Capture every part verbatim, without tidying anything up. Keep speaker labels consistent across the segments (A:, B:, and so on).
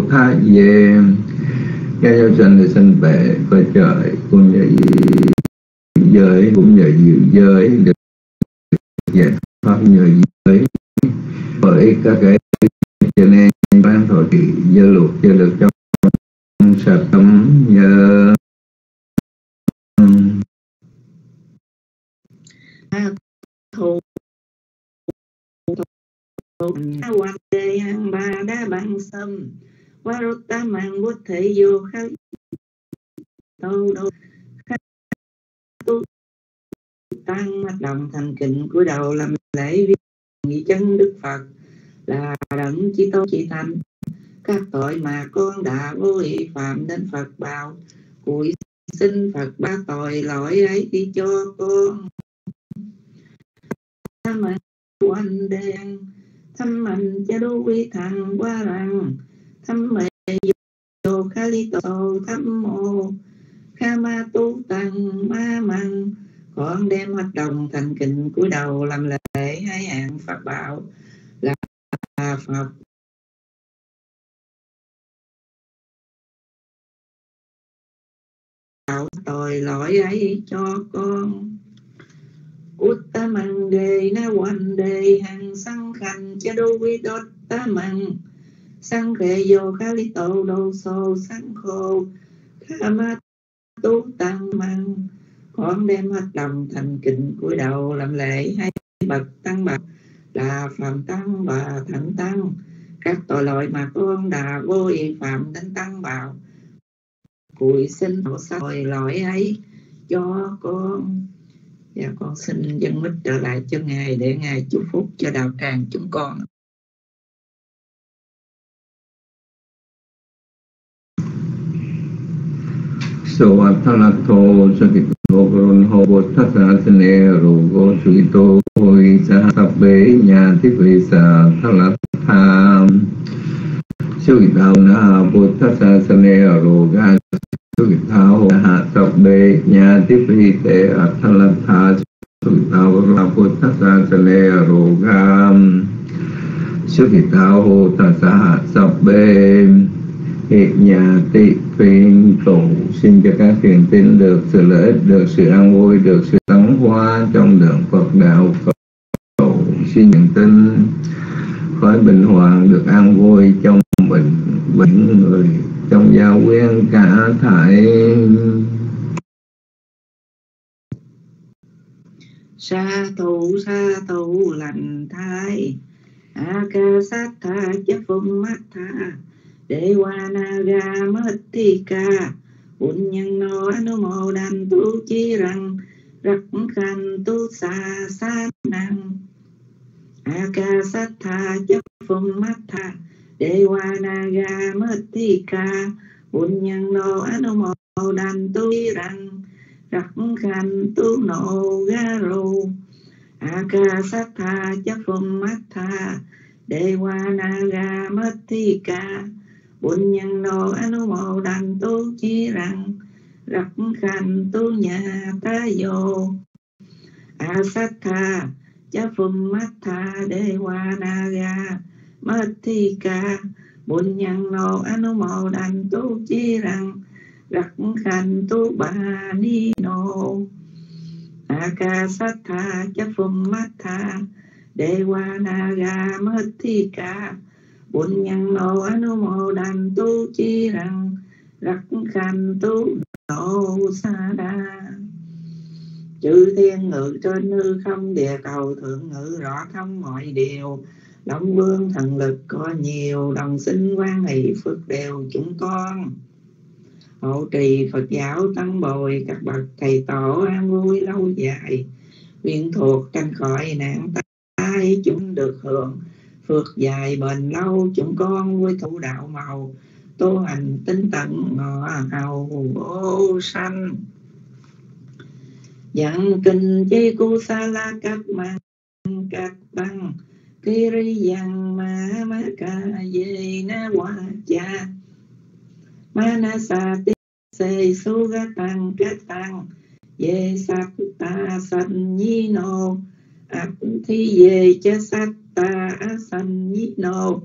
A: tha về các giáo sanh để sanh về cõi trời, cũng nhờ giới, cũng nhờ diệu giới được giải pháp nhờ giới bởi các cái, cho nên ban thọ trì giới luật cho được trong sạch tâm nhờ
B: thù quan đề hàng ba đá bằng sâm qua rốt ta mang bút thể vô khác đâu đâu tu tăng mắt đồng thành kính cúi đầu làm lễ vi nghị chân Đức Phật là đấng chỉ tôn chỉ thành các tội mà con đã vô ý phạm đến Phật bào, cúi xin Phật ba tội lỗi ấy đi cho con. Tham mạnh quan đen thăm mạnh cha đu quy thằng qua rằng thăm mẹ vô khá lý tổ thăm mô kha ma tu tăng ma măng, con đem hoạt động thành kính cúi đầu làm lễ hai hạng Phật bảo là Phật bảo tội lỗi ấy cho con. Uttamang đề na quan đề hằng sang khanh cha đô quy đốt tamang sang khệ vô khá lý tổ đô sô sang khô kha ma tu tăng măng, con đem hoạt động thành kính cúi đầu làm lễ hai bậc tăng bậc là phạm tăng và thánh tăng, các tội lỗi mà con đã vô ý phạm đến tăng bảo, cúi xin hộ tội lỗi ấy cho con. Và con xin dâng mít trở lại cho Ngài để Ngài chúc phúc cho đạo tràng chúng con.
A: Sawatthanato sakito karonho bodhasa sane rogo suito hoi sahabbe nhati visa thalatha sukitao na bodhasa sane roga sukitao ha sabbe nhati visa thalatha sukitao na bodhasa sane roga sukitao tasa sabbe hiện nhà tị phiền cầu xin cho các thiền tín được sự lợi ích, được sự an vui, được sự tấn hóa trong đường Phật đạo. Cầu xin thiền tín khỏi bệnh hoạn, được an vui trong bệnh bệnh người, trong gia quyến cả thảy.
B: Sa thủ sa thủ lành thai a ca sát tha chấp phum mát tha Đế hoa na ga mất thi ca Bụn nhân nô anu mô đàn tu chi rằng Rắc khanh tu xa xa năng A ca sát tha chấp phum mát tha Đế hoa na ga mất thi ca Bụn nhân nô anu mô đàn tu chi rằng Rắc khanh tu nô ga rù A ca sát tha chấp phum mát tha Đế hoa na ga mất thi ca Bụn nhân nô anu mô đàn tu chi rằng Rắc khanh tu nhà ta vô A sát tha chá phum mát tha đế hoa na ga mất thi ca Bụn nhân nô anu mô đàn tu chi rằng Rắc khanh tu bà ni nô A ca sát tha chá phum mát tha đế hoa na ga mất thi ca Bụn nhân nô anu mô đàn tu chi rằng Rắc khanh tu nô sa đa. Chư thiên ngự trên hư không, địa cầu thượng ngự rõ thông mọi điều. Long vương thần lực có nhiều, đồng sinh quan hệ phước đều chúng con. Hộ trì Phật giáo tăng bồi các bậc thầy tổ an vui lâu dài. Quyện thuộc tranh khỏi nạn tai chúng được hưởng phước dài bền lâu, chúng con vui thủ đạo màu tu hành tinh tận ngọ hầu vô sanh. Dặn kinh chi cu sa la cấp mang các băng kiri dặn ma ma ca ye na wa cha ma na sa ti se su ga tăng các tăng ye sát ta san nhi nô ap thi ye cha sát ta san nhi nô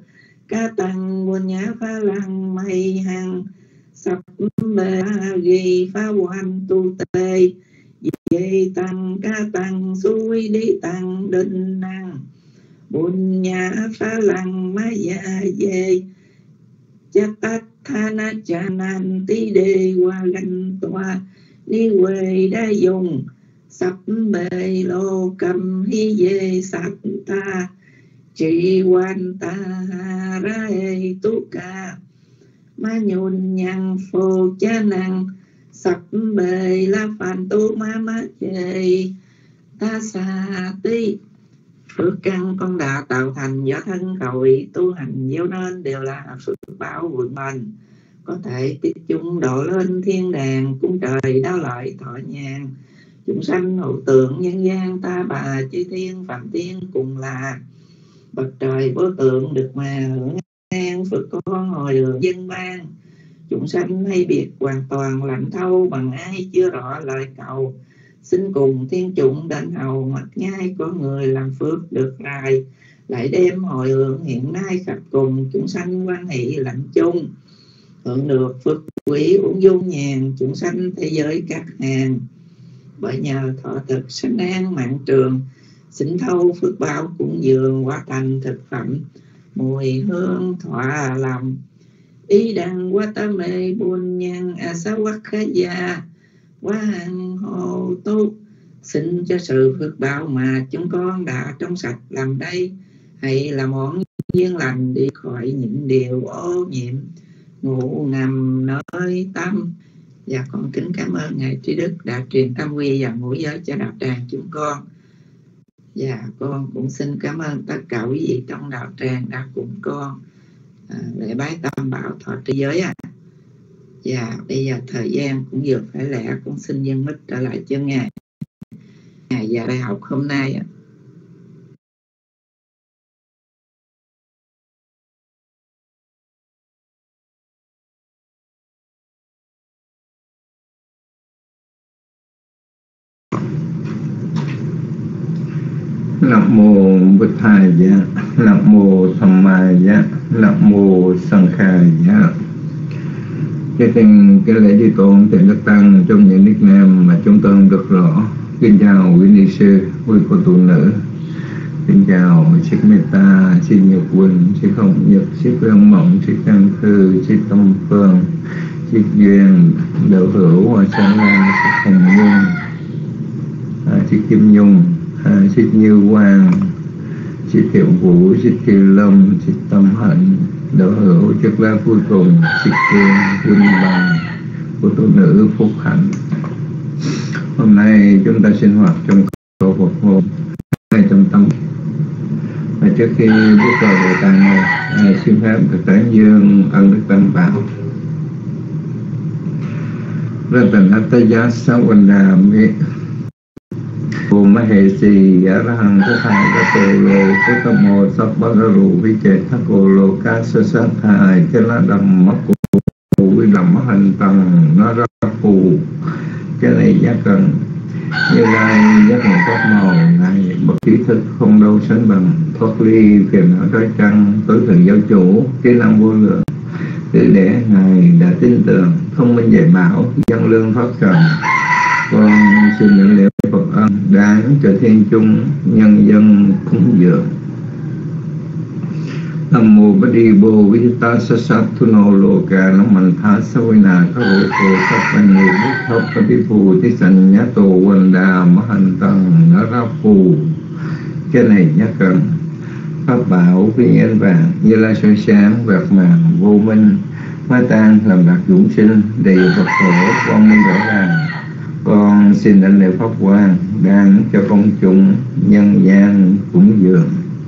B: ca tăng buồn nhã phá lăng mây hằng sắp bề ghi phá hoàn tu tê dây tăng ca tăng suy đi tăng đinh năng buồn nhã phá lăng mây dạ dây cha tát tha na cha nan tí đề qua ganh toa đi quê đa dùng sắp bề lô cầm hi dê sát ta chỉ quan ta ra ê tu ca ma nhôn nhang phô cha năng sắp bề la phàn tu ma ma chê ta sa tí. Phước căn con đã tạo thành do thân khẩu tu hành gieo nên đều là phước báo vượt mình, có thể tiếp chúng độ lên thiên đàng cung trời đáo lợi thọ nhàn chúng sanh hữu tượng nhân gian ta bà chư thiên phạm tiên cùng là bậc trời vô tượng được mà hưởng an phước con hồi đường dân ban chúng sanh hay biệt hoàn toàn lạnh thâu bằng ai chưa rõ lời cầu xin cùng thiên chủng đến hầu mặt ngay có người làm phước được rài lại đem hồi hưởng hiện nay khắp cùng chúng sanh quan hệ lạnh chung hưởng được phước quý uống dung nhàn chúng sanh thế giới các hàng bởi nhờ thọ thực sanh an mạng trường xin thâu phước báo cúng dường hóa thành thực phẩm mùi hương thỏa lòng ý đăng quá ta mê buồn nhang a sa quá khá gia quá hằng hồ tu xin cho sự phước báo mà chúng con đã trong sạch làm đây hay là món duyên lành đi khỏi những điều ô nhiễm ngủ nằm nơi tâm. Và con kính cảm ơn Ngài Trí Đức đã truyền tâm quy và ngũ giới cho đạo tràng chúng con. Và con cũng xin cảm ơn tất cả quý vị trong đạo tràng đã cùng con à, lễ bái tam bảo thọ trì giới à. Và bây giờ thời gian cũng vừa phải lẽ, con xin dân mít trở lại cho Ngài Ngài và bài học hôm nay à.
A: Nam mô Bụt Thầy Giá, Nam mô Tham Ma Giá, Nam mô Sang Khai Giá. Cái tình cái lễ đi tôn tiện đức tăng trong những nickname mà chúng tôi được rõ. Xin chào quý ni sư, quý cô tu nữ. Xin chào Sư Meta, Sư Nhật Quỳnh, Sư Không Nhật, Sư Phương Mộng, Sư Trang Thư, Sư Tâm Phương, Sư Duyên, Đạo Hữu, Hòa Sáng Lan, Sư Hồng Nhung, Sư Kim Nhung, Sư Như Quang, Sư Thiệu Vũ, Sư Kiều Lâm, Sư Tâm Hạnh, Đạo Hữu chất lá cuối cùng, Sư Kiên, Vinh Bằng, của tu nữ Phúc Hạnh. Hôm nay chúng ta sinh hoạt trong câu Phật ngôn ngay trong tâm. Và trước khi bước vào đề tài này, xin phép được tán dương ân đức Tam Bảo. Ratanataya Sawandami Cô ma hệ xì á ra hằng thế thai ra tô lô thế tâm hồ sắp bá ra rù vi chế thác cô lô ca sơ sát thai thế lá đầm mắc cô vi đầm mắc hành tầng nó ra phù cái này giá cần như lai giác ngộ pháp màu này bậc trí thức không đâu sánh bằng thoát ly phiền não trói trăng tối thượng giáo chủ trí năng vô lượng tự để ngài đã tin tưởng thông minh dạy bảo dân lương thoát trần. Con xin nhận lễ Phật ân đáng cho thiên chúng nhân dân cúng dường. Nam mô Bát Đi Bồ Vita Sát Thuno Loka Nam Mạnh Tha Savina Các Hộ Phổ Sắp Bành Ngụ Bút Thốc Các Bí Phù Tí Sanh Nhá Tổ Quần Đà Mã Hành Tăng Nó Ra Phù. Cái này nhắc cần pháp bảo viên yên vàng như là soi sáng vẹt màng vô minh hóa tan làm bạc dũng sinh đầy Phật khổ quang minh rõ ràng. Con xin đảnh lễ pháp quang đang cho công chúng nhân gian cúng dường.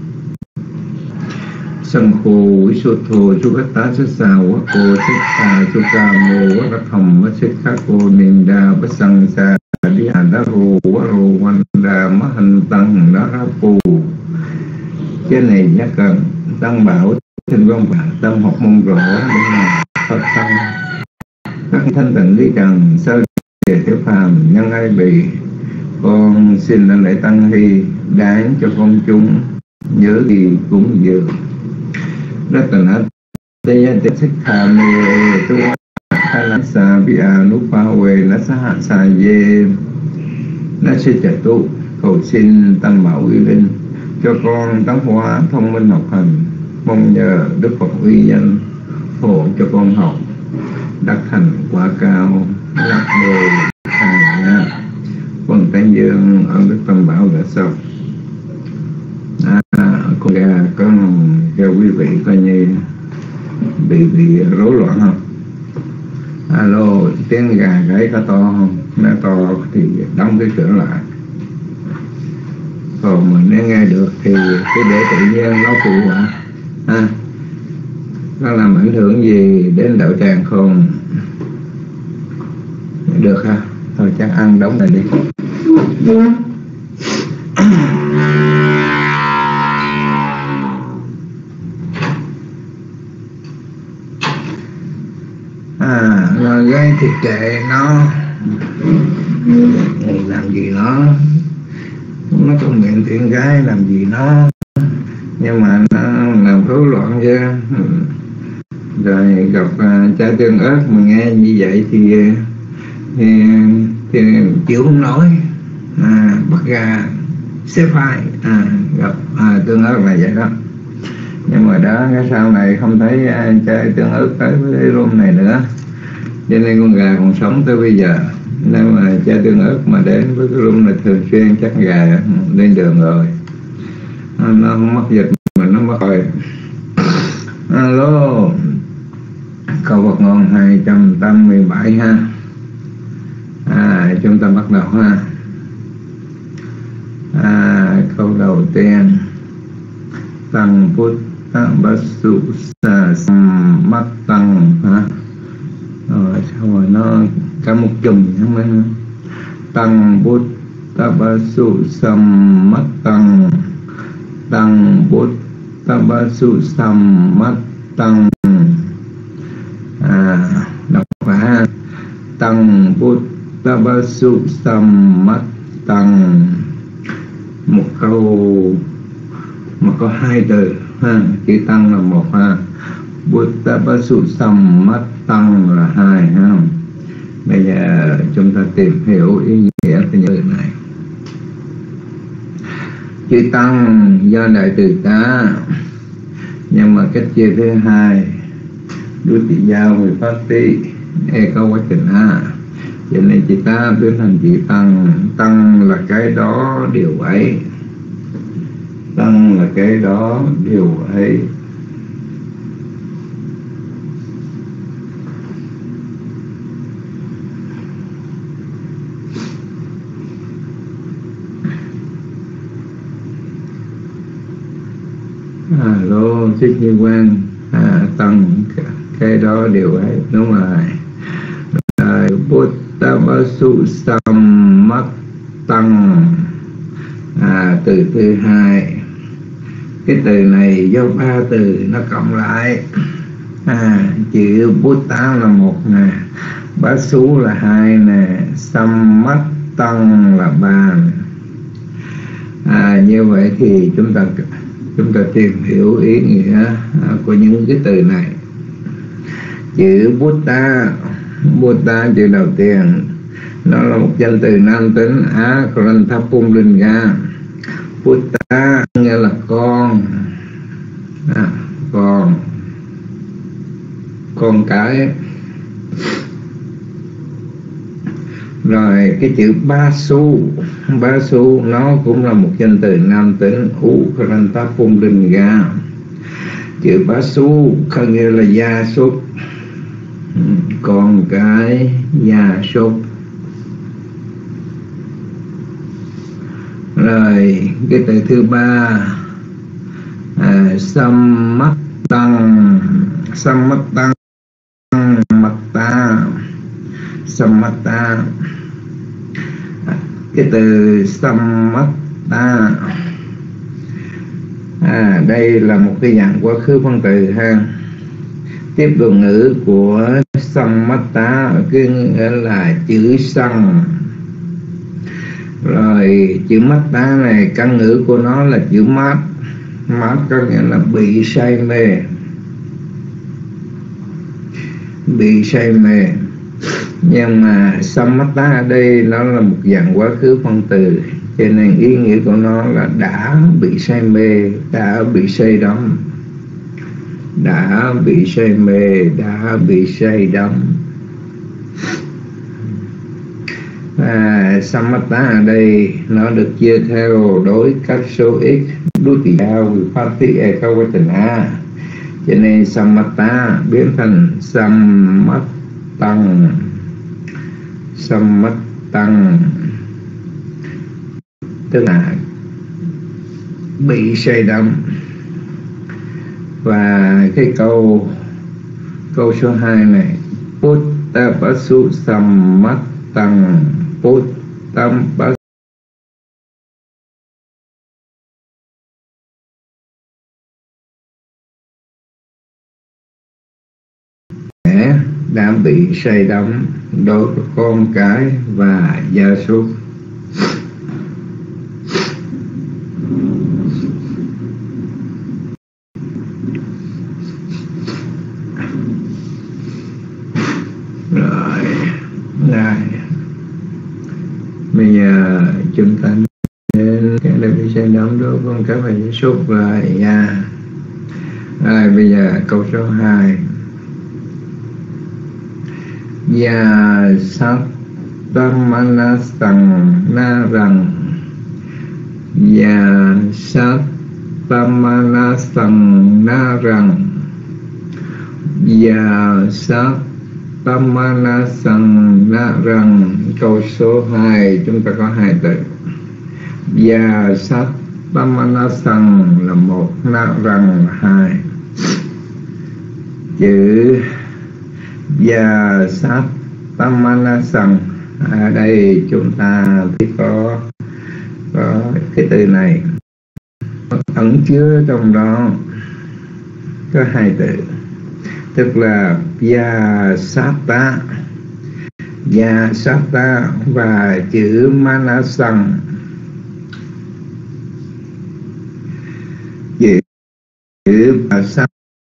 A: Sân khô quý sô thô chú bát tá sát xà quá cô thích xà chú ca mô quá rắc hầm quá xích khá cô niên đa bát sân xa đi hà đá rô quá rô quanh đà má hành tăng đá rá phù. Cái này nhắc cần tăng bảo thanh văn bản tâm học mong rõ bên nào Phật tăng các thanh tịnh lý trần sao về thiếu phàm nhân ai bị. Con xin đảnh lễ tăng hy đáng cho công chúng nhớ gì cúng dường. Ratana Tayate Sikha Mê Tu Sa Bia Nupa Huệ Nó Sa Sa Dê Nó Sư Trà Tu. Cầu xin Tam Bảo uy linh cho con tấn hóa thông minh học hành, mong nhờ Đức Phật uy danh hộ cho con học đắc thành quả cao, lập đề thành nhá. Phần Tán Dương ơn Đức Tam Bảo đã xong. À, con gà có cho quý vị coi như bị bị rối loạn không? Alo, tiếng gà gáy có to không? Nếu to thì đóng cái cửa lại. Còn mình nếu nghe được thì cái để tự nhiên nó phụ họa ha, nó làm ảnh hưởng gì đến đạo tràng không? Được ha, thôi chắc ăn đóng này đi. À, rồi gây thì kệ nó, làm gì nó, nó trong miệng tiếng gái làm gì nó, nhưng mà nó làm rối loạn chứ. Rồi gặp uh, cha Tương Ớt mà nghe như vậy thì thì, thì chịu không nổi, à, bắt ra xếp phai. À, gặp à, Tương Ớt là vậy đó. Nhưng mà đó cái sau này không thấy uh, cha Tương Ớt tới với cái room này nữa, cho nên con gà còn sống tới bây giờ. Nếu mà cha Tương Ớt mà đến với cái room này thường xuyên chắc gà lên đường rồi, nó không mất dịch mà nó mất rồi. Alo, câu Phật ngôn hai trăm tám mươi bảy ha. À, chúng ta bắt đầu ha. À, câu đầu tiên: Tăng Bút Bát Su Sa Mắt Tăng ha. Rồi xong rồi nó cả một chùm không ấy. Tăng Bút Bát Su Sam Mắt Tăng, Tăng Bút Bát Su Sam Mắt Tăng. À, đọc là Tăng Bút Bát Su Sam Mắt Tăng. Một câu mà có hai từ ha, chữ tăng là một ha, Bút Bát Su Sam Mắt Tăng là hai ha. Bây giờ chúng ta tìm hiểu ý nghĩa của những từ này. Chữ tăng do đại từ tá, nhưng mà cách chia thứ hai đối tỷ giao về phát tí e có quá trình a, cho nên chữ tá biến thành chữ tăng. Tăng là cái đó điều ấy, tăng là cái đó điều ấy. Alo, Thích Như Quang, à, tăng cái đó điều ấy, đúng rồi. Rồi, Bút Bát Su Sam Mắt Tăng, à, từ thứ hai. Cái từ này do ba từ nó cộng lại. À, chữ Bút Tá là một nè, Bát Su là hai nè, Sam Mắt Tăng là ba. À, như vậy thì chúng ta chúng ta tìm hiểu ý nghĩa của những cái từ này. Chữ Buddha, Buddha chữ đầu tiên nó là một danh từ nam tính Á Kranthapulinga. Buddha nghĩa là con, à, con con cái. Rồi cái chữ Ba Su, Ba Su nó cũng là một danh từ nam tính Ukranthapulinga. Chữ Ba Su có nghĩa là gia súc, con cái gia súc. Rồi cái từ thứ ba, à, Sam Mắt Tăng, Sam Mắt Tăng Mắt Ta, Sam Mắt Ta. Cái từ Sammata, à, đây là một cái dạng quá khứ phân từ ha. Tiếp tục ngữ của Sammata cái nghĩa là chữ săn. Rồi chữ Matta này căn ngữ của nó là chữ mát. Mát có nghĩa là bị say mê. bị say mê. Nhưng mà samatha ở đây nó là một dạng quá khứ phân từ, cho nên ý nghĩa của nó là đã bị say mê, đã bị say đắm, đã bị say mê, đã bị say đắm. À, samatha ở đây nó được chia theo đối cách số ít, duttiya vipatti ekavachana, cho nên samatha biến thành samattang, samattang tức là bị say đắm. Và cái câu câu số hai này, Putta pasu samattang, Puttam pasu đã bị say đắm đối với con cái và gia súc. Rồi, rồi. Bây giờ chúng ta nên cái đã bị say đắm đối với con cái và gia súc rồi nha. Rồi, bây giờ câu số hai. Ya sattammanasang narang, ya sattammanasang narang, ya sattammanasang narang. Câu số hai chúng ta có hai từ. Ya sattammanasang là một, narang là hai. Chữ và sát tammanasang ở đây chúng ta chỉ có có cái từ này ẩn chứa trong đó có hai từ, tức là Vyasata, Vyasata và chữ manasang. Chữ Vyasata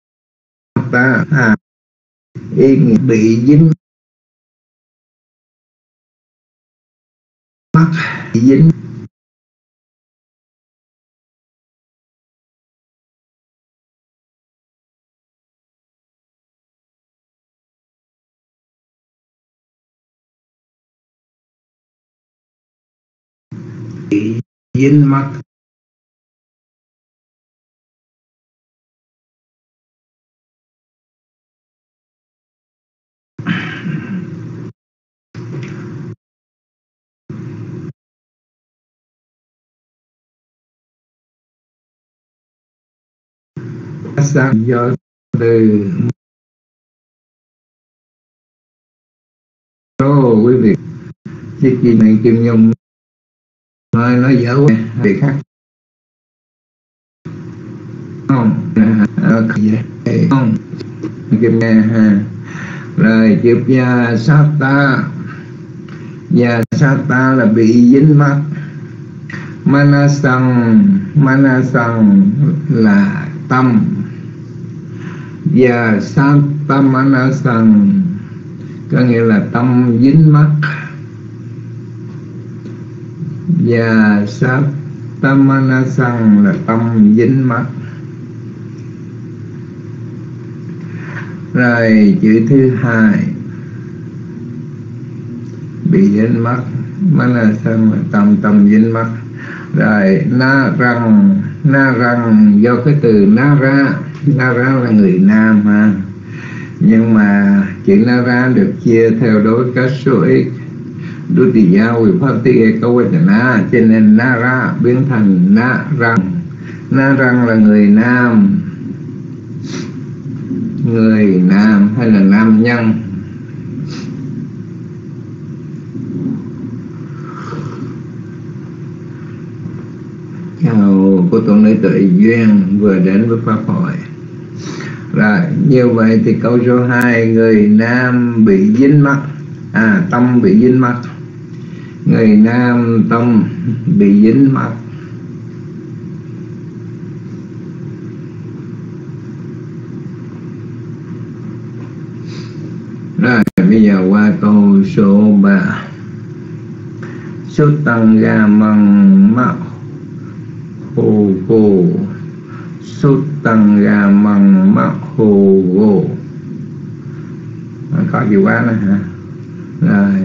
A: à, ý nghĩa bị dính mắc, bị dính bị dính mắc. Sang do từ số quý vị chiếc gì này Kim Nhung nói nói dở quá việc khác không không Kim nghe ha. Rồi chữ ya sata, ya sata là bị dính mắc. Manasang, manasang là tâm. Và sattammanasang có nghĩa là tâm dính mắc. Và sattammanasang là tâm dính mắc. Rồi chữ thứ hai bị dính mắc, manasang là tâm tâm dính mắc. Rồi na răng, na răng do cái từ nara, nara là người nam ha, nhưng mà chữ nara được chia theo đối cách số ít, duttiya vipatti ekavachana, cho nên nara biến thành na răng. Na răng là người nam, người nam hay là nam nhân. Chào cô Tôn Nữ Tự Duyên vừa đến với Pháp hội. Rồi như vậy thì câu số hai, người nam bị dính mắc, à tâm bị dính mắc, người nam tâm bị dính mắc. Rồi bây giờ qua câu số ba. Sút tăng ga măng mắc hồ gồ. Sút tăng ga măng mắc hồ gồ. Có gì quá nữa hả? Rồi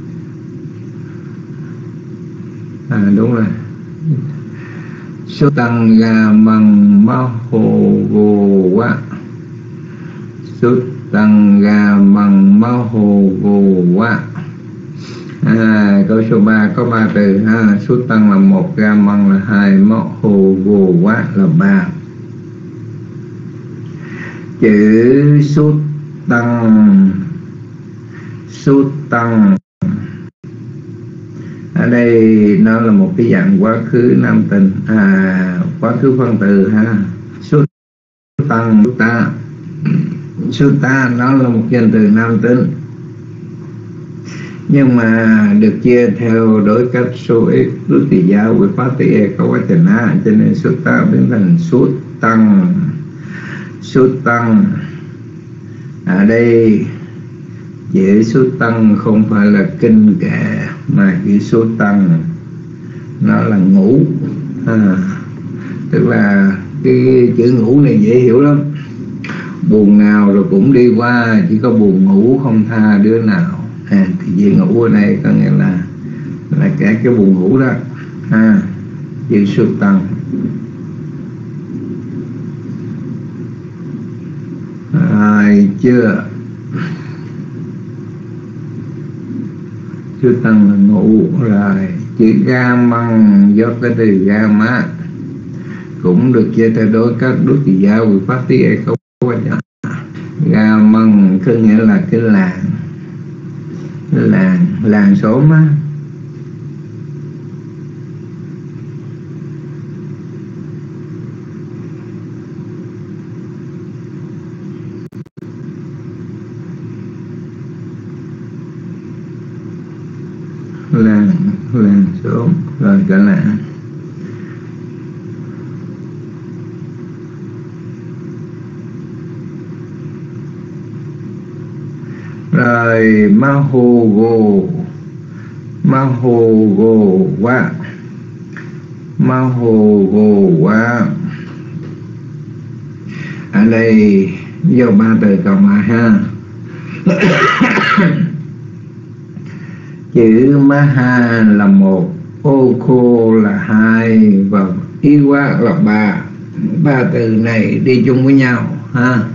A: à, đúng rồi. Sút tăng ga măng mắc hồ gồ quá. Sút tăng ga măng mắc hồ gồ quá. À, câu số ba có ba từ ha. Sút tăng là một, ga măng là hai, mắc hồ gồ quá là ba. Chữ sút tăng, sút tăng ở đây nó là một cái dạng quá khứ nam tình, à, quá khứ phân từ ha. Sút tăng ta, sút ta nó là một danh từ nam tính, nhưng mà được chia theo đối cách số ít, rút tỷ giáo với phát tỷ e có quá trình á, cho nên sút ta biến thành sút tăng. Sút tăng ở đây chữ sút tăng không phải là kinh kệ, mà chữ sút tăng nó là ngủ, à, tức là cái chữ ngủ này dễ hiểu lắm. Buồn nào rồi cũng đi qua, chỉ có buồn ngủ không tha đứa nào. À, thì về ngủ ở đây có nghĩa là là cả cái buồn ngủ đó, à, chữ sút tăng. Rồi chưa? Sút tăng là ngủ. Rồi chữ ga măng do cái từ ga mát cũng được chia theo đối các đối tỷ giáo với phát tí e không quan trọng. Ga măng có nghĩa là cái làng, làng làng xóm á. Làng làng xóm rồi cả làng. Rồi ma hồ gồ, ma hồ gồ quá, ma hồ gồ quá. Ở đây do ba từ cộng lại ha. Chữ ma ha là một, ô khô là hai và y quá là ba. Ba từ này đi chung với nhau ha.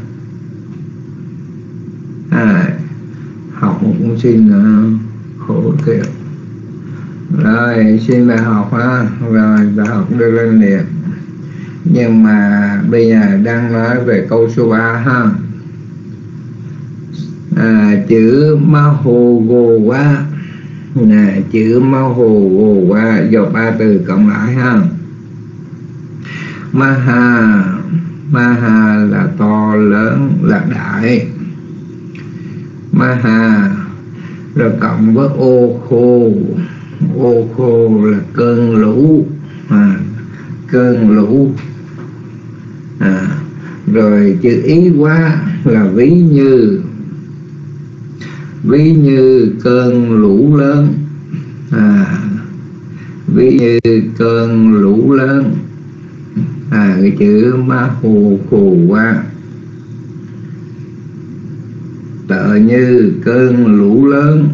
A: À, học một cũng xin là khổ thiệt. Rồi xin bài học ha. Rồi bài học đưa lên liệt. Nhưng mà bây giờ đang nói về câu số ba ha. À, chữ ma hồ gồ quá nè, chữ ma hồ gồ quá do ba từ cộng lại ha. Ma ha, ma ha là to lớn, là đại. Ma ha rồi cộng với ô khô, ô khô là cơn lũ, à, cơn lũ. À, rồi chữ ý quá là ví như, ví như cơn lũ lớn, à, ví như cơn lũ lớn. À, cái chữ ma hồ khô quá tựa như cơn lũ lớn.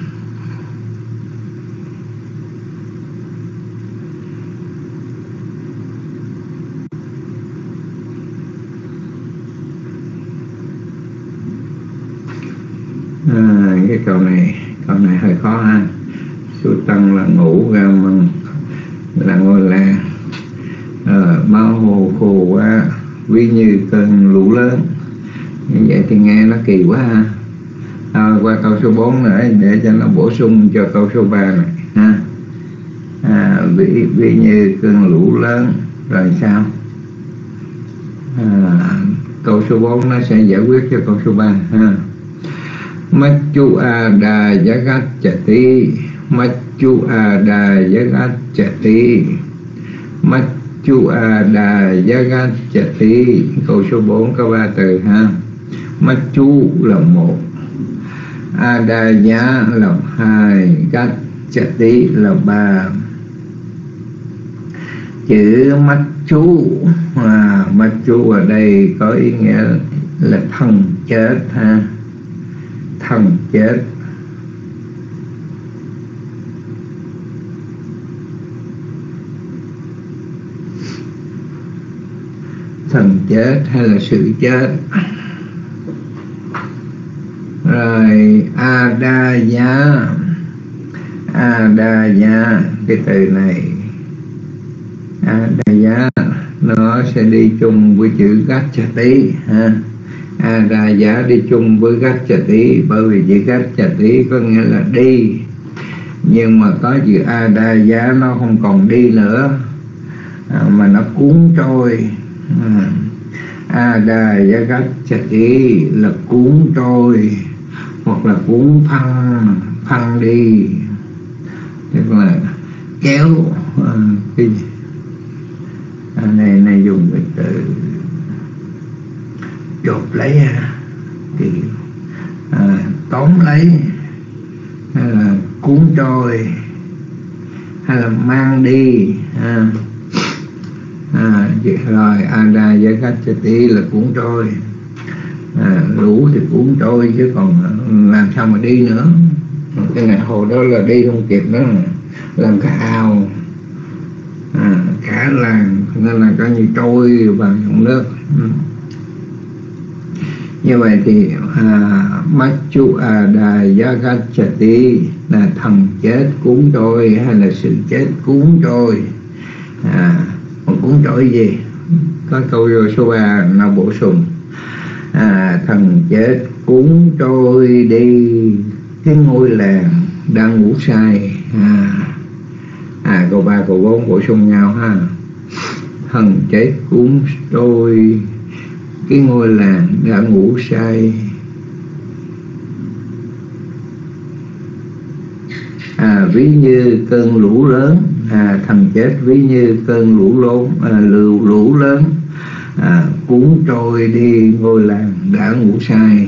A: À, cái câu này câu này hơi khó ha. Sút tăng là ngủ, ga măng là ngôi làng, à, ma hồ khô quá ví như cơn lũ lớn. Như vậy thì nghe nó kỳ quá ha. À, qua câu số bốn nữa để cho nó bổ sung cho câu số ba này ha. À, ví, ví như cơn lũ lớn. Rồi sao? À, câu số bốn nó sẽ giải quyết cho câu số ba ha. Machu ada jagat jati, Machu ada jagat jati, Machu ada jagat jati. Câu số bốn có ba từ ha. Machu là một, Adaya là hai, Gacchati là ba. Chữ mắt chú à, mắt chú ở đây có ý nghĩa là thân chết ha, thân chết. Thần chết hay là sự chết. Rồi Adaya, Adaya cái từ này Adaya nó sẽ đi chung với chữ Gacchati ha. Adaya đi chung với Gacchati, bởi vì chữ Gacchati có nghĩa là đi, nhưng mà có chữ Adaya nó không còn đi nữa à, mà nó cuốn trôi. à, Adaya Gacchati là cuốn trôi hoặc là cuốn phăng phăng đi, tức là kéo à, cái à, này này dùng cái từ chộp lấy thì à, tóm lấy hay là cuốn trôi hay là mang đi à, à, rồi Adaya Gacchati là cuốn trôi à, lũ thì cuốn trôi chứ còn làm sao mà đi nữa. Cái ngày hồi đó là đi không kịp đó, làm cả ao à, cả làng, nên là coi như trôi vào dòng nước. Như vậy thì à, Machu Adaya Gacchati là thần chết cuốn trôi hay là sự chết cuốn trôi. à, cuốn trôi gì? Có câu số ba nó bổ sung à, thần chết cuốn trôi đi cái ngôi làng đang ngủ say. à, à câu ba câu bốn bổ sung nhau ha. Thần chết cuốn trôi cái ngôi làng đã ngủ say. À, ví như cơn lũ lớn. à, Thần chết ví như cơn lũ lớn, à, lũ, lũ lớn à, cuốn trôi đi ngôi làng đã ngủ say.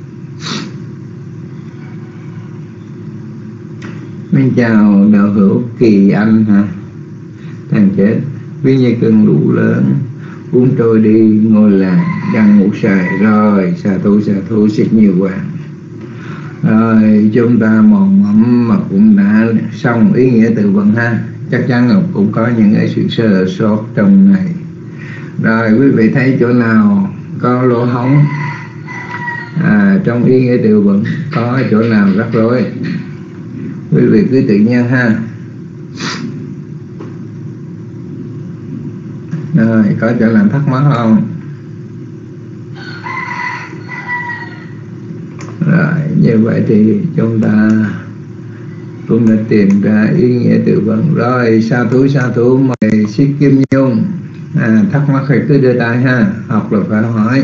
A: Mình chào đạo hữu Kỳ Anh ha. Thần chết ví như cơn lũ lớn cuốn trôi đi ngôi làng đang ngủ say. Rồi xà thu xà thu rất nhiều quá. Rồi chúng ta mòn mẫm mà cũng đã xong ý nghĩa từ vựng ha. Chắc chắn là cũng có những cái sự sơ sót trong này. Rồi quý vị thấy chỗ nào có lỗ hổng à, trong ý nghĩa từ vựng, có chỗ nào rắc rối, quý vị cứ tự nhiên ha. Rồi có chỗ nào thắc mắc không? Rồi như vậy thì chúng ta cũng đã tìm ra ý nghĩa từ vựng. Rồi sa thú sa thú mời Sĩ Kim Nhung à, thắc mắc thì cứ đưa tay ha, học là phải hỏi.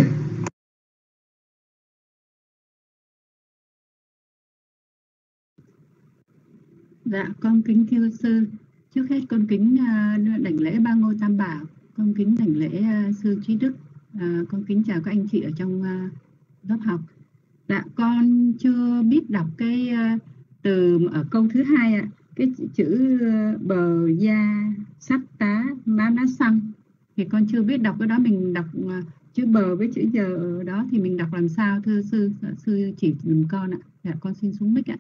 C: Dạ con kính thưa sư, trước hết con kính uh, đảnh lễ ba ngôi tam bảo, con kính đảnh lễ uh, sư Trí Đức, uh, con kính chào các anh chị ở trong uh, lớp học. Dạ con chưa biết đọc cái uh, từ ở câu thứ hai ạ, cái chữ uh, bờ gia sắt tá má ná xăng, thì con chưa biết đọc cái đó. Mình đọc uh, chữ bờ với chữ giờ ở đó thì mình đọc làm sao thưa sư? Sư chỉ dùm con ạ. Dạ con xin xuống mic ạ.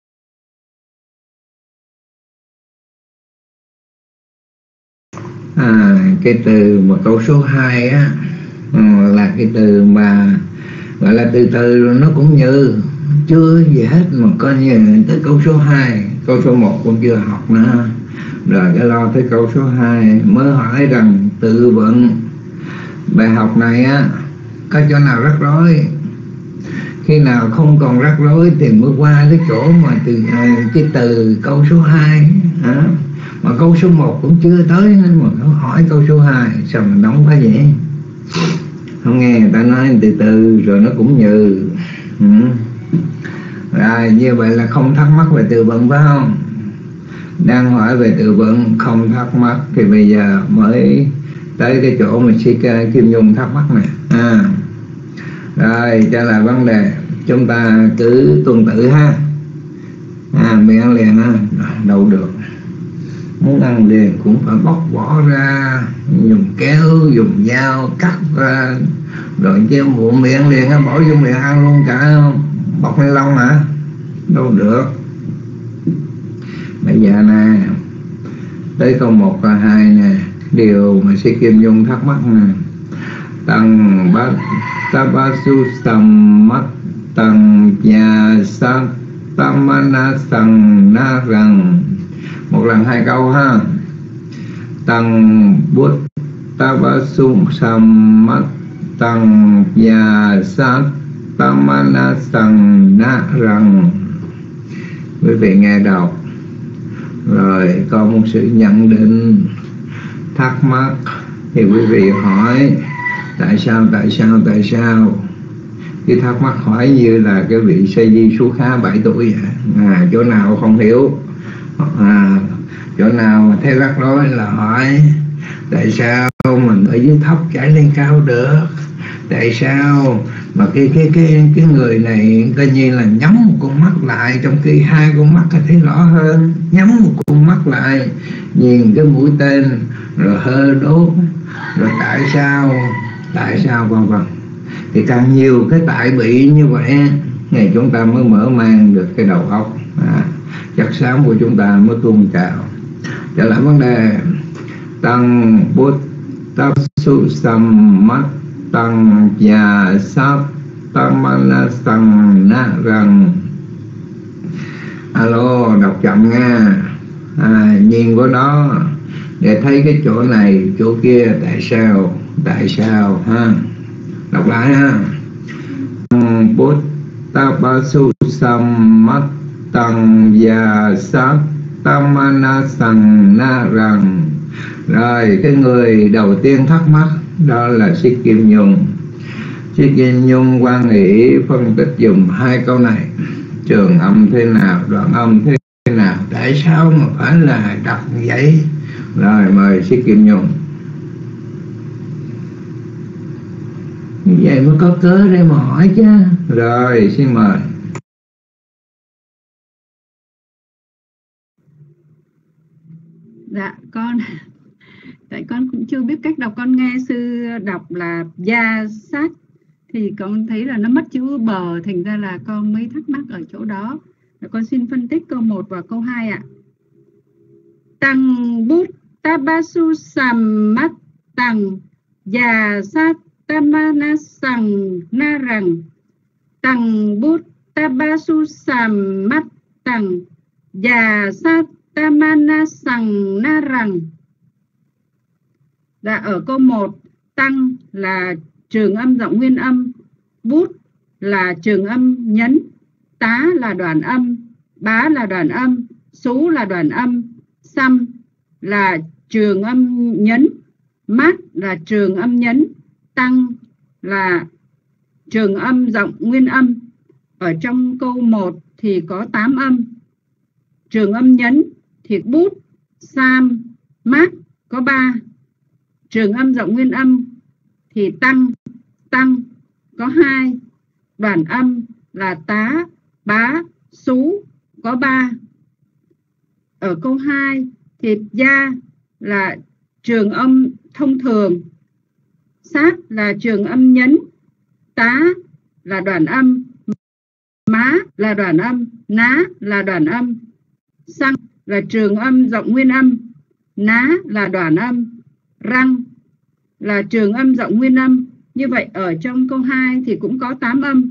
A: À, cái từ mà câu số hai á là cái từ mà gọi là từ từ nó cũng như chưa gì hết mà coi như tới câu số hai, câu số một cũng chưa học nữa, rồi cái lo tới câu số hai mới hỏi rằng tự vận bài học này á có chỗ nào rắc rối. Khi nào không còn rắc rối thì mới qua cái chỗ mà từ cái từ câu số hai á. Mà câu số một cũng chưa tới nên mà nó hỏi câu số hai sao mà nóng quá vậy? Không nghe người ta nói từ từ rồi nó cũng nhừ. ừ. Rồi như vậy là không thắc mắc về từ vựng phải không? Đang hỏi về từ vựng không thắc mắc thì bây giờ mới tới cái chỗ mà Sĩ Kim Nhung thắc mắc này. à. Rồi trở lại vấn đề, chúng ta cứ tuần tự ha. À, miệng ăn liền ha, đâu được, muốn ăn liền cũng phải bóc vỏ ra, dùng kéo dùng dao cắt ra, rồi cái bụng miệng liền ha, bỏ vô miệng ăn luôn cả bọc ni lông hả? Đâu được. Bây giờ nè, tới câu một và hai nè, điều mà Sĩ Kim Dung thắc mắc nè. Tăng bát tabasu sammat tăng nhà sát tamana sang na rằng. Một lần hai câu ha. Tăng bút tabasu sammat tăng nhà sát tamana sang na rằng. Quý vị nghe đọc rồi có một sự nhận định thắc mắc thì quý vị hỏi tại sao tại sao tại sao. Cái thắc mắc hỏi như là cái vị Sa Di Sú Khá bảy tuổi vậy. À, chỗ nào không hiểu, à, chỗ nào mà thấy rắc rối là hỏi tại sao mình ở dưới thấp chảy lên cao được, tại sao mà cái cái cái cái người này coi như là nhắm một con mắt lại, trong khi hai con mắt có thấy rõ hơn, nhắm một con mắt lại nhìn cái mũi tên rồi hơ đốt, rồi tại sao tại sao vân vân. Thì càng nhiều cái tại bị như vậy ngày chúng ta mới mở mang được cái đầu óc, à, chất xám của chúng ta mới tuôn trào. Trở lại vấn đề tăng bút táp su sammat tăng già sát tamana sang na rằng. Alo, đọc chậm nha. À, nhìn vào đó để thấy cái chỗ này chỗ kia tại sao tại sao ha. Đọc lại ha. Bút tabasu sammat tăng già sát tamana sang na rằng. Rồi cái người đầu tiên thắc mắc đó là Sĩ Kim Nhung. Sĩ Kim Nhung quan nghĩ phân tích dùng hai câu này, trường âm thế nào, đoạn âm thế nào, tại sao mà phải là đọc như vậy. Rồi mời Sĩ Kim Nhung. Như vậy mới có cớ để mà hỏi chứ. Rồi xin mời.
C: Dạ con, tại con cũng chưa biết cách đọc, con nghe sư đọc là gia sát thì con thấy là nó mất chữ bờ, thành ra là con mới thắc mắc ở chỗ đó. Con xin phân tích câu một và câu hai ạ. Tăng bút tabasu sammat tăng già sát tamana sang na rằng. Tăng bút tabasu sammat tăng già sát tamana sang na rằng. Dạ, ở câu một, tăng là trường âm giọng nguyên âm, bút là trường âm nhấn, tá là đoạn âm, bá là đoạn âm, sú là đoạn âm, xăm là trường âm nhấn, mát là trường âm nhấn, tăng là trường âm giọng nguyên âm. Ở trong câu một thì có tám âm. Trường âm nhấn thì bút, sam, mát có ba. Trường âm giọng nguyên âm thì tăng, tăng có hai. Đoạn âm là tá, bá, sú có ba. Ở câu hai thì gia là trường âm thông thường, sát là trường âm nhấn, tá là đoạn âm, má là đoạn âm, ná là đoạn âm, xăng là trường âm giọng nguyên âm, ná là đoạn âm, răng là trường âm giọng nguyên âm. Như vậy ở trong câu hai thì cũng có tám âm.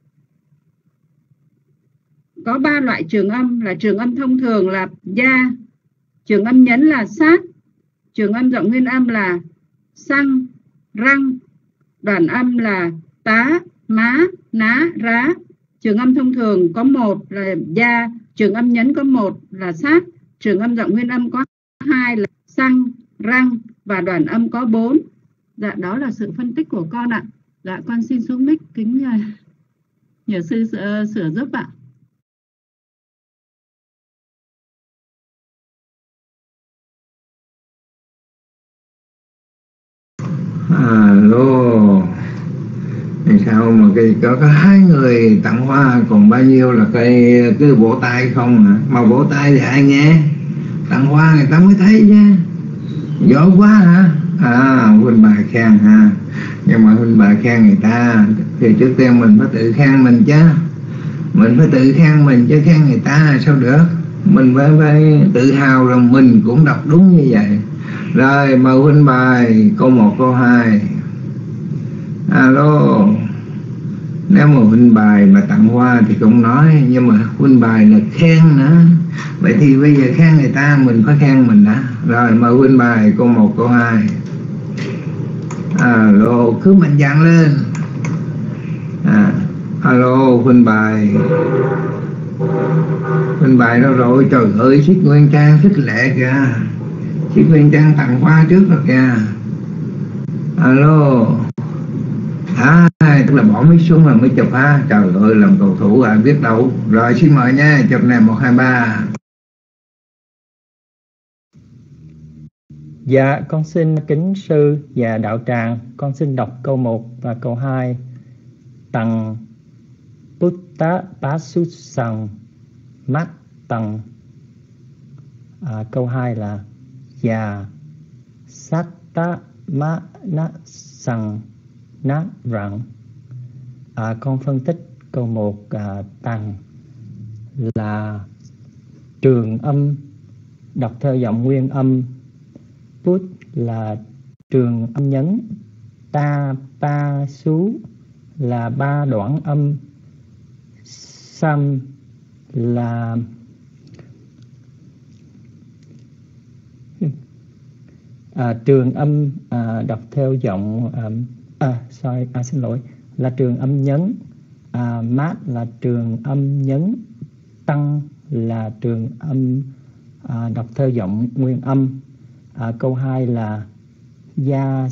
C: Có ba loại trường âm là trường âm thông thường là gia, trường âm nhấn là sát, trường âm giọng nguyên âm là xăng, răng, đoạn âm là tá, má, ná, rá. Trường âm thông thường có một là gia, trường âm nhấn có một là sát, trường âm giọng nguyên âm có hai là xăng, răng và đoạn âm có bốn. Dạ, đó là sự phân tích của con ạ. Dạ, con xin xuống mic kính nhờ, nhờ sư sửa, sửa giúp ạ.
A: Alo, sao mà cái có, có hai người tặng hoa, còn bao nhiêu là cái cứ vỗ tay không hả? Mà vỗ tay thì ai nghe? Tặng hoa người ta mới thấy chứ. Giỏi quá hả? À, huynh bà khen ha. Nhưng mà huynh bà khen người ta thì trước tiên mình phải tự khen mình chứ. Mình phải tự khen mình chứ khen người ta sao được. Mình phải, phải tự hào rằng mình cũng đọc đúng như vậy. Rồi mời huynh bài câu một câu hai. Alo. Nếu mà huynh bài mà tặng hoa thì cũng nói, nhưng mà huynh bài là khen nữa. Vậy thì bây giờ khen người ta, mình phải khen mình đã. Rồi mời huynh bài câu một câu hai. Alo, cứ mạnh dạn lên. À, alo huynh bài. Huynh bài đâu rồi? Trời ơi, Xích Nguyên Trang khích lệ kìa. Xích Nguyên Trang tặng hoa trước rồi kìa. Alo. À, tức là bỏ máy xuống là mới chụp ha. Trời ơi, làm cầu thủ à, biết đâu. Rồi xin mời nha, chụp này một hai ba.
D: Dạ, con xin kính sư và đạo tràng, con xin đọc câu một và câu hai. Tằng Buddha Pasusang Mát Tằng. À, câu hai là Dạ Satta Ma Na Sang Na Rặng. À, con phân tích câu một. à, Tằng là trường âm đọc theo giọng nguyên âm, Put là trường âm nhấn, Ta Pa Sú là ba đoạn âm, Sam là à, trường âm à, đọc theo giọng à, à, sorry, à, xin lỗi là trường âm nhấn, à, Mát là trường âm nhấn, Tăng là trường âm à, đọc theo giọng nguyên âm. À, câu hai là Gia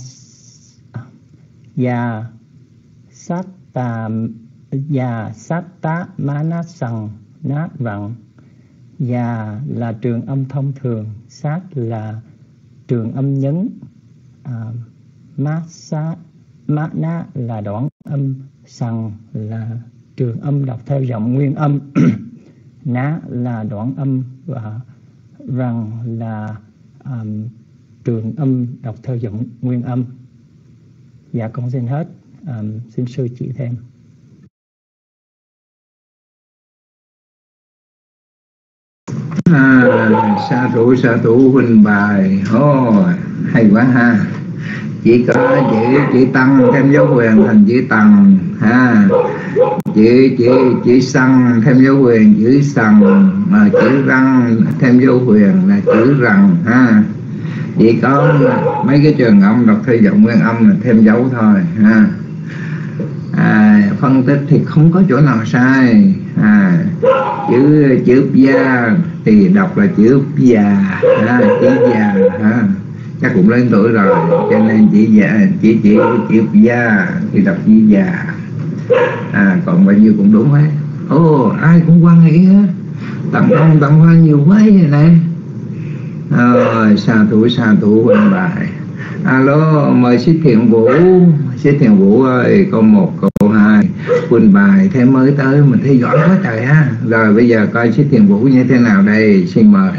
D: Gia Sát Tà Gia Sát Tá Má Nát Sằng Nát Rặng. Gia là trường âm thông thường, Sát là trường âm nhấn, à, Má Sát Má Ná là đoạn âm, Sằng là trường âm đọc theo giọng nguyên âm, Ná là đoạn âm, và Răng là um, trường âm đọc theo giọng nguyên âm. Dạ con xin hết, um, xin sư chỉ thêm.
A: À, sa thủ sa thủ huynh bài. Oh, hay quá ha. Chỉ có chữ chữ tăng thêm dấu huyền thành chữ tằng ha. Chữ chữ chữ xăng thêm dấu huyền chữ sằng, mà chữ răng thêm dấu huyền là chữ rằng ha. Chỉ có mấy cái trường âm đọc theo giọng nguyên âm là thêm dấu thôi ha. À, phân tích thì không có chỗ nào sai. À, chữ chữ gia thì đọc là chữ già ha, chữ già ha. Chắc cũng lớn tuổi rồi cho nên chỉ già, chỉ chỉ chữ gia thì đọc chữ già. À, còn bao nhiêu cũng đúng hết. Ồ, ai cũng quan nghĩ hết. Tặng ông tặng hoa nhiều quá vậy này. Rồi, sa thủ sa thủ huynh bài. Alo, mời Xích Thiện Vũ. Xích Thiện Vũ ơi, câu một câu hai. Huynh bài thêm mới tới mình thấy giỏi quá trời ha. Rồi bây giờ coi Xích Thiện Vũ như thế nào đây, xin mời.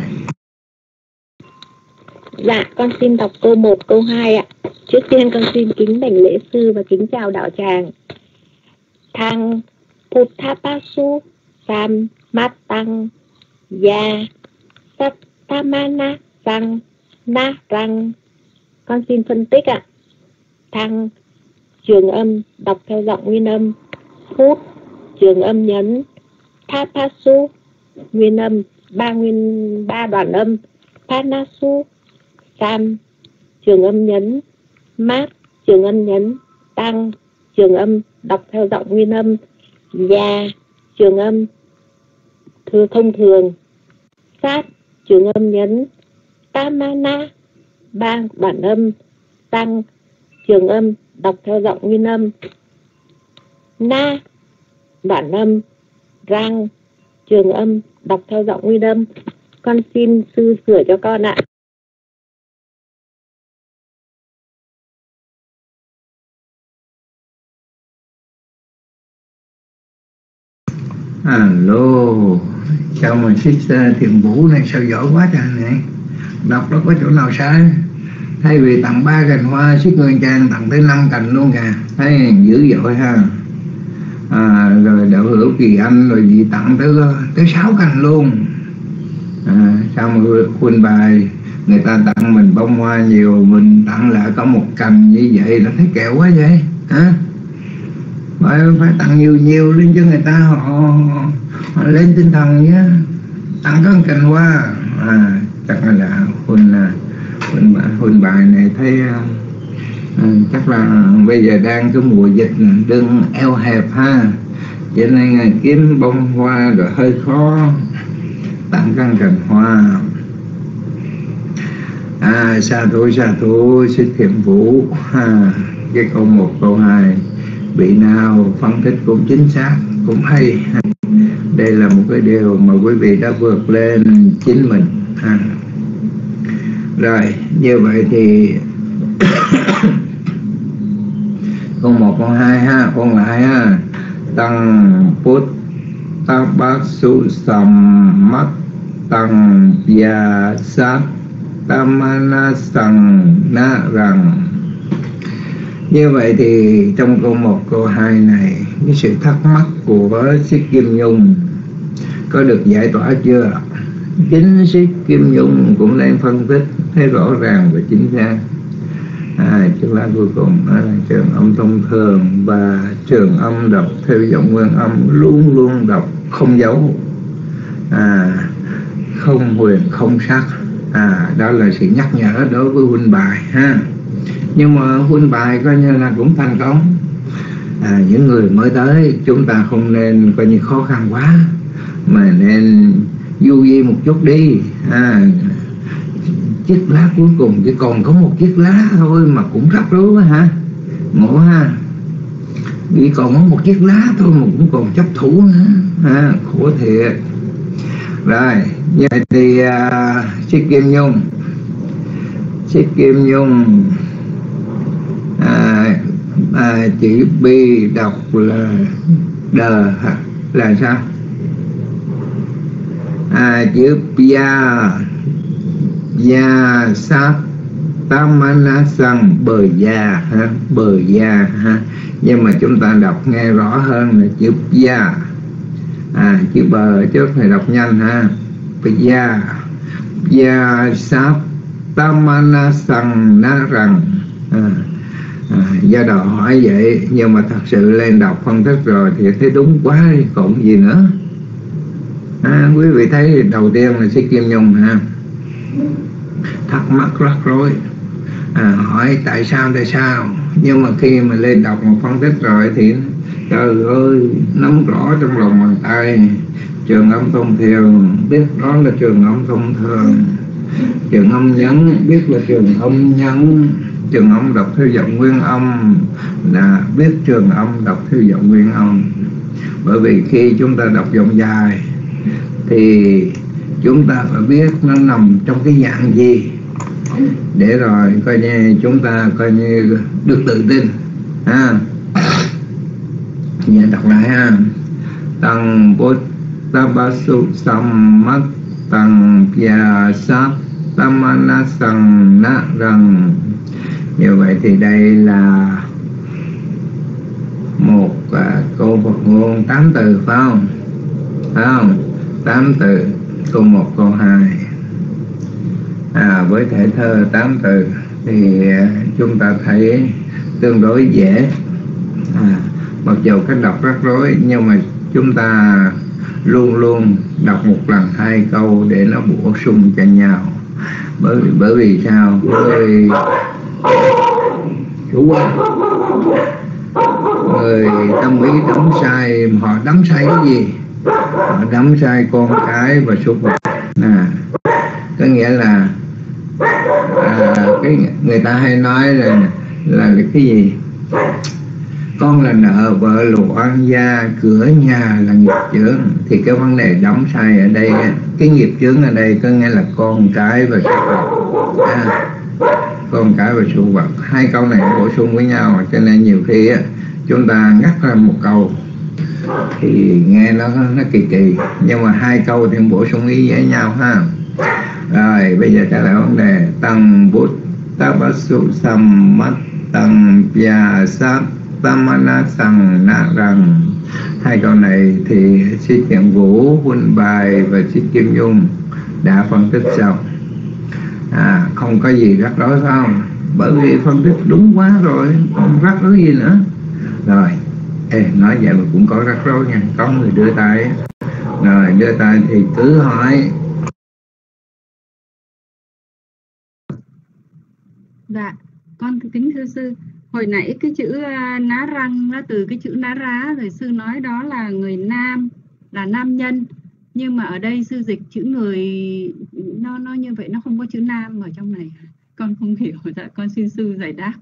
E: Dạ, con xin đọc câu một, câu hai ạ. Trước tiên con xin kính đảnh lễ sư và kính chào đạo tràng. Thang Putthapasu Sam Mát Tăng Ya Sattamana Sang Na Răng. Con xin phân tích ạ. Thang trường âm đọc theo giọng nguyên âm, Put trường âm nhấn, Thapasu nguyên âm ba nguyên ba đoạn âm, Panasu Sam trường âm nhấn, Mát trường âm nhấn, Tăng trường âm đọc theo giọng nguyên âm, Ya trường âm thư thông thường, Sát trường âm nhấn, Tamana ba đoạn âm, Tăng trường âm đọc theo giọng nguyên âm, Na đoạn âm, Rang trường âm đọc theo giọng nguyên âm. Con xin sư sửa cho con ạ.
A: Alo, sao mà xích Thiện Vũ này sao giỏi quá trời này, đọc đó có chỗ nào sai. Thay vì tặng ba cành hoa, xích Nguyên Trang tặng tới năm cành luôn kìa, thấy dữ dội ha. À, rồi Đạo Hữu Kỳ Anh rồi gì tặng tới tới sáu cành luôn. À, sao mà huynh bài người ta tặng mình bông hoa nhiều, mình tặng lại có một cành như vậy là thấy kẹo quá vậy hả? Phải, phải tặng nhiều nhiều lên cho người ta họ, họ lên tinh thần nhé. Tặng có một cành hoa à, chắc là huynh huynh, huynh bài này thấy à, chắc là bây giờ đang cái mùa dịch đừng eo hẹp ha, cho nên kiếm bông hoa rồi hơi khó, tặng căn cành hoa. À, sa thú sa thú xích Thiện Vũ ha. Cái câu một câu hai vị nào phân tích cũng chính xác, cũng hay. Đây là một cái điều mà quý vị đã vượt lên chính mình ha. Rồi như vậy thì câu một câu hai ha, ôn lại ha. Tăng Bút Ta Bát Su Sam Mắt Tăng Gia Sát Tamana Sang Na Rằng. Như vậy thì trong câu một câu hai này, cái sự thắc mắc của Xích Kim Nhung có được giải tỏa chưa? Chính Xích Kim Nhung cũng đang phân tích thấy rõ ràng và chính xác. À, chữ lá cuối cùng đó là trường âm thông thường, và trường âm đọc theo giọng nguyên âm luôn luôn đọc không dấu, à, không huyền không sắc. À, đó là sự nhắc nhở đối với huynh bài ha. Nhưng mà huynh bài coi như là cũng thành công. À, những người mới tới chúng ta không nên coi như khó khăn quá, mà nên du di một chút đi. À, chiếc lá cuối cùng chỉ còn có một chiếc lá thôi mà cũng rắc rối quá hả, ngộ ha. Chỉ còn có một chiếc lá thôi mà cũng còn chấp thủ nữa, à, khổ thiệt. Rồi vậy thì Xích uh, Kim Nhung Xích Kim Nhung à, à, chữ bi đọc là đờ là sao? À, chữ pia gia sát tamana sang bờ già ha, bờ già ha. Nhưng mà chúng ta đọc nghe rõ hơn là chữ gia. À, chữ bờ trước thì đọc nhanh ha. Pia gia sát tamana sang na rằng. À, à, do đó hỏi vậy, nhưng mà thật sự lên đọc phân tích rồi thì thấy đúng quá đi, còn gì nữa. À, quý vị thấy đầu tiên là Xích Kim Nhung ha, thắc mắc rắc rối, à, hỏi tại sao tại sao, nhưng mà khi mà lên đọc một phân tích rồi thì trời ơi, nắm rõ trong lòng bàn tay. Trường âm thông thường biết đó là trường âm thông thường, trường âm nhấn biết là trường âm nhấn, trường âm đọc theo giọng nguyên âm là biết trường âm đọc theo giọng nguyên âm. Bởi vì khi chúng ta đọc giọng dài thì chúng ta phải biết nó nằm trong cái dạng gì, để rồi coi như chúng ta coi như được tự tin ha. Nhà đọc lại ha. Tăng Bút Ta Bát Su Sam Mắt Tăng Gia Sát Tamana Sang Na Rằng. Như vậy thì đây là một à, câu Phật ngôn tám từ phải không? Phải không? Tám từ, câu một câu hai. À, với thể thơ tám từ thì chúng ta thấy tương đối dễ. À, mặc dù cách đọc rắc rối, nhưng mà chúng ta luôn luôn đọc một lần hai câu để nó bổ sung cho nhau. Bởi vì, bởi vì sao? Bởi vì chủ quan người tâm ý đắm sai, họ đắm sai cái gì? Họ đắm sai con cái và súc vật. À, có nghĩa là à, cái người ta hay nói là là cái gì? Con là nợ, vợ là oan gia, cửa nhà là nghiệp chướng. Thì cái vấn đề đắm sai ở đây, cái nghiệp chướng ở đây có nghĩa là con cái và súc vật. À, con cái và súc vật, hai câu này bổ sung với nhau, cho nên nhiều khi á, chúng ta ngắt ra một câu thì nghe nó nó kỳ kỳ, nhưng mà hai câu thì bổ sung ý với nhau ha. Rồi bây giờ trả lời vấn đề tăng bút tabasu sammat tăng pya sát tamana sang na rằng. Hai câu này thì Sĩ Kiện Vũ, Huynh Bài và Sĩ Kim Dung đã phân tích xong. À, không có gì rắc rối phải không? Bởi vì phân tích đúng quá rồi, không rắc rối gì nữa. Rồi, ê, nói vậy mà cũng có rắc rối nha. Có người đưa tay. Rồi, đưa tay thì cứ hỏi.
C: Dạ, con kính thưa sư. Hồi nãy cái chữ uh, ná răng là từ cái chữ ná rá, rồi sư nói đó là người nam, là nam nhân. Nhưng mà ở đây sư dịch chữ người, nó nó như vậy, nó không có chữ nam ở trong này. Con không hiểu, dạ con xin sư giải đáp.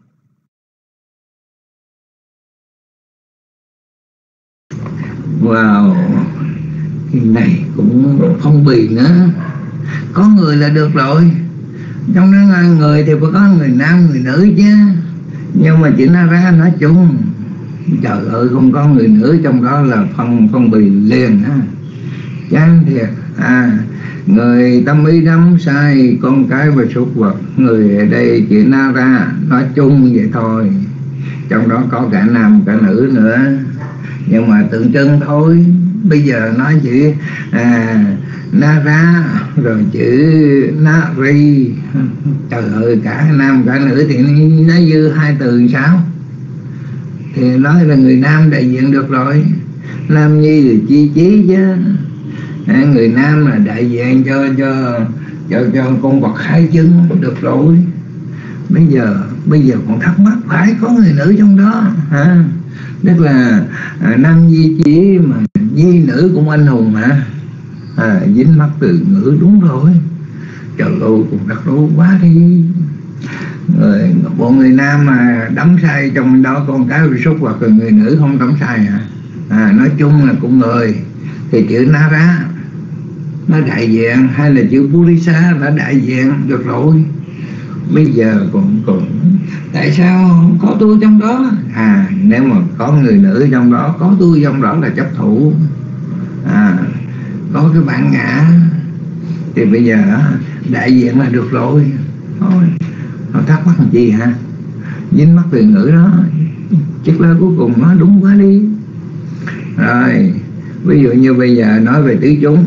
A: Wow, cái này cũng phong bì nữa. Có người là được rồi. Trong đó là người thì phải có người nam, người nữ chứ. Nhưng mà chỉ nói ra nói chung. Trời ơi, không có người nữ trong đó là phong phong bì liền á. Chán thiệt. À, người tâm ý đắm sai con cái và súc vật. Người ở đây chỉ nói ra nói chung vậy thôi. Trong đó có cả nam cả nữ nữa, nhưng mà tượng trưng thôi. Bây giờ nói chữ à, na ra rồi chữ na ri, trời ơi, cả nam cả nữ thì nó dư hai từ sao? Thì nói là người nam đại diện được rồi, nam nhi thì chi chí chứ. À, người nam là đại diện cho cho cho cho con vật hai chân được rồi. Bây giờ bây giờ còn thắc mắc phải có người nữ trong đó hả? Tức là à, nam nhi chí mà nhi nữ cũng anh hùng hả? À, dính mắc từ ngữ đúng rồi. Trời ơi, cũng đặt rối quá đi. Người, bộ người nam mà đắm say trong đó con cái bị súc vật, rồi người nữ không đắm say hả? À, nói chung là cũng người thì chữ na ra nó đại diện, hay là chữ purisa nó đại diện được rồi. Bây giờ còn còn tại sao có tôi trong đó? À, nếu mà có người nữ trong đó, có tôi trong đó là chấp thủ. À, có cái bản ngã thì bây giờ đại diện là được rồi. Thôi, nó thắc mắc làm chi hả? Dính mắc từ ngữ đó, chất lớp cuối cùng nó đúng quá đi. Rồi, ví dụ như bây giờ nói về tứ chúng.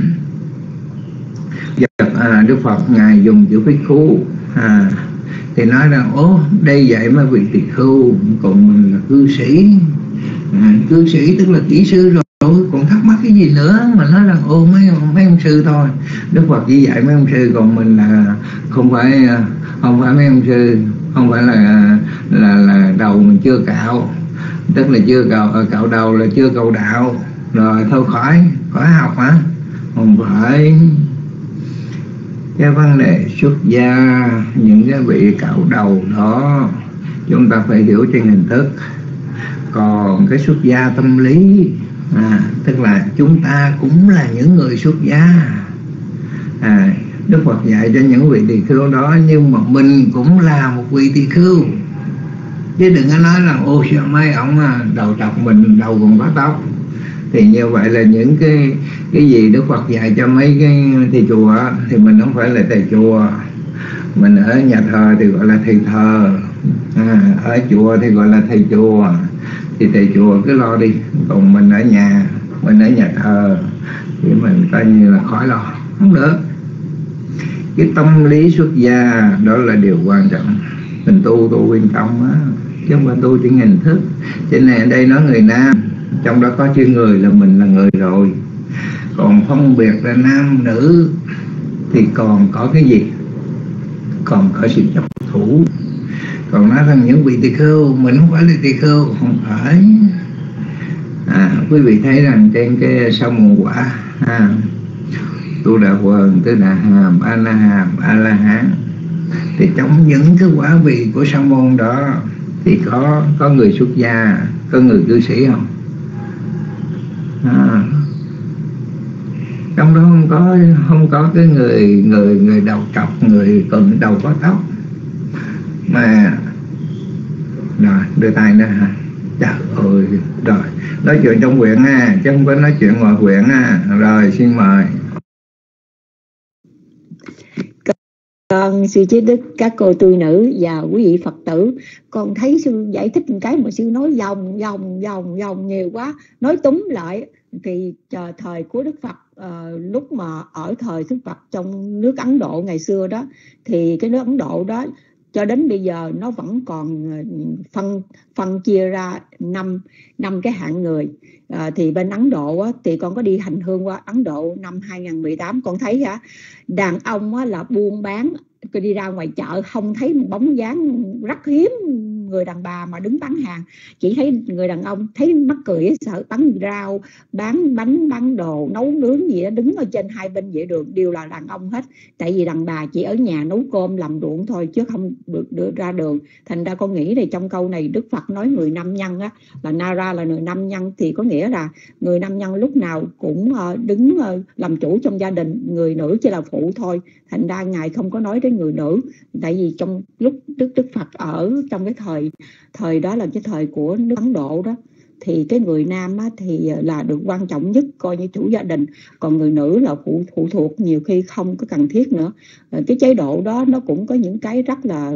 A: À, Đức Phật Ngài dùng chữ phích khu, à, thì nói rằng ố, đây vậy mà vị tỳ khưu, còn mình là cư sĩ. À, cư sĩ tức là kỹ sư rồi, còn thắc mắc cái gì nữa mà nói rằng ô mấy mấy ông sư thôi. Đức Phật chỉ dạy mấy ông sư, còn mình là không phải không phải mấy ông sư, không phải là là là đầu mình chưa cạo, tức là chưa cạo cạo đầu là chưa cầu đạo rồi thôi khỏi khỏi học hả? Không phải. Cái vấn đề xuất gia, những cái vị cạo đầu đó chúng ta phải hiểu trên hình thức. Còn cái xuất gia tâm lý, à, tức là chúng ta cũng là những người xuất gia. À, Đức Phật dạy cho những vị tỳ khưu đó, nhưng mà mình cũng là một vị tỳ khưu. Chứ đừng có nói là ô sao mấy ông đầu trọc, mình đầu còn có tóc. Thì như vậy là những cái cái gì Đức Phật dạy cho mấy cái thầy chùa thì mình không phải là thầy chùa. Mình ở nhà thờ thì gọi là thầy thờ, à, ở chùa thì gọi là thầy chùa. Thì thầy chùa cứ lo đi, còn mình ở nhà, mình ở nhà thờ thì mình coi như là khỏi lo, không được. Cái tâm lý xuất gia đó là điều quan trọng. Mình tu tu viên tâm á, chứ không phải tu trên hình thức. Cho nên ở đây nói người nam, trong đó có chữ người là mình là người rồi. Còn phân biệt ra nam nữ thì còn có cái gì? Còn có sự chấp thủ. Còn nói rằng những vị tỳ khưu, mình không phải là tỳ khưu, không phải. À, quý vị thấy rằng trên cái sa môn quả, à, Tu Đà Quần, Tư Đà Hàm, A La Hàm, A La Hán, thì trong những cái quả vị của sa môn đó thì có có người xuất gia, có người cư sĩ không? À, trong đó không có không có cái người người người đầu trọc, người cần đầu có tóc mà rồi đưa tay nữa hả? Trời Ôi, rồi, nói chuyện trong huyện ha, chứ không có nói chuyện ngoài huyện ha. Rồi, xin mời.
F: Con sư Trí Đức, các cô tu nữ và quý vị Phật tử, con thấy sư giải thích một cái mà sư nói vòng vòng vòng vòng nhiều quá. Nói túm lại thì chờ thời của Đức Phật, uh, lúc mà ở thời Đức Phật trong nước Ấn Độ ngày xưa đó, thì cái nước Ấn Độ đó cho đến bây giờ nó vẫn còn phân phân chia ra năm năm cái hạng người. À, thì bên Ấn Độ á, thì con có đi hành hương qua Ấn Độ năm hai không một tám, con thấy hả, đàn ông á, là buôn bán, tôi đi ra ngoài chợ không thấy một bóng dáng, rất hiếm người đàn bà mà đứng bán hàng, chỉ thấy người đàn ông, thấy mắc cười sợ, bán rau, bán bánh, bán đồ, nấu nướng gì đó, đứng ở trên hai bên vệ đường đều là đàn ông hết. Tại vì đàn bà chỉ ở nhà nấu cơm làm ruộng thôi chứ không được đưa ra đường. Thành ra con nghĩ này, trong câu này Đức Phật nói người nam nhân á, là Nara là người nam nhân, thì có nghĩa là người nam nhân lúc nào cũng đứng làm chủ trong gia đình, người nữ chỉ là phụ thôi. Thành ra Ngài không có nói đến người nữ, tại vì trong lúc Đức Đức Phật ở trong cái thời thời đó là cái thời của nước Ấn Độ đó, thì cái người nam á, thì là được quan trọng nhất, coi như chủ gia đình, còn người nữ là phụ phụ thuộc, nhiều khi không có cần thiết nữa. Cái chế độ đó nó cũng có những cái rất là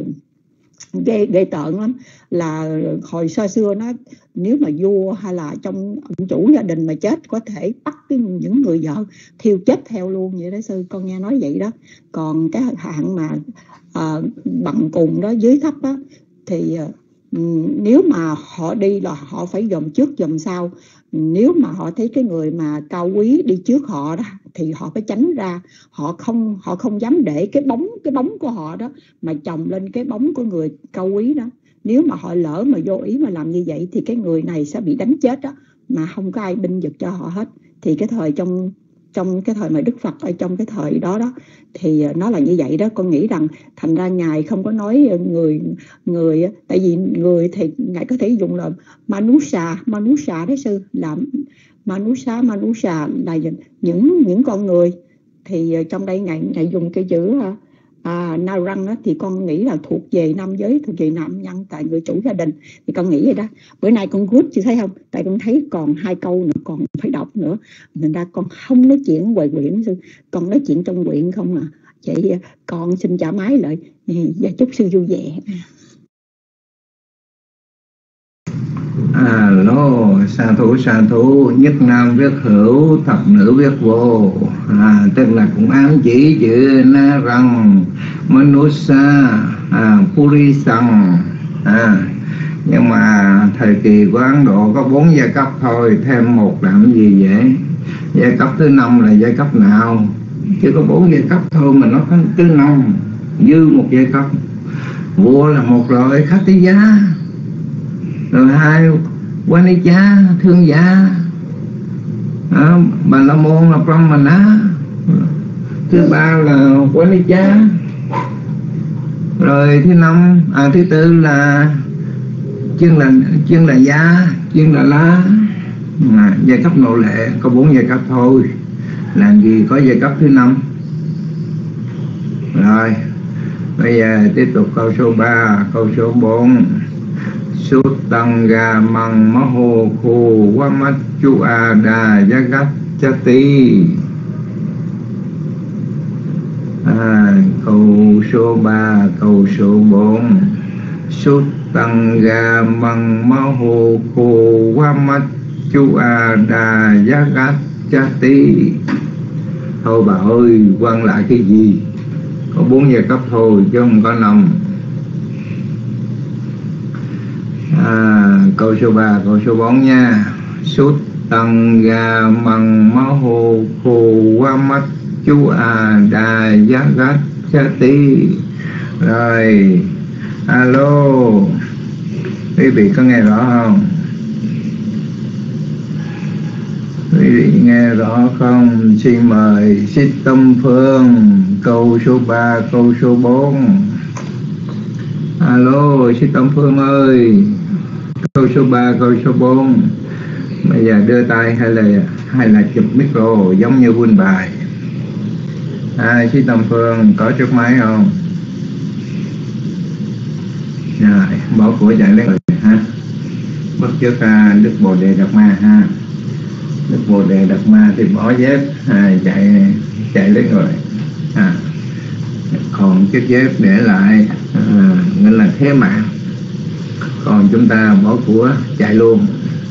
F: ghê ghê tợn lắm, là hồi xa xưa nó, nếu mà vua hay là trong ông chủ gia đình mà chết, có thể bắt cái những người vợ thiêu chết theo luôn vậy đó sư, con nghe nói vậy đó. Còn cái hạng mà à, bằng cùng đó, dưới thấp đó, thì nếu mà họ đi là họ phải dòm trước dòm sau. Nếu mà họ thấy cái người mà cao quý đi trước họ đó, thì họ phải tránh ra, họ không họ không dám để cái bóng cái bóng của họ đó mà chồng lên cái bóng của người cao quý đó. Nếu mà họ lỡ mà vô ý mà làm như vậy thì cái người này sẽ bị đánh chết đó, mà không có ai binh vực cho họ hết. Thì cái thời trong trong cái thời mà Đức Phật ở trong cái thời đó đó thì nó là như vậy đó. Con nghĩ rằng thành ra Ngài không có nói người người tại vì người thì Ngài có thể dùng là Manusa Manusa đấy sư, là Manusa Manusa là những những con người. Thì trong đây Ngài Ngài dùng cái chữ à, Narang đó, thì con nghĩ là thuộc về nam giới, thuộc về nam nhân, tại người chủ gia đình. Thì con nghĩ vậy đó. Bữa nay con gút chị thấy không, tại con thấy còn hai câu nữa còn phải đọc nữa, nên ra con không nói chuyện ngoài quyển, con nói chuyện trong quyển không à. Vậy con xin trả máy lại và chúc sư vui vẻ.
A: Alo, sa thủ sa thủ, nhất nam viết hữu, thập nữ viết vô. À, tức là cũng ám chỉ chữ na rằng manusa, à, purisang. À, nhưng mà thời kỳ của Ấn Độ có bốn giai cấp thôi, thêm một làm gì vậy? Giai cấp thứ năm là giai cấp nào? Chỉ có bốn giai cấp thôi mà nó có thứ năm, dư một giai cấp. Vua là một loại khách tí giá, rồi hai Vanicha thương gia, à, Bà La Môn là Brahmana, thứ ba là Vanicha, rồi thứ năm à thứ tư là chuyên là chuyên là gia, chuyên là la. À, giai cấp nội lệ có bốn giai cấp thôi, làm gì có giai cấp thứ năm. Rồi bây giờ tiếp tục câu số ba, câu số bốn. Sutanga mang maho khu wamachu ada jagat chati. À, câu số ba, câu số bốn. Sutanga mang maho khu wamachu ada jagat chati. Thôi bà ơi, quan lại cái gì? Có bốn giai cấp thôi chứ không có năm. À, câu số ba, câu số bốn nha. Sút tăng ga măng máu hồ khô qua mắt chú à đà giác gắt chá tí. Rồi, alo, quý vị có nghe rõ không? Quý vị nghe rõ không? Xin mời Xích Tâm Phương, câu số ba, câu số bốn. Alo, Xích Tâm Phương ơi, câu số ba, câu số bốn. Bây giờ đưa tay hay là hay là chụp micro giống như vun bài. À, Xích Tâm Phương có trước máy không? Rồi, bỏ của chạy lên rồi ha. bất chấp à, Đức Bồ Đề Đạt Ma ha. Đức Bồ Đề Đạt Ma thì bỏ dép à, chạy chạy lấy người à, còn chiếc dép để lại à, nghĩa là thế mạng, còn chúng ta bỏ của chạy luôn.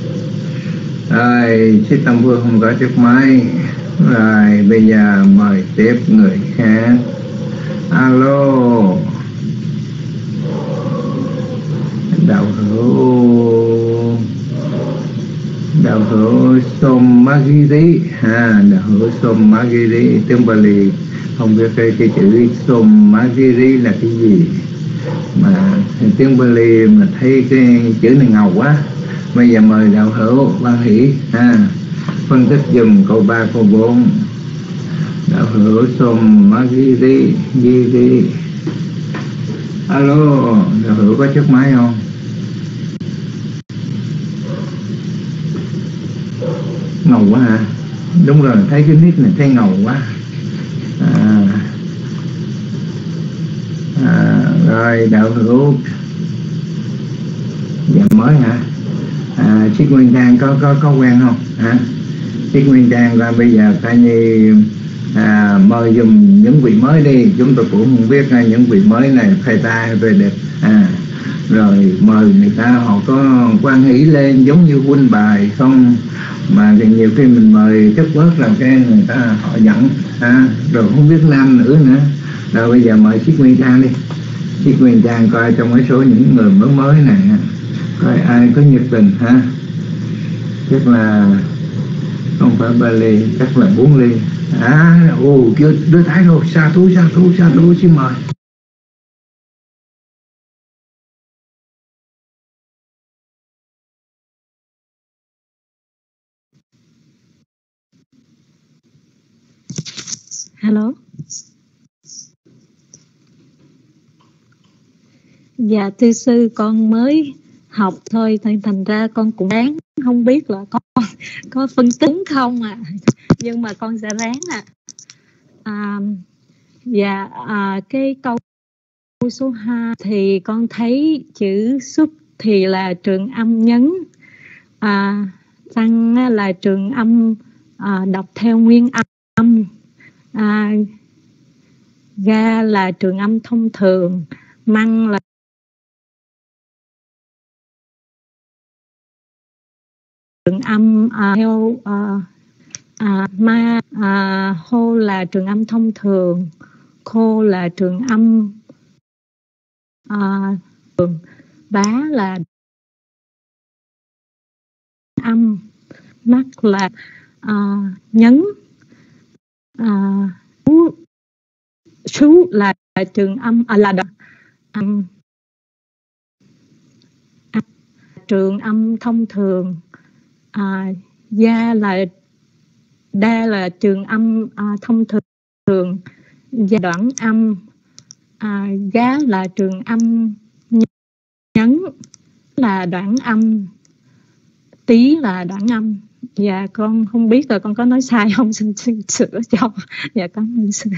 A: Rồi Thích Tâm Vương không có chiếc máy. Rồi bây giờ mời tiếp người khác. Alo, đạo hữu đạo hữu Somagiri ha, đạo hữu Somagiri, tiếng Bali không biết cái, cái chữ Somagiri là cái gì, mà tiếng Bali mà thấy cái chữ này ngầu quá. Bây giờ mời đạo hữu Văn Hỷ ha, phân tích dùm câu ba câu bốn. Đạo hữu Somagiri Giri. Alo, đạo hữu có chiếc máy không? Ngầu quá hả? Đúng rồi, thấy cái nick này thấy ngầu quá. À, à, rồi đạo hữu dạ mới hả? À, Chiếc Nguyên Trang có có có quen không? Hả? Chiếc Nguyên Trang là bây giờ coi như à, mời dùm những vị mới đi. Chúng tôi cũng không biết à, những vị mới này phê tai về đẹp à, rồi mời người ta họ có quan hỷ lên giống như huynh bài không, mà thì nhiều khi mình mời chất bớt là cái người ta họ giận à, rồi không biết nam nữ nữa. Rồi bây giờ mời Chiếc Nguyên Trang đi. Chiếc Nguyên Trang coi trong cái số những người mới mới này coi ai có nhiệt tình ha. Chắc là không phải ba ly, chắc là bốn ly. À, ồ, chưa đưa thái rồi, sa thú, sa thú, sa thú, xin mời.
E: Hello. Dạ thưa sư, con mới học thôi, thành thành ra con cũng ráng, không biết là con có phân tính không à, nhưng mà con sẽ ráng à. à dạ à, cái câu số hai thì con thấy chữ xuất thì là trường âm nhấn, à, tăng là trường âm à, đọc theo nguyên âm, à, ga là trường âm thông thường, măng là trường âm à, theo à, à, ma à, hô là trường âm thông thường, khô là trường âm à, thường, bá là âm, mắt là à, nhấn, à, sú là trường âm à, là âm, trường âm thông thường, à, gia là đa là trường âm à, thông thường, gia đoạn âm, à, gá là trường âm nhấn là đoạn âm, tí là đoạn âm. Dạ con không biết rồi con có nói sai không, xin, xin sửa cho. Dạ cảm ơn sư.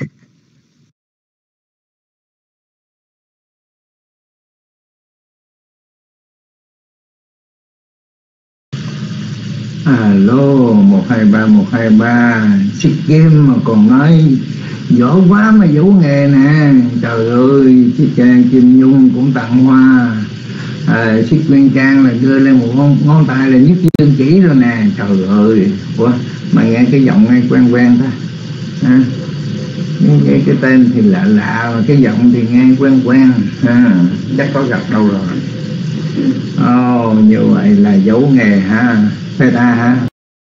A: Alo, một hai ba một hai ba, xích game mà còn nói giỏi quá mà giấu nghề nè. Trời ơi, chiếc Trang Kim Nhung cũng tặng hoa, à, Xích Nguyên Trang là đưa lên một ngón, ngón tay là nhất dương chỉ rồi nè. Trời ơi, ủa, mà nghe cái giọng nghe quen quen thôi à, cái, cái, cái tên thì lạ lạ mà cái giọng thì nghe quen quen à, chắc có gặp đâu rồi. Ồ, oh, như vậy là giấu nghề ha, phê ta hả?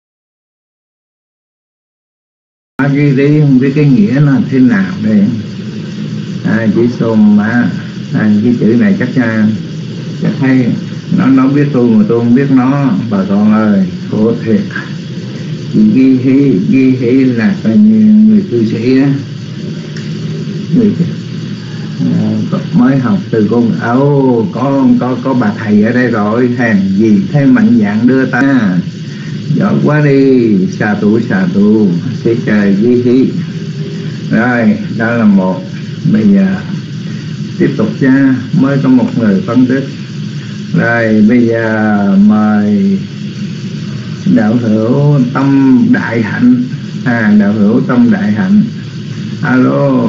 A: Ghi đi, không biết cái nghĩa là thế nào đây. À, chỉ xôm mà à, cái chữ này chắc chắc hay nó nó biết tôi mà tôi không biết nó. Bà con ơi, khổ thiệt. Chị ghi hí ghi hí là coi như người cư sĩ á, người à, mới học từ con ấu có có có bà thầy ở đây rồi, hàng gì thế mạnh dạng đưa ta giỏi quá đi, xà tụ xà tụ sẽ trời ghi hí. Rồi đó là một. Bây giờ tiếp tục nha, mới có một người phân tích Rồi bây giờ mời đạo hữu Tâm Đại Hạnh. À, đạo hữu Tâm Đại Hạnh. Alo.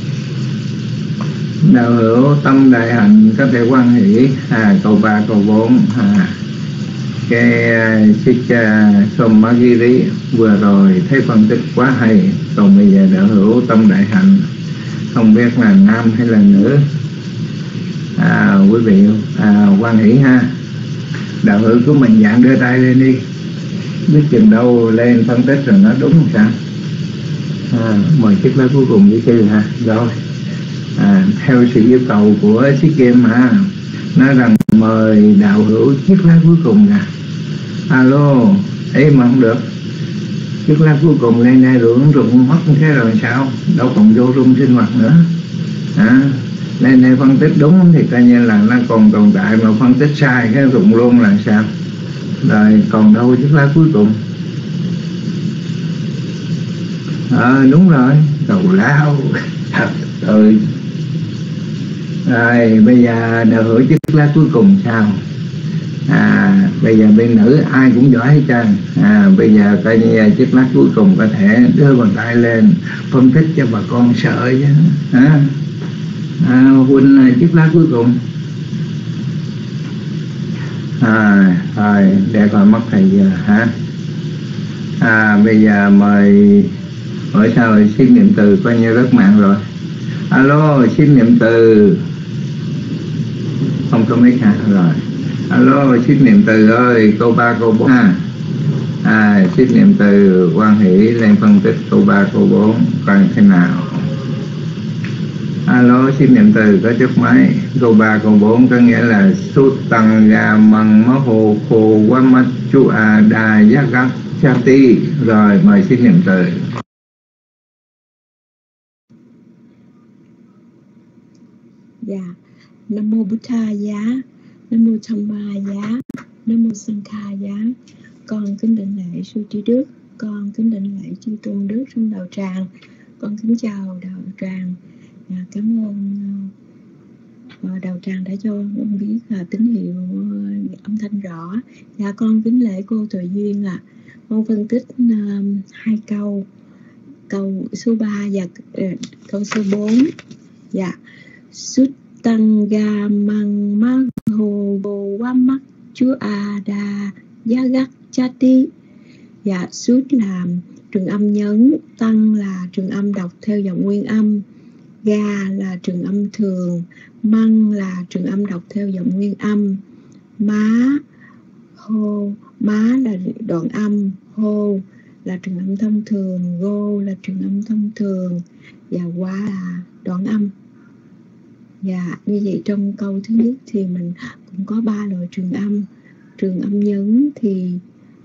A: Đạo hữu Tâm Đại Hạnh có thể quan hỷ à, câu ba câu bốn à. Cái Sikha Somagiri vừa rồi thấy phân tích quá hay. Còn bây giờ đạo hữu Tâm Đại Hạnh, không biết là nam hay là nữ. À, quý vị à, quan hỷ ha. Đạo hữu của mình dạng đưa tay lên đi, biết chừng đâu lên phân tích rồi nó đúng không sao. À, mời chiếc lá cuối cùng với sư ha. Rồi à, theo sự yêu cầu của Sikkim mà nói rằng mời đạo hữu chiếc lá cuối cùng nè. Alo, ấy mà không được, chiếc lá cuối cùng lên đây rồi rụng mất thế rồi sao, đâu còn vô rung sinh hoạt nữa. À, lên đây phân tích đúng thì coi như là nó còn tồn tại, mà phân tích sai cái rụng luôn là sao. Rồi còn đâu chiếc lá cuối cùng. Ờ à, đúng rồi, tào lao thật ơi. Rồi bây giờ đạo hữu chiếc lá cuối cùng sao. À, bây giờ bên nữ ai cũng giỏi hết trơn. À, bây giờ coi như chiếc lá cuối cùng có thể đưa bàn tay lên phân tích cho bà con sợ chứ. À, à, huynh chiếc lá cuối cùng. À, rồi để coi mất thầy giờ hả. À, bây giờ mời hỏi sao rồi, xin niệm từ coi như rất mạng rồi. Alo, xin niệm từ. Không có mấy hả rồi. Alo, xin niệm từ ơi, câu ba câu bốn ha. À, xin niệm từ quan hỷ lên phân tích câu ba câu bốn coi thế nào. Alo, xin niệm từ có chút máy. Câu ba câu bốn có nghĩa là Sút tăng ga măng mó hồ khô quá mắt chú à đà giác gắt cha ti. Rồi mời xin niệm từ.
F: Dạ, Nam mô Bụt Tha giá, Nam mô Tham Ma giá, Nam mô Sang Kha giá. Con kính đảnh lễ sư trí đức, con kính đảnh lễ chư tôn đức trong đạo tràng, con kính chào đạo tràng. Dạ, cảm ơn uh, đạo tràng đã cho con biết uh, tín hiệu uh, âm thanh rõ. Dạ, con kính lễ cô Tuệ Duyên ạ. À. Con phân tích uh, hai câu, câu số ba và uh, câu số bốn. Dạ, Sút tăng ga măng ma hồ bồ quá mắt chúa a đà giá gắt cha ti. Dạ, Sút là trường âm nhấn, tăng là trường âm đọc theo dòng nguyên âm, ga là trường âm thường, măng là trường âm đọc theo dòng nguyên âm, má hô, má là đoạn âm, hô là trường âm thông thường, gô là trường âm thông thường, và quá là đoạn âm. Dạ, như vậy trong câu thứ nhất thì mình cũng có ba loại trường âm. Trường âm nhấn thì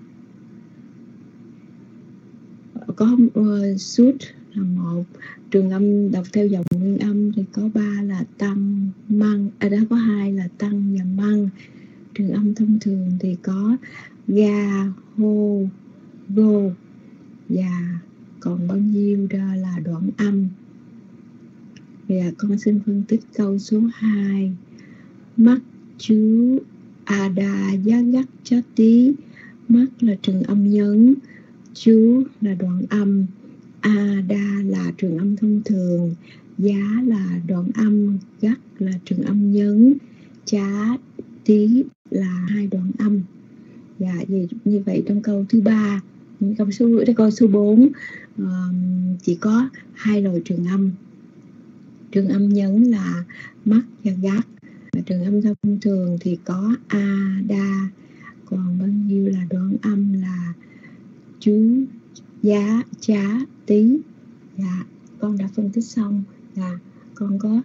F: có uh, Sút là một, trường âm đọc theo dòng nguyên âm thì có ba là tăng, măng, à đó có hai là tăng và măng. Trường âm thông thường thì có ga, hô, gô, và còn bao nhiêu đó là đoạn âm. Bây giờ con xin phân tích câu số hai. Mắt chú a đà giá gắt chát tí. Mắt là trường âm nhấn, chú là đoạn âm, a đa là trường âm thông thường, giá là đoạn âm, gắt là trường âm nhấn, chá tí là hai đoạn âm. Dạ, như vậy trong câu thứ ba, câu số câu số bốn uh, chỉ có hai loại trường âm. Trường âm nhấn là mắt và gắt. Trường âm thông thường thì có a đa, còn bao nhiêu là đoạn âm là chú, giá, chá, tí. Dạ, con đã phân tích xong. Dạ, con có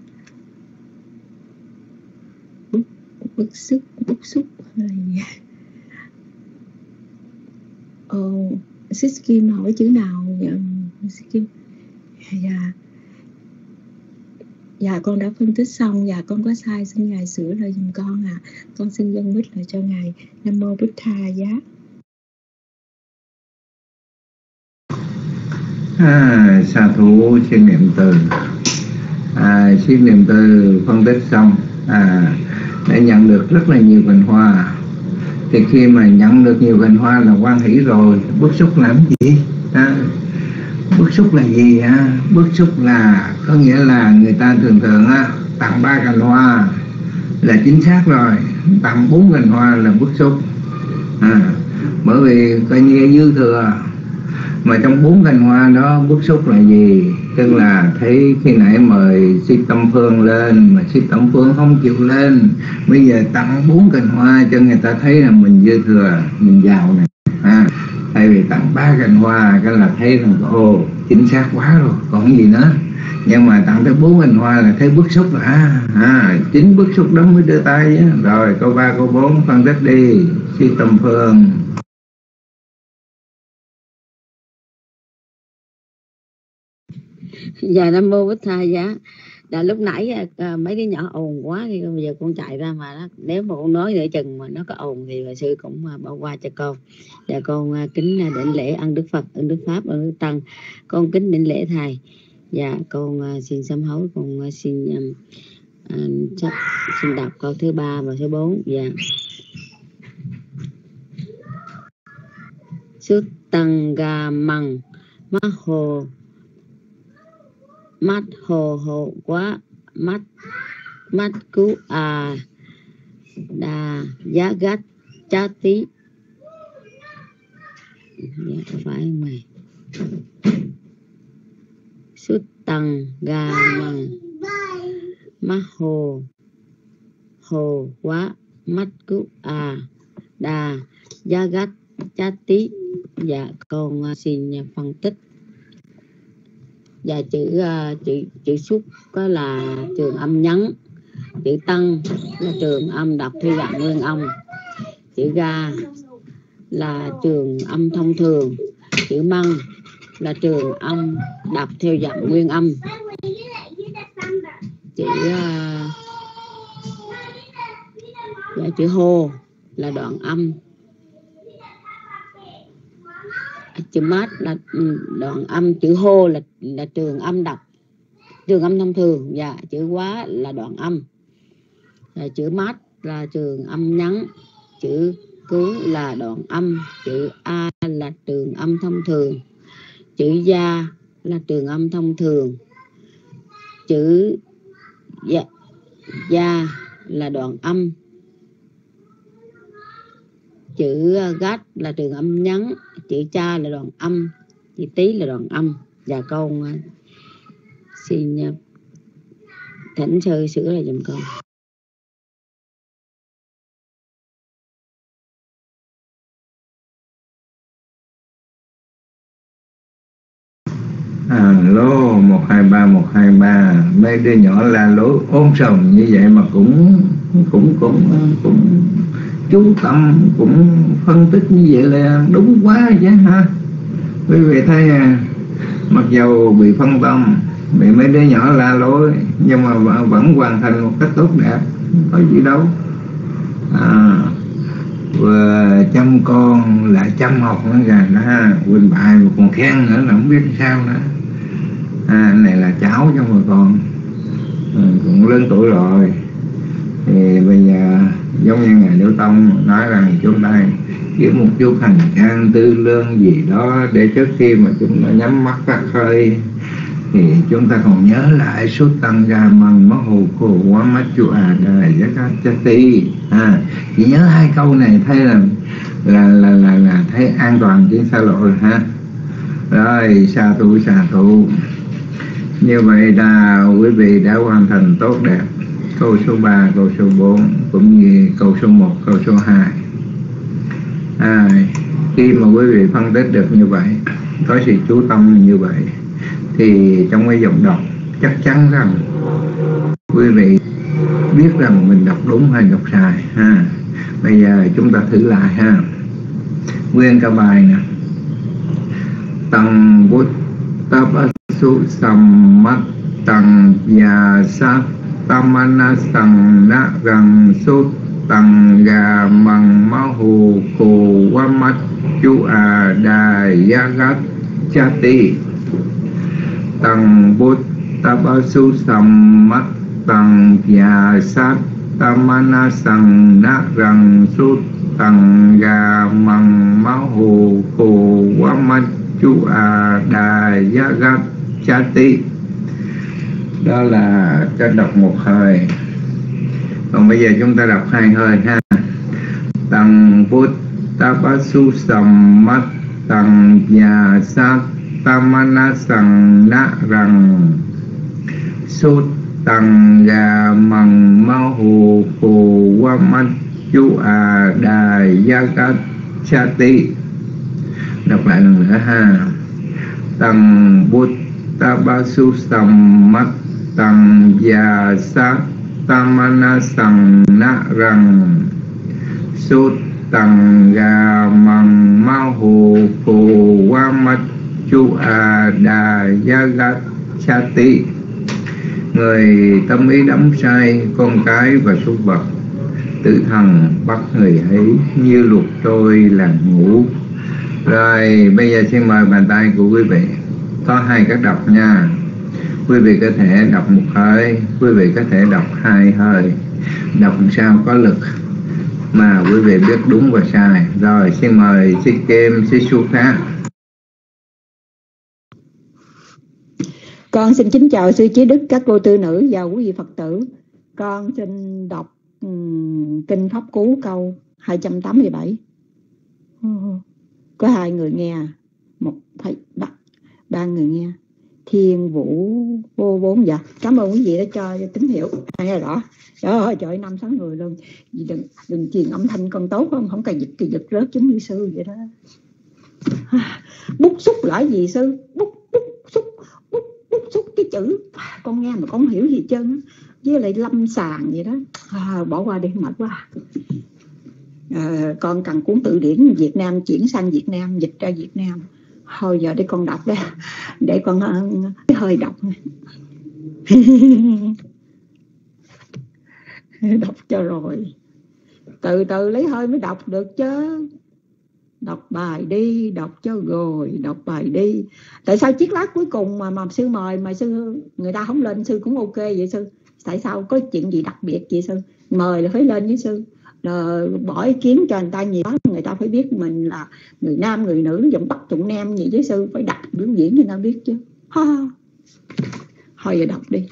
F: bức, bức xúc, bức xúc hay là gì? Ờ, Sikkim hỏi chữ nào? Sikkim. Dạ. Dạ, con đã phân tích xong. Dạ, con có sai xin Ngài sửa lại dùm con à. Con xin dâng bích lại cho Ngài. Nam mô Bụt Tha giá.
A: À, sa thú xin niệm từ. À, xin niệm từ phân tích xong. À, để nhận được rất là nhiều cành hoa. Thì khi mà nhận được nhiều cành hoa là hoan hỷ rồi, bức xúc làm gì? À, bức xúc là gì hả? Bức xúc là có nghĩa là người ta thường thường á, tặng ba cành hoa là chính xác rồi, tặng bốn cành hoa là bức xúc. À, bởi vì coi như dư thừa. Mà trong bốn cành hoa đó bức xúc là gì? Tức là thấy khi nãy mời Sĩ Tâm Phương lên mà Sĩ Tâm Phương không chịu lên, bây giờ tặng bốn cành hoa cho người ta thấy là mình dư thừa, mình giàu này. À, thay vì tặng ba cành hoa cái là thấy rằng ồ chính xác quá rồi, còn gì nữa. Nhưng mà tặng tới bốn cành hoa là thấy bức xúc là à, à, chính bức xúc đó mới đưa tay chứ. Rồi câu ba câu bốn phân tích đi Sĩ Tâm Phương.
G: Dạ Nam Mô Bích Tha Giá. Đã lúc nãy à, mấy đứa nhỏ ồn quá thì bây giờ con chạy ra mà đó, nếu mà con nói nửa chừng mà nó có ồn thì bà sư cũng à, bỏ qua cho con. Dạ con à, kính à, đảnh lễ ân Đức Phật, ân Đức Pháp, ân Đức Tăng. Con kính đảnh lễ thầy. Dạ con à, xin sám hối, con à, xin à, chắc, xin đọc câu thứ ba và số bốn. Dạ. Sút tăng ga măng ma hồ mắt hồ hộ quá mắt mắt cứu à đà giá gắt chá tí. Dạ, phải mày sút tăng ga măng mắt hồ hồ quá mắt cứu à đà giá gắt chá tí. Dạ con xin phân tích. Và chữ uh, chữ chữ xúc có là trường âm nhấn, chữ tăng là trường âm đọc theo dạng nguyên âm, chữ ga là trường âm thông thường, chữ măng là trường âm đọc theo dạng nguyên âm, chữ uh, và chữ hô là đoạn âm, chữ mát là đoạn âm, chữ hô là là trường âm đọc trường âm thông thường, và chữ quá là đoạn âm, và chữ mát là trường âm nhấn, chữ cứu là đoạn âm, chữ a là trường âm thông thường, chữ gia là trường âm thông thường, chữ gia, gia là đoạn âm, chữ gát là trường âm nhấn, chữ cha là đoạn âm, chữ tí là đoạn âm. Và con xin thỉnh sư sửa lại giùm con.
A: À, lô một hai ba một hai ba, mấy đứa nhỏ la lối ôm sòm như vậy mà cũng cũng cũng cũng chú tâm, cũng phân tích như vậy là đúng quá chứ ha. Quý vị thấy à, mặc dầu bị phân tâm, bị mấy đứa nhỏ la lối, nhưng mà vẫn hoàn thành một cách tốt đẹp, không có gì đâu. À, vừa chăm con lại chăm học nữa kìa, ha, quên bài mà còn khen nữa là không biết sao nữa. À, này là cháu cho mà con à, cũng lớn tuổi rồi, thì bây giờ giống như ngài Liễu Tông nói rằng chúng ta kiếm một chút hành trang tư lương gì đó để trước khi mà chúng ta nhắm mắt phát khơi thì chúng ta còn nhớ lại số tăng ga măng mất hồ khổ quá mắt chùa à đời giá cá chá ti. À, chỉ nhớ hai câu này thấy là là là là, là thấy an toàn trên xa lộ rồi ha. Rồi xa thụ xa thụ. Như vậy là quý vị đã hoàn thành tốt đẹp câu số ba, câu số bốn cũng như câu số một, câu số hai. À, khi mà quý vị phân tích được như vậy, có sự chú tâm như vậy, thì trong cái dòng đọc chắc chắn rằng quý vị biết rằng mình đọc đúng hay đọc sai ha. Bây giờ chúng ta thử lại ha. Nguyên cả bài nè. Tăng bút tập su sam mắt tăng già sát tamana sang na rằng sốt tăng gà măng ma hồ cổ qua mắt chú à đà ya gắt cha ti. Tăng bút tập su sam mắt tăng già sát tamana sang na rang sút tăng ga măng máu hồ hồ quá mắt chú à đà giá gắt cha tí. Đó là cho đọc một hơi. Còn bây giờ chúng ta đọc hai hơi ha. Tăng bút tapasu sam mắt tăng nhà sát tamana sang na rang sút tăng ga măng máu hồ hồ quá mắt chú à đà gia cát cha tí. Đọc lại lần nữa ha. Tăng bút tapasu sam mắt tăng gia sát tamana sang na rang sút tăng ga măng máu hồ hồ quá mắt chú à đà gia gát cha tí. Người tâm ý đắm say con cái và súc vật, tử thần bắt người ấy như luộc trôi làng ngủ. Rồi bây giờ xin mời bàn tay của quý vị. Có hai cách đọc nha. Quý vị có thể đọc một hơi, quý vị có thể đọc hai hơi. Đọc sao có lực mà quý vị biết đúng và sai. Rồi xin mời sư Kim, sư Su khác.
F: Con xin kính chào sư Trí Đức, các cô tư nữ và quý vị Phật tử. Con xin đọc um, kinh Pháp Cú câu hai trăm tám mươi bảy. Có hai người nghe, một phải ba, ba người nghe. Thiên vũ vô bốn dạ. Cảm ơn quý vị đã cho tín hiệu. Nghe rõ. Trời ơi, trời năm sáu người luôn. Đừng, đừng truyền âm thanh con tốt không? Không cần giật kỳ giật rớt giống như sư vậy đó. Bút xúc lại gì sư? Bút bút xúc bút bút xúc cái chữ con nghe mà con không hiểu gì trơn, với lại lâm sàng vậy đó. À, bỏ qua đi, mệt quá. À, con cần cuốn từ điển Việt Nam chuyển sang Việt Nam, dịch ra Việt Nam. Thôi giờ để con đọc đây, để con uh, hơi đọc. Đọc cho rồi, từ từ lấy hơi mới đọc được chứ. Đọc bài đi, đọc cho rồi, đọc bài đi. Tại sao chiếc lát cuối cùng mà, mà sư mời mà sư người ta không lên sư cũng ok vậy sư? Tại sao có chuyện gì đặc biệt vậy sư? Mời là phải lên với sư. Rồi bỏ ý kiến cho người ta nhiều đó, người ta phải biết mình là người nam người nữ giọng Bắc giọng Nam gì với sư, phải đặt biểu diễn cho người ta biết chứ. Ha. Thôi giờ đọc đi.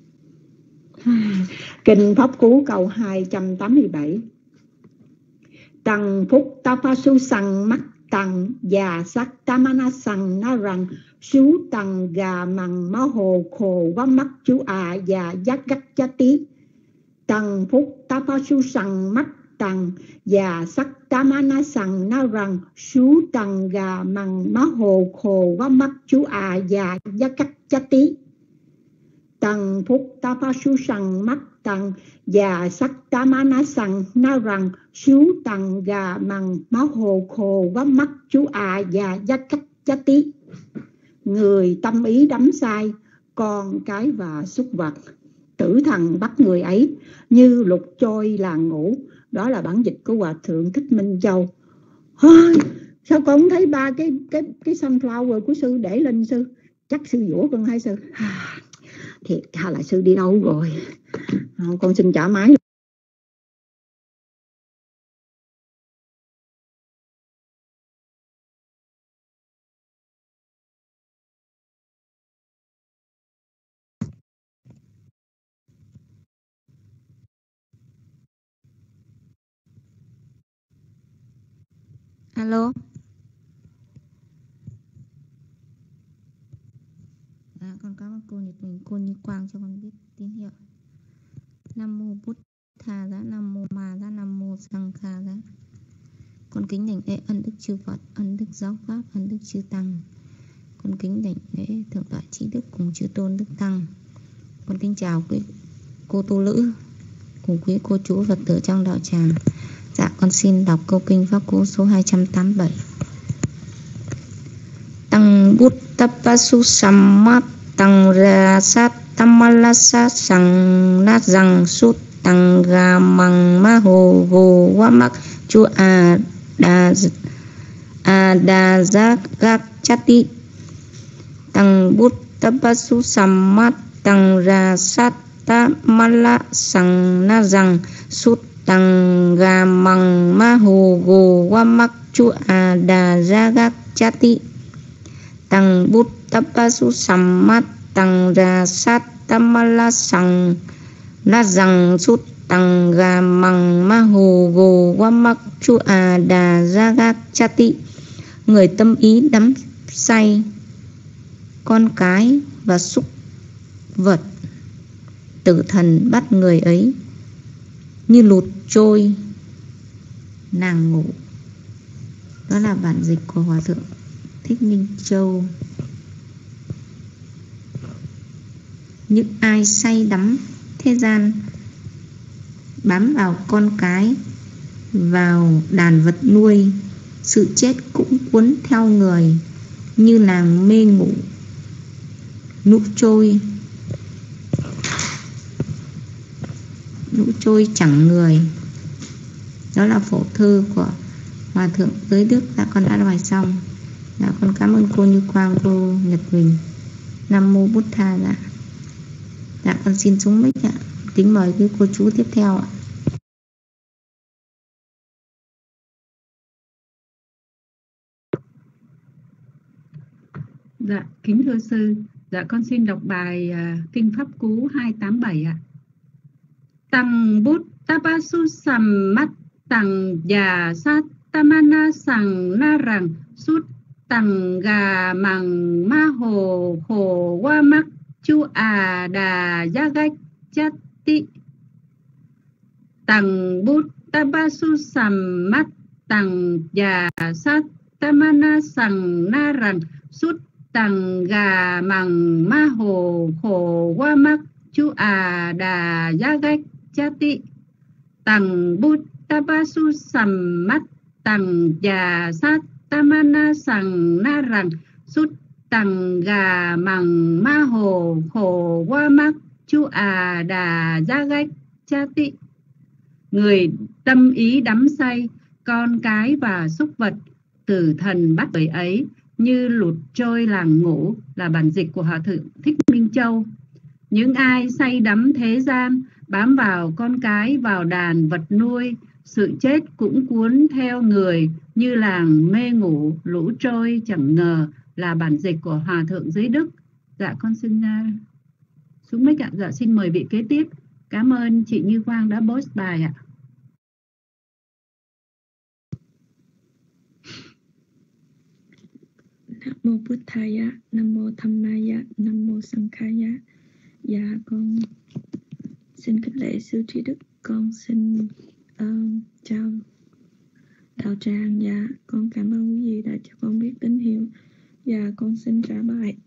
F: Kinh Pháp Cú câu hai trăm tám mươi bảy. Tăng phúc tapasu sang mắt tăng già sắc tamana sang na rằng sú tăng gà mằng máu hồ khổ quá mắt chú à già giác gắt cha tí. Tăng phúc tapasu sang mắt tăng già sắc tamana sang na rằng sú tăng gà mằng máu hồ khổ quá mắt chú à già giác gắt cha tí. Tăng phúc tapasu sang mắt tăng già sắc tamana sang na rằng sú tăng gà mằng máu hồ khổ quá mắt chú à già giác cách cha tí. Người tâm ý đắm say con cái và súc vật, tử thần bắt người ấy như lục trôi làng ngủ. Đó là bản dịch của Hòa Thượng Thích Minh Châu. Thôi, sao con không thấy ba cái cái cái sunflower của sư để lên sư? Chắc sư dũa con hay sư? Thiệt hay là sư đi đâu rồi? Con xin trả máy.
H: Alo. À, con cảm ơn cô Nhật Bình, cô Như Quang cho con biết tín hiệu. Nam mô Bút Thà Giá, Nam mô Ma Giá, Nam mô Sang Kha Giá. Con kính đảnh lễ ân đức chư Phật, ân đức giáo pháp, ân đức chư Tăng. Con kính đảnh lễ thượng tọa Trí Đức cùng chư Tôn Đức Tăng. Con kính chào quý cô tu nữ cùng quý cô chú Phật tử trong đạo tràng. Dạ, con xin đọc câu kinh Pháp Cú số hai trăm tám mươi bảy. Tăng bút tapasu sammat tăng ra sát tamalasa sang nát rằng sút tăng ga măng ma hồ hồ quá mắc chu a đa a đa giác gác chati. Tăng bút tapasu sammat tăng ra sát ta ma la sang na rằng sút tăng ga măng ma hồ gồ wa mak chu a đà ra gác chati tăng bút tapa su sammat tăng ra sát tamala sang na rằng sút tăng ga măng ma hồ gồ wa mak chu a đà ra gác chati. Người tâm ý đắm say con cái và súc vật, tử thần bắt người ấy như lụt trôi nàng ngủ. Đó là bản dịch của Hòa Thượng Thích Minh Châu. Những ai say đắm thế gian, bám vào con cái, vào đàn vật nuôi, sự chết cũng cuốn theo người như nàng mê ngủ nụ trôi nụ trôi chẳng người. Đó là phổ thư của Hòa Thượng Giới Đức. Dạ con đã bài xong. Dạ con cảm ơn cô Như Quang, cô Nhật Quỳnh. Nam mô Bút Tha. Dạ dạ con xin xuống mic ạ. Kính mời cái cô chú tiếp theo ạ.
C: Dạ kính thưa sư, dạ con xin đọc bài uh, kinh Pháp Cú hai tám bảy ạ. Tăng bút tapasu sammat tăng già sát tamana sang na rằng sút tăng gà mằng ma hồ hồ wa mak chu à đà ya gách chati. Tăng bút tapasu sammat tăng già sát tamana sang na rằng sút tăng gà mằng ma hồ hồ wa mak chu à đà ya gách chati. Tăng bút tapasu sammat tăng già sát tamana sang na rằng sút tăng gà mằng ma hồ hồ wa mak chu à đà ya gách chati. Người tâm ý đắm say con cái và súc vật, tử thần bắt người ấy như lụt trôi làng ngủ, là bản dịch của Hòa Thượng Thích Minh Châu. Những ai say đắm thế gian, bám vào con cái, vào đàn vật nuôi, sự chết cũng cuốn theo người như làng mê ngủ, lũ trôi chẳng ngờ, là bản dịch của Hòa Thượng Giới Đức. Dạ con xin uh, xuống mic ạ. Dạ xin mời vị kế tiếp. Cảm ơn chị Như Quang đã post bài ạ.
F: Nam mô Bụt Thaya, Nam mô Dhammaya, Nam mô Sankhaya. Dạ con xin kính lễ sư Trí Đức, con xin uh, chào đạo tràng. Dạ con cảm ơn quý vị đã cho con biết tín hiệu. Dạ con xin trả bài.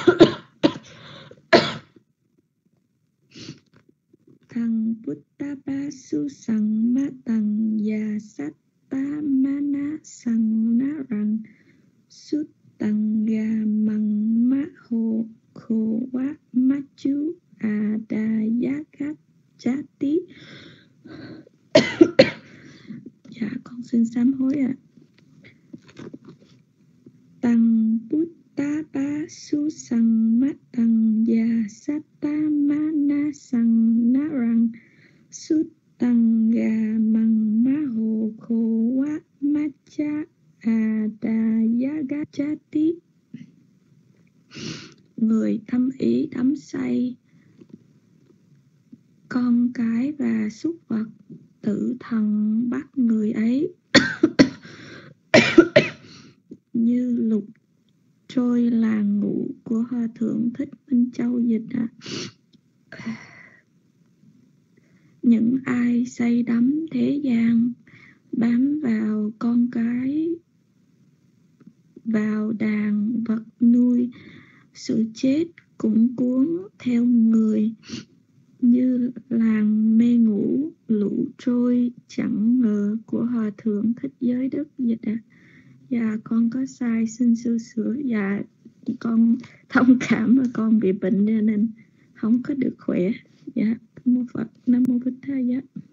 F: Thằng Buddha ba su sang ma tăng ya sát ta mana sang na rằng sút tăng ga măng ma hồ khô wa ma chu a đa ya gát chati. Dạ con xin sám hối ạ. Tăng Buddha ba su sang ma tăng ya sát ta mana sang na rằng sút tăng ga măng ma hồ khô wa ma cha a đa ya gát chati. Người thâm ý đắm say con cái và súc vật, tử thần bắt người ấy như lục trôi làng ngủ, của Hòa Thượng Thích Minh Châu dịch ạ. À. Những ai say đắm thế gian, bám vào con cái, vào đàn vật nuôi, sự chết cũng cuốn theo người như làng mê ngủ, lũ trôi chẳng ngờ, của Hòa Thượng Thích Giới Đức dịch ạ. À. Dạ con có sai xin sư sửa. Dạ con thông cảm và con bị bệnh nên không có được khỏe. Dạ Nam mô Phật, Nam mô Bụt Thaya.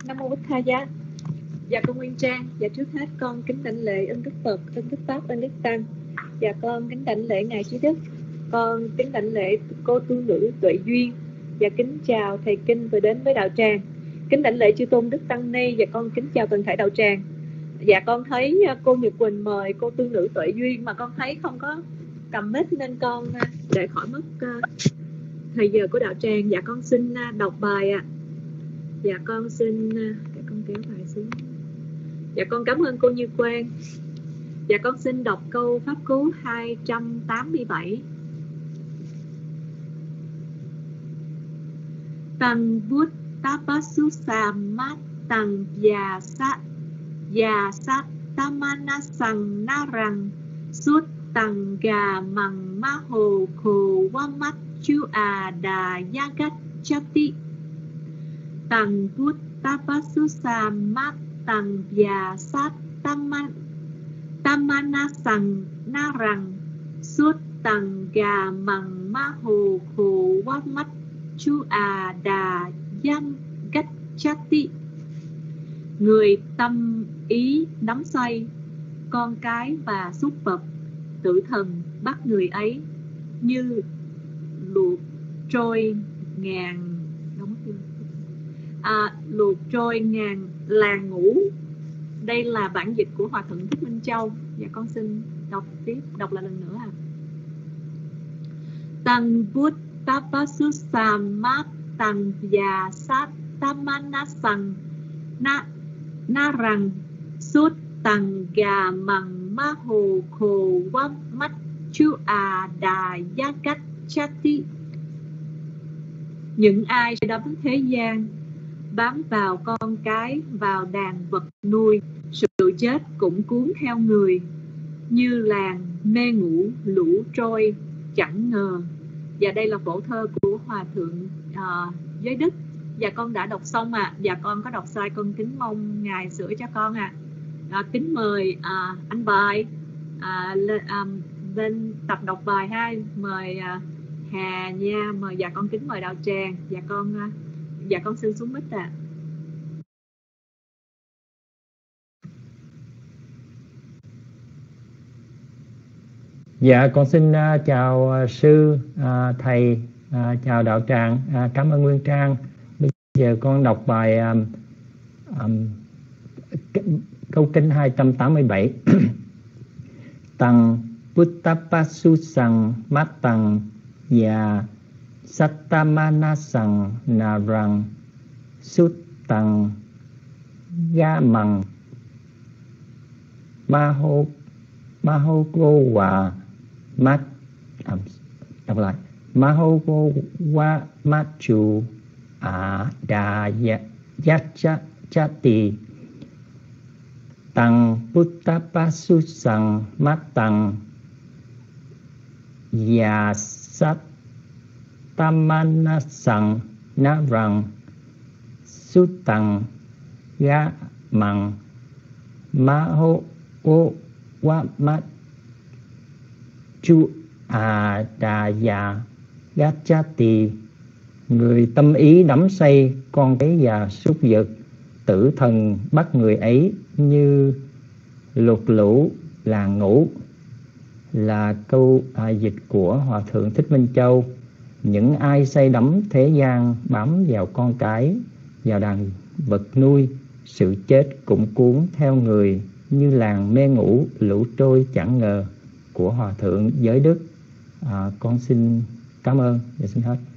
I: Nam mô Bích Tha Giá. Dạ con Nguyên Trang. Dạ trước hết con kính đảnh lễ ơn Đức Phật, ơn Đức Pháp, ơn Đức Tăng. Dạ con kính đảnh lễ ngài Trí Đức. Con kính đảnh lễ cô tu nữ Tuệ Duyên. Dạ kính chào thầy Kinh vừa đến với đạo tràng. Kính đảnh lễ chư tôn Đức Tăng Ni. Dạ con kính chào toàn thể đạo tràng. Dạ con thấy cô Nhật Quỳnh mời cô tu nữ Tuệ Duyên mà con thấy không có cầm mic nên con để khỏi mất thời giờ của đạo tràng. Dạ con xin đọc bài ạ. À. Dạ con xin để con kéo bài xuống. Dạ con cảm ơn cô Như Quang. Dạ con xin đọc câu pháp cú hai trăm tám mươi bảy. Tần bút tapasu mát tần già sát già sát tamana sang na rằng suốt tầng gà mằng ma hồ khổ wa mắt chu à đà ya gắt chati. Tầng bút tapasu mát tầng già sát taman tamana sang na rằng suốt tầng gà mằng ma hồ khổ wa mắt chu à đà ya gắt chati. Người tâm ý nắm xoay con cái và súc vật, tử thần bắt người ấy như luộc trôi ngàn à, luộc trôi ngàn làng ngũ. Đây là bản dịch của Hòa Thượng Thích Minh Châu. Dạ con xin đọc tiếp, đọc lại lần nữa à. Tăng bút tapasu samat tăng già sát tamana sang na na rằng suốt tầng gà mằng ma hồ khổ wa mắt chu à đà ya cách chati. Những ai đắm thế gian, bám vào con cái, vào đàn vật nuôi, sự chết cũng cuốn theo người, như làng mê ngủ lũ trôi chẳng ngờ. Và đây là phổ thơ của Hòa Thượng uh, Giới Đức. Dạ con đã đọc xong ạ. À. Dạ con có đọc sai, con kính mong ngài sửa cho con ạ. À. À, kính mời à, anh Bài à, lên, à, lên tập đọc bài ha. Mời à, Hà nha, mời. Dạ con kính mời đạo tràng. Dạ con à, dạ con xin xuống mic ạ. À.
D: Dạ con xin uh, chào uh, sư uh, thầy, uh, chào đạo tràng, uh, cảm ơn Nguyên Trang. Bây giờ con đọc bài um, um, câu kinh hai trăm tám mươi bảy. Tằng Puttapasu sang mát tằng và Sattamana sang na rằng sút tằng ga mằng ma hô ma hô cô và mát à, đọc lại ma hô cô wa mát chu à đà ya cha cha ti tăng Puttapasu sang mát tăng ya sát tamana sang na rằng sút tăng ga mằng ma hô cô wa mát chu à đà già gachati. Người tâm ý đắm say con cái già súc vật, tử thần bắt người ấy như lục lũ làng ngũ. Là câu à, dịch của Hòa Thượng Thích Minh Châu. Những ai say đắm thế gian, bám vào con cái, vào đàn vật nuôi, sự chết cũng cuốn theo người, như làng mê ngủ lũ trôi chẳng ngờ, của Hòa Thượng Giới Đức. À, con xin cảm ơn và xin hết.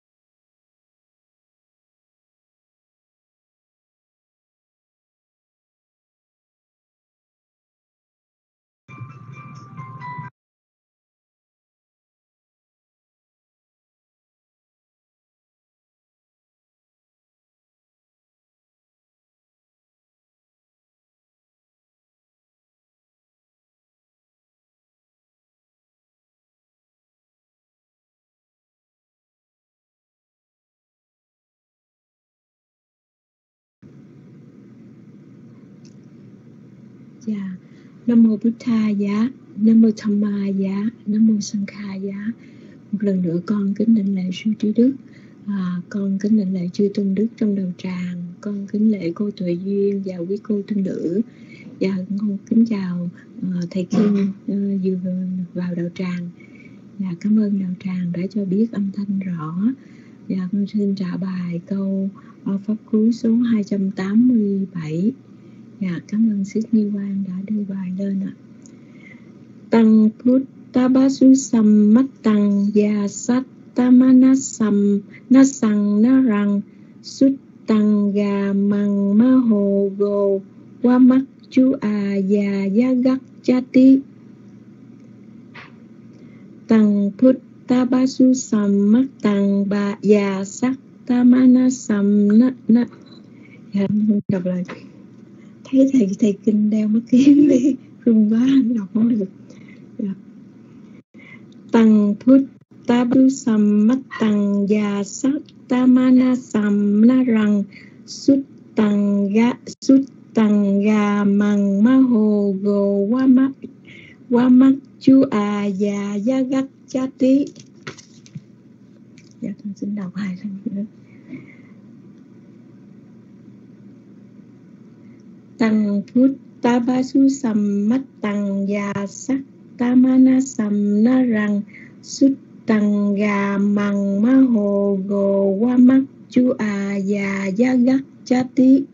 F: Dạ, Nam mô Bụt Tha Giá, Nam mô Tham Ma Giá, Nam mô Sangha Giá. Một lần nữa con kính đảnh lễ sư trí đức. À, con kính lệnh lệ chư tôn đức trong đầu tràng, con kính lễ cô Tuệ Duyên và quý cô tôn nữ, và con kính chào uh, thầy Kim uh, vừa vào đạo tràng. Và cảm ơn đạo tràng đã cho biết âm thanh rõ. Và con xin trả bài câu pháp cú số hai trăm tám mươi bảy. Và cảm ơn Sydney Quang đã đưa bài lên ạ. Tăng Putta Basu Sam Mắt Tăng Gia Sát Tamanasam Nasang Narang Sut Tăng Ga Mang Ma Hồ Go Wa Mak Chu A Ya Yagat Chati. Tăng Putta Basu Sam Mắt Tăng Ba Ya Sát Tamanasam Na Na. Dạ, đọc lại. Thấy thầy thầy kinh đeo mắt kiếm đi, rung quá đọc không được. Dạ. Tăng Putta Basu Sam Mắt Tăng Ya Sát Tamanasam Narang Sut Tăng Ga Sut Tăng Ga Mang Ma Hồ Go Wa Mak Wa Mak Chu A Ya Yagat Chati. Dạ, con xin đọc hai lần nữa. Tăng Putta Basu Sam Mắt Tăng Ya Sát Tamanasam Narang Sut Tăng Ga Mang Ma Hồ Go Wa Mak Chu A Ya Yagat Chati.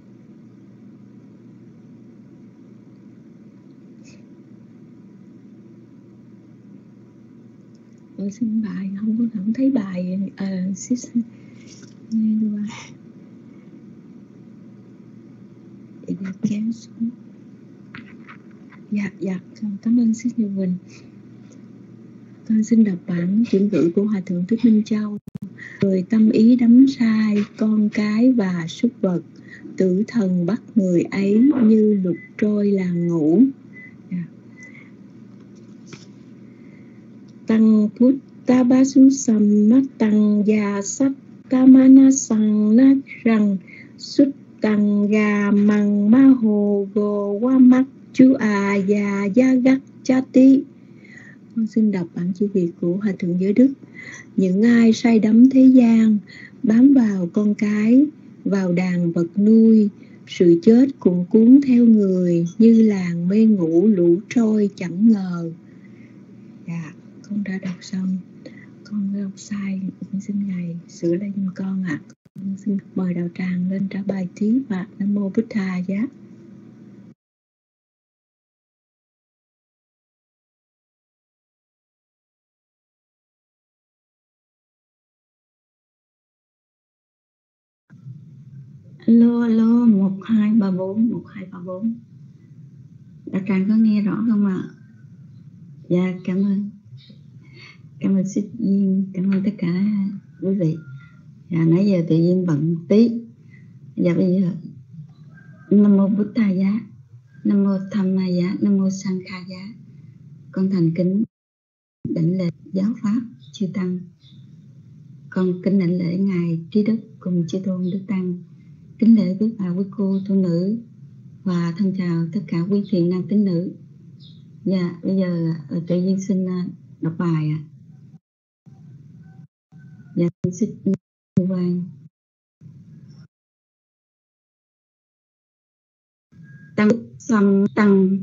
F: Con xin bài không có không thấy bài à, sis nghe qua để kéo xuống. Dạ dạ con cảm ơn sis Như Quỳnh. Con xin đọc bản chuyển ngữ của Hòa thượng Thích Minh Châu. Người tâm ý đắm sai con cái và súc vật, tử thần bắt người ấy như lục trôi làng ngủ. Yeah. Tăng Putta Basu Sam Mắt Tăng Ya Sát Tamanasam Narang Sut Tăng Ga Mang Ma Hồ Go Wa Mak Chu A Ya Yagat Chati. Con xin đọc bản chữ Việt của Hòa thượng Giới Đức. Những ai say đắm thế gian, bám vào con cái, vào đàn vật nuôi, sự chết cũng cuốn theo người như làng mê ngủ lũ trôi chẳng ngờ. Dạ, con đã đọc xong. Con đọc sai, con xin Ngài sửa lại giùm con ạ. À. Con xin mời đạo tràng lên trả bài thí và Nam Mô Bích Thà Giá. Alo, alo, một hai ba bốn, một hai ba bốn. Đạo tràng có nghe rõ không ạ? À? Dạ, cảm ơn. Cảm ơn Xích Duyên, cảm ơn tất cả quý vị. Dạ, nãy giờ tự nhiên bận tí. Dạ, bây giờ Nam Mô Bút Tha Giá, Nam Mô Tham Ma Giá, Nam Mô Sang Kha Giá. Con thành kính đảnh lễ giáo pháp chư Tăng. Con kính đảnh lễ Ngài Trí Đức cùng chư Tôn Đức Tăng. Kính lễ quý bà, quý cô, tôn nữ và thân chào tất cả quý thiện nam tín nữ. Dạ, bây giờ tự nhiên xin đọc bài ạ. À. Dạ, xin Như Quang. Tăng Sam Tăng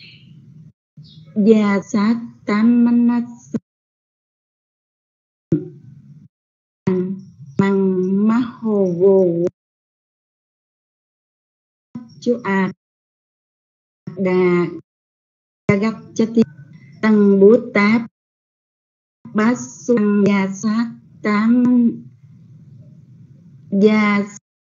F: Gia Sát Tamanasam Mang Ma Hồ Go Chu A Đà Yagat Chati. Tăng Bút Táp Bát Xuân Gia Sát Tám Gia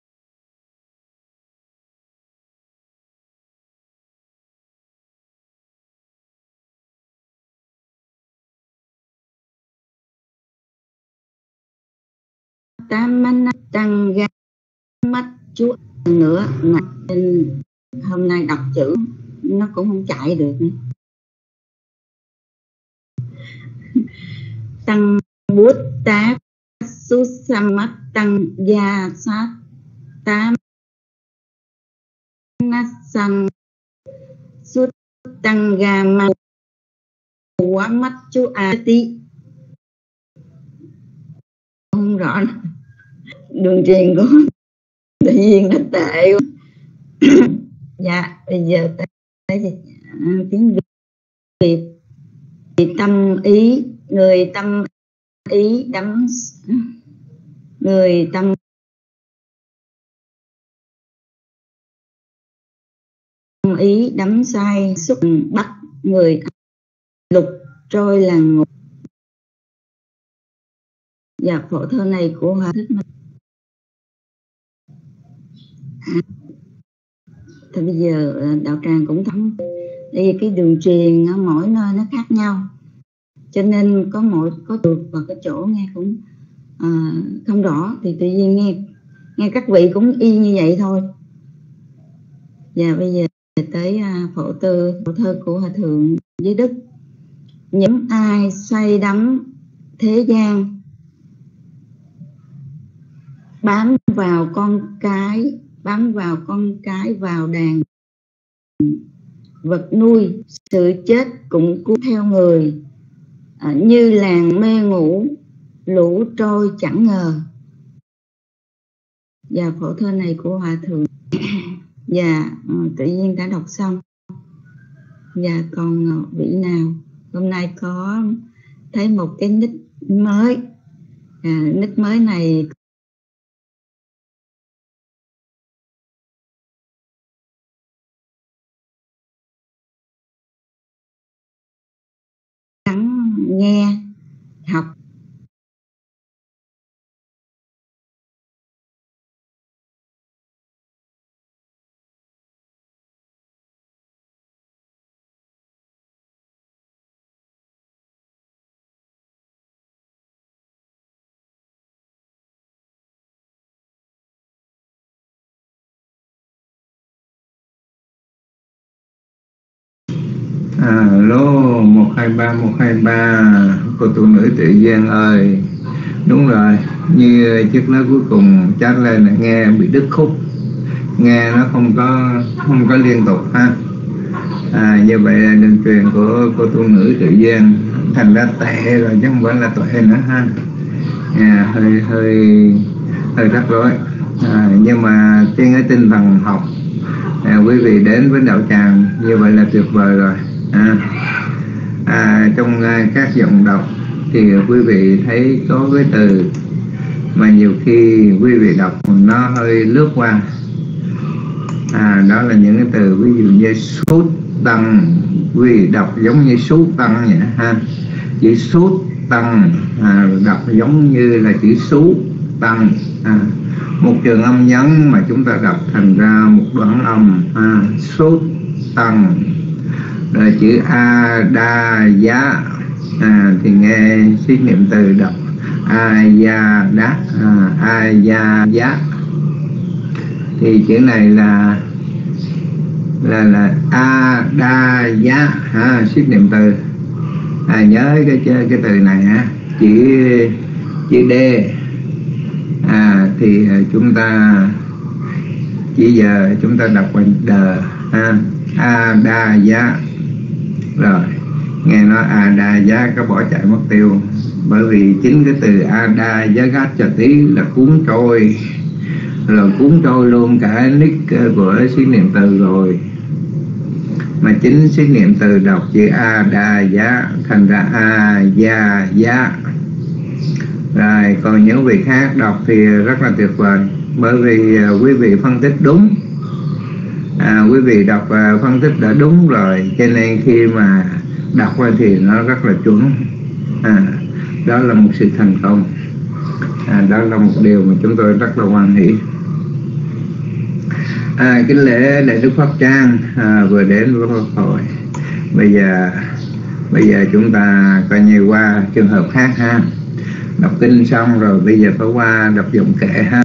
F: Tám Tăng Ga Mắt Chúa nữa mà hôm nay đọc chữ nó cũng không chạy được nữa. Tăng Bút Táp Susamat Tăng Gia Sát Tám Nasam Sut Tăng Ga Mang Quá Mắt Chú A Tí. Không rõ nữa. đường truyền của tự nhiên nó tệ quá. Dạ bây giờ tới tiếng Việt. Việt tâm ý, người tâm ý đắm, người tâm ý đắm say xúc bắt người lục trôi là ngục. Dạ phổ thơ này của Hòa Thích Minh. À, thì bây giờ đạo tràng cũng thấm đây cái đường truyền ở mỗi nơi nó khác nhau, cho nên có mỗi có được và cái chỗ nghe cũng à, không rõ, thì tự nhiên nghe nghe các vị cũng y như vậy thôi. Và bây giờ tới uh, phổ tư phổ thơ của Hòa Thượng Giới Đức. Những ai say đắm thế gian, bám vào con cái, bám vào con cái vào đàn vật nuôi, sự chết cũng cuốn theo người, à, như làng mê ngủ lũ trôi chẳng ngờ. Và phổ thơ này của Hòa Thượng và uh, tự nhiên đã đọc xong. Và còn uh, vị nào hôm nay có thấy một cái nick mới, à, nick mới này lắng nghe học.
A: À, lô một hai ba một hai ba cô tu nữ Tự Giang ơi, đúng rồi, như chiếc nói cuối cùng chat lên là nghe bị đứt khúc, nghe nó không có không có liên tục ha. À, như vậy là đường truyền của cô tu nữ Tự Giang thành ra tệ rồi chứ không phải là tệ nữa ha. À, hơi hơi hơi rắc rối. À, nhưng mà trên cái tinh thần học, à, quý vị đến với đạo tràng như vậy là tuyệt vời rồi. À, à, trong uh, các giọng đọc thì quý vị thấy có cái từ mà nhiều khi quý vị đọc nó hơi lướt qua. À, đó là những cái từ ví dụ như sút tăng, quý vị đọc giống như sút tăng vậy ha. Chữ sút tăng à, đọc giống như là chữ sú tăng. À, một trường âm nhấn mà chúng ta đọc thành ra một đoạn âm à, sút tăng. Rồi chữ a đa giá à, thì nghe xí niệm từ đọc a gia đá à, a gia giá, thì chữ này là là là a đa giá ha, xí niệm từ. À, nhớ cái cái từ này ha, chữ chữ d à, thì chúng ta chỉ giờ chúng ta đọc bằng đờ ha, a đa giá. Rồi nghe nói a đa giá có bỏ chạy mất tiêu, bởi vì chính cái từ a đa giá gát cho tí là cuốn trôi, rồi cuốn trôi luôn cả nick của xí niệm từ rồi. Mà chính xí niệm từ đọc chữ a đa giá thành ra a gia giá. Rồi còn những vị khác đọc thì rất là tuyệt vời, bởi vì uh, quý vị phân tích đúng. À, quý vị đọc và phân tích đã đúng rồi, cho nên khi mà đọc qua thì nó rất là chuẩn. À, đó là một sự thành công. À, đó là một điều mà chúng tôi rất là hoan hỷ. À, cái lễ Đại Đức Pháp Trang à, vừa đến với Pháp hội. Bây giờ bây giờ chúng ta coi như qua trường hợp khác ha. Đọc kinh xong rồi bây giờ phải qua đọc giọng kệ ha.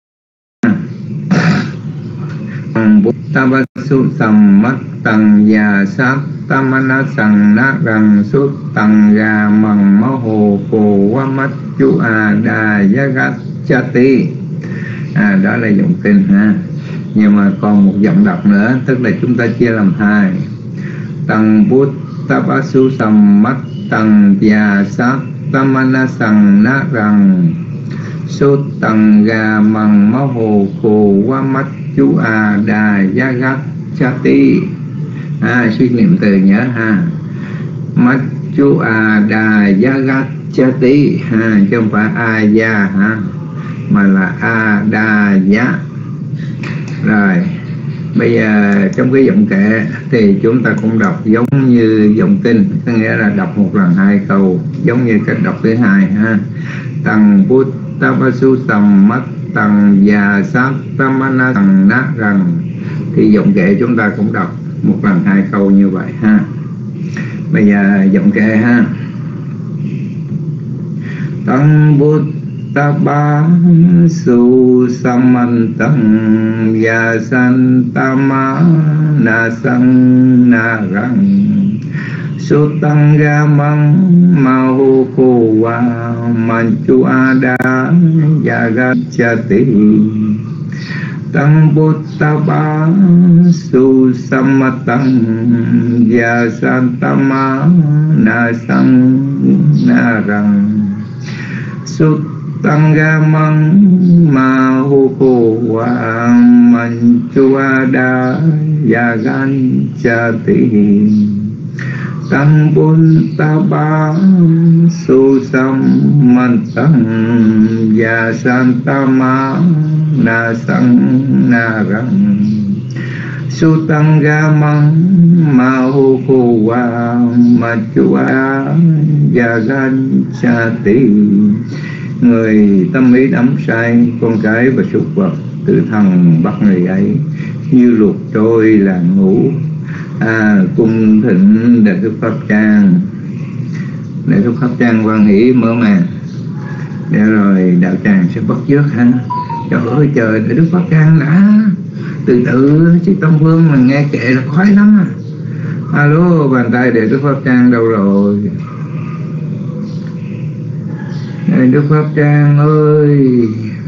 A: Tabasu sammat tăng già sát tamana sang na rang sút tăng ga mằng ma hồ phù wa mắt chú a đà yagat chati. À, đó là giọng kinh ha. Nhưng mà còn một giọng đọc nữa, tức là chúng ta chia làm hai. Tăng bút tabasu sammat tăng già sát tamana sang na rang Sốt tăng ga măng máu hồ khô quá mắt chú a đà gia gắt cha tí. À, suy niệm từ nhớ ha. Mắt chú a đà gia gắt cha tí ha, chứ không phải a gia ha, mà là a đà giá. Rồi bây giờ trong cái giọng kệ thì chúng ta cũng đọc giống như giọng kinh, có nghĩa là đọc một lần hai câu giống như cách đọc thứ hai ha. Tăng bút tapasu tầm mắt tăng già sát tamana tăng nát rằng, thì giọng kệ chúng ta cũng đọc một lần hai câu như vậy ha. Bây giờ giọng kệ ha. Tăng bút tapasu samantang ya santamana sang na rang sutang gamang mau ko wa manchu ada jagat jati tăng buttabasu samatang ya santamana sang na rang sutang gamang mau ko wa manchu ada jagat jati tăng buttabasu samatang ya santamana sang na rang sutang gamang mau ko wa manchu ada jagat jati. Người tâm ý đắm say con cái và súc vật, tử thần bắt người ấy như luộc trôi là ngủ. À, cung thịnh Đại Đức Pháp Trang, Đại Đức Pháp Trang quan hỷ mở màn để rồi đạo tràng sẽ bắt chước ha. Trời ơi trời, Đại Đức Pháp Trang đã từ từ chứ Tâm Phương mà nghe kệ là khoái lắm à. Alo, bàn tay Đại Đức Pháp Trang đâu rồi? Đại Đức Pháp Trang ơi.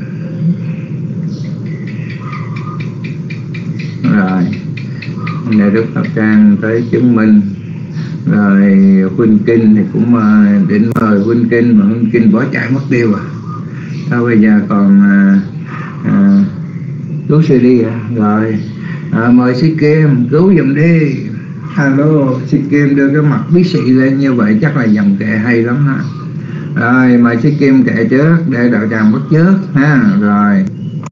A: Rồi Đại Đức Pháp Trang tới chứng minh. Rồi Huynh Kinh thì cũng định mời Huynh Kinh, mà Huynh Kinh bỏ chạy mất tiêu à. Sao bây giờ còn à, à, cứu sư đi à? Rồi à, mời sư Kim cứu giùm đi. Alo, sư Kim đưa cái mặt bí sĩ lên như vậy chắc là dòng kệ hay lắm ha. Rồi mời sư Kim kệ trước để đạo tràng bắt chước ha. Rồi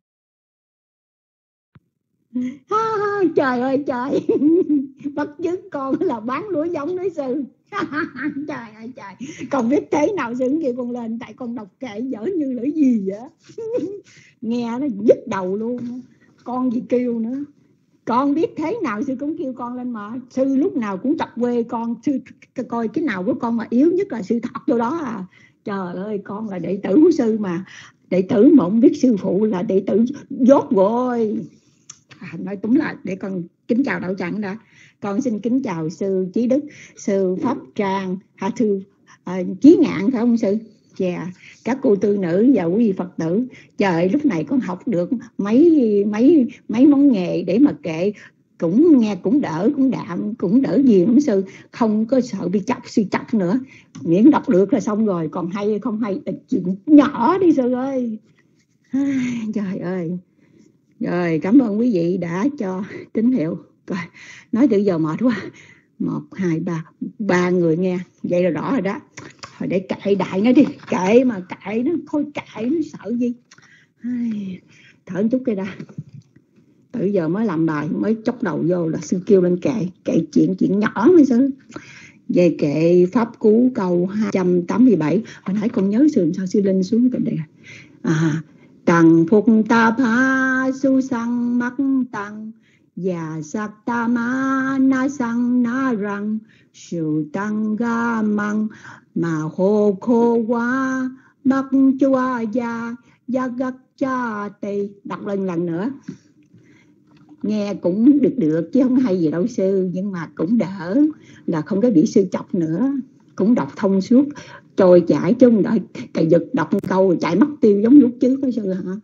F: trời ơi trời, bắt chước con là bán lúa giống đấy sư. Trời ơi trời, con biết thế nào sư kêu con lên, tại con đọc kệ dở như lưỡi gì vậy. Nghe nó nhức đầu luôn, con gì kêu nữa. Con biết thế nào sư cũng kêu con lên mà. Sư lúc nào cũng tập quê con, sư coi cái nào của con mà yếu nhất là sư thọc vô đó à. Trời ơi, con là đệ tử của sư mà. Đệ tử mà không biết sư phụ là đệ tử dốt rồi. À, nói tóm lại để con kính chào đạo tràng đã. Con xin kính chào sư Chí Đức, sư Pháp Trang, hạ thư à, Chí Ngạn phải không sư? Dạ, yeah. Các cô tư nữ và quý vị Phật tử. Trời, lúc này con học được mấy mấy mấy món nghề để mà kệ, cũng nghe cũng đỡ, cũng đạm, cũng đỡ gì không sư? Không có sợ bị chọc sư chọc nữa. Miễn đọc được là xong rồi, còn hay hay không hay chuyện nhỏ đi sư ơi. Trời ơi. Rồi, cảm ơn quý vị đã cho tín hiệu. Rồi, nói từ giờ mệt quá. Một, hai, ba, ba người nghe. Vậy là rõ rồi đó. Thôi để kệ đại nó đi. Kệ mà kệ nó, thôi kệ nó sợ gì. Thở một chút cái đã. Từ giờ mới làm bài, mới chốc đầu vô là sư kêu lên kệ. Kệ chuyện, chuyện nhỏ mới sư. Về kệ Pháp Cú câu hai trăm tám mươi bảy. Hồi nãy con nhớ sư sao sư lên xuống cái đây. À, tăng phục ta pa su sang mắc tăng và sắc ta ma na sang na răng su tăng ga măng mà hồ khô quá mắc chua ya ya gắt cha tì. Đọc lên lần nữa. Nghe cũng được được chứ không hay gì đâu sư, nhưng mà cũng đỡ là không có bị sư chọc nữa, cũng đọc thông suốt trôi chảy chứ không đợi cày giật đọc một câu rồi chạy mất tiêu giống lúc trước đó sư hả?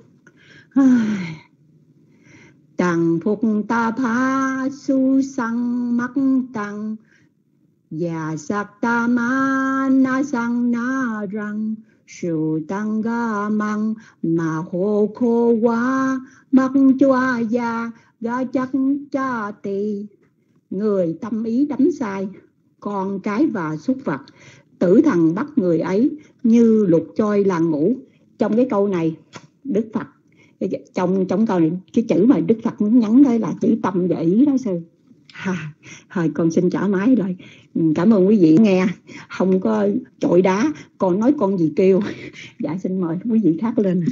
F: Tằng phục ta phá su sang mắc tăng và sắc ta ma na sang na răng sự tăng ga măng mà hồ khô quá mắc choa da ga chắc cha tì. Người tâm ý đắm sai con cái và súc vật, tử thần bắt người ấy như lục trôi làng ngủ. Trong cái câu này Đức Phật, trong trong câu này cái chữ mà Đức Phật muốn nhắn đây là chữ tâm và ý đó sư. À, thôi con xin trả máy rồi. Cảm ơn quý vị nghe, không có chọi đá, con nói con gì kêu. Dạ xin mời quý vị khác lên.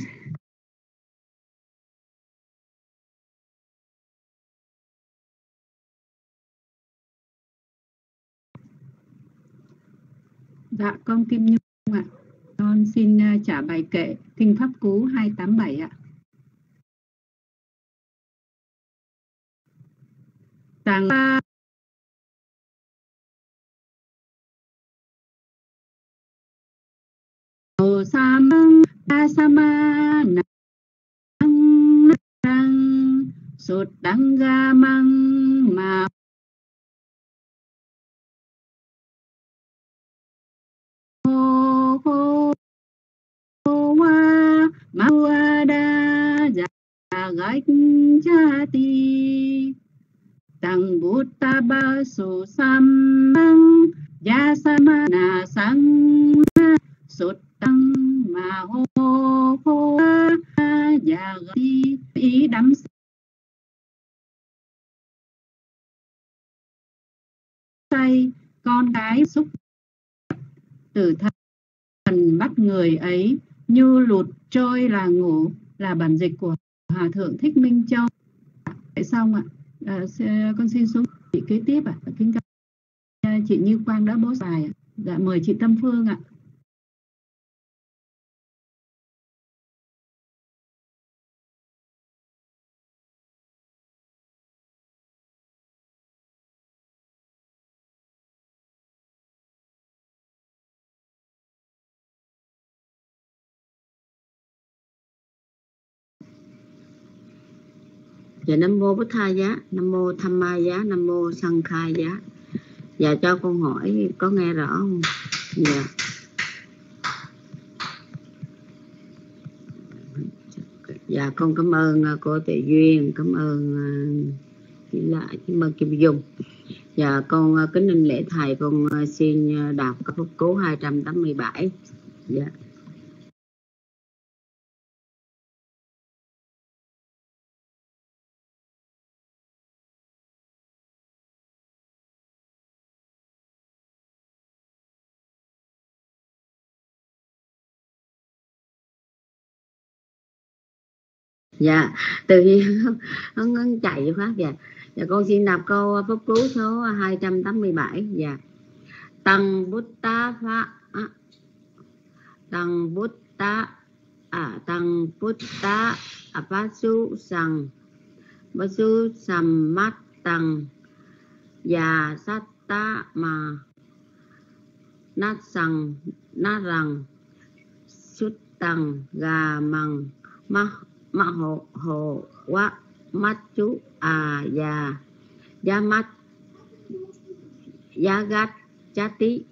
C: Dạ con Kim Nhung ạ. Con xin trả bài kệ Kinh Pháp Cú hai tám bảy ạ. Tàng Ô Sam Ta Sama Nang Nang Sụt Đăng Ga Măng Mà Hô Hô Hô Hoa Ma Hoa Đa Dạ Gách Cha Ti Tăng Bút Ta Ba Su Sam Măng Ya Sama Na Sang Sụt Tăng Mà Hô Hô Dạ Ghi ý đắm say con cái xúc tử thần bắt người ấy như lụt trôi là ngủ, là bản dịch của Hòa Thượng Thích Minh Châu. Vậy xong ạ. À, con xin xuống chị kế tiếp ạ. À. Kính cảm chị Như Quang đã bố bài ạ. Dạ mời chị Tâm Phương ạ.
G: Dạ Nam Mô Bích Tha Giá, Nam Mô Tham Ma Giá, Nam Mô Sanh Khai Giá. Dạ cho con hỏi có nghe rõ không? Dạ. Dạ con cảm ơn cô Tệ Duyên, cảm ơn chị lại, cảm ơn Kim Dung. Dạ con kính linh lễ thầy, con xin đọc các Pháp Cú hai tám bảy. Dạ. Dạ, tự nhiên nó chạy phát. Dạ. Dạ con xin đọc câu Pháp Cú số hai trăm tám mươi bảy. Dạ. Tăng Buddha Phá à, Tăng Buddha à, Tăng Buddha Apasu Sang Basu Sammat Tăng Già Satta Mà Nát Sang Nát Rằng Xuất Tăng Gà Măng Mắc Ma hồ hồ quá mắt chú à già giá mắt giá gắt chá tí.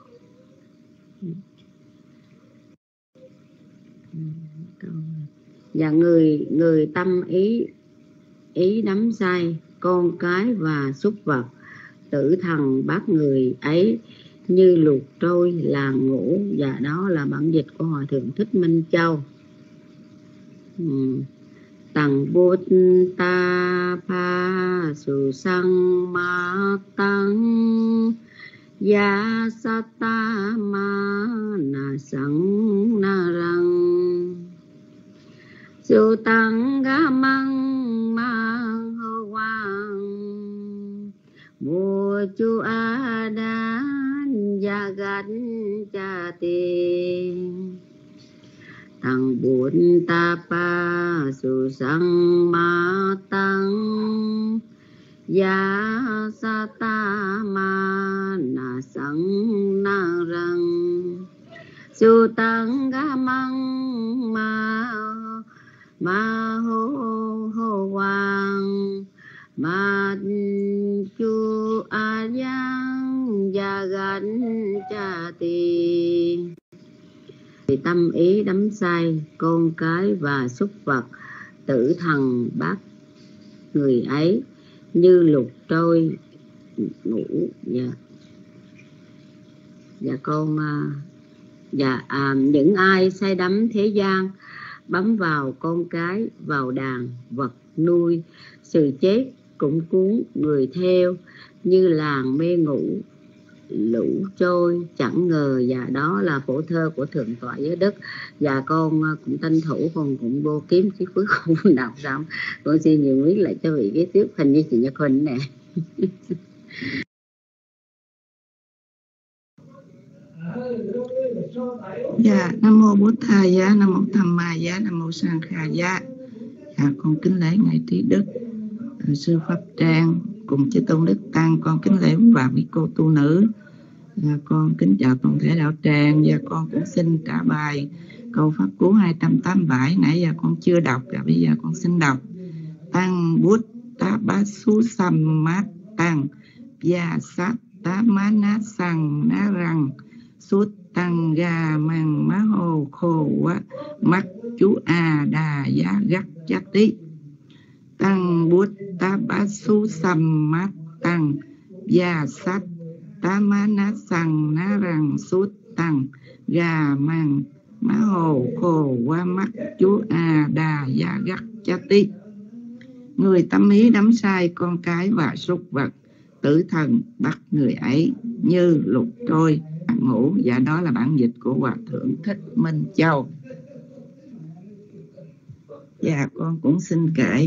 G: Và người người tâm ý ý đắm say con cái và súc vật, tử thần bắt người ấy như luộc trôi là ngủ. Và đó là bản dịch của Hòa Thượng Thích Minh Châu. Tằng bút ta pa su sang ma tăng ya sa ta ma na sang na răng su tăng ga măng ma hô quang mùa chu a đan ya gánh cha tiền. Tăng bún ta pa su sang ma tăng ya sa ta ma na sang na răng su tăng ga măng ma ma hô hô quang ma chu a yang ya gánh cha tiền. tâm ý đắm say con cái và súc vật, tử thần bắt người ấy như lục trôi ngủ. Dạ, dạ con dạ à, những ai say đắm thế gian, bám vào con cái, vào đàn vật nuôi, sự chết cũng cuốn người theo như làng mê ngủ lũ trôi chẳng ngờ. Và đó là phổ thơ của Thượng tọa Giới Đức. Và con cũng tranh thủ, con cũng vô kiếm cái cuối cùng đọc xong. Con xin nhiều viết lại cho vị kế tiếp, hình như chị Nhật Huỳnh nè.
B: Dạ, Nam mô Bổn Thà Giá, Nam mô Tham Ma Giá, Nam mô Sang Kha Giá. Dạ, con kính lễ ngài Trí Đức, sư Pháp Trang cùng chư tôn đức tăng. Con kính lễ và quý cô tu nữ. Dạ, con kính chào toàn thể đạo tràng. Và con cũng xin trả bài câu pháp cú hai trăm tám mươi bảy nãy giờ con chưa đọc, và bây giờ con xin đọc. Tăng bút tá bá su sam mát tăng ya sát tá má ná sang ná răng sút tăng ga mang má hồ khô quá mắt chú a đà giá gắt chá tí. Tăng bút tá bá su sam mát tăng ya sát tá má ná sang ná răng sút tăng ga mang má hồ khô quá mắt chú a đà giá gắt chá tí. Người tâm ý đắm say con cái và súc vật, tử thần bắt người ấy như lục trôi ngủ. Dạ, đó là bản dịch của Hòa Thượng Thích Minh Châu. Dạ, con cũng xin kể.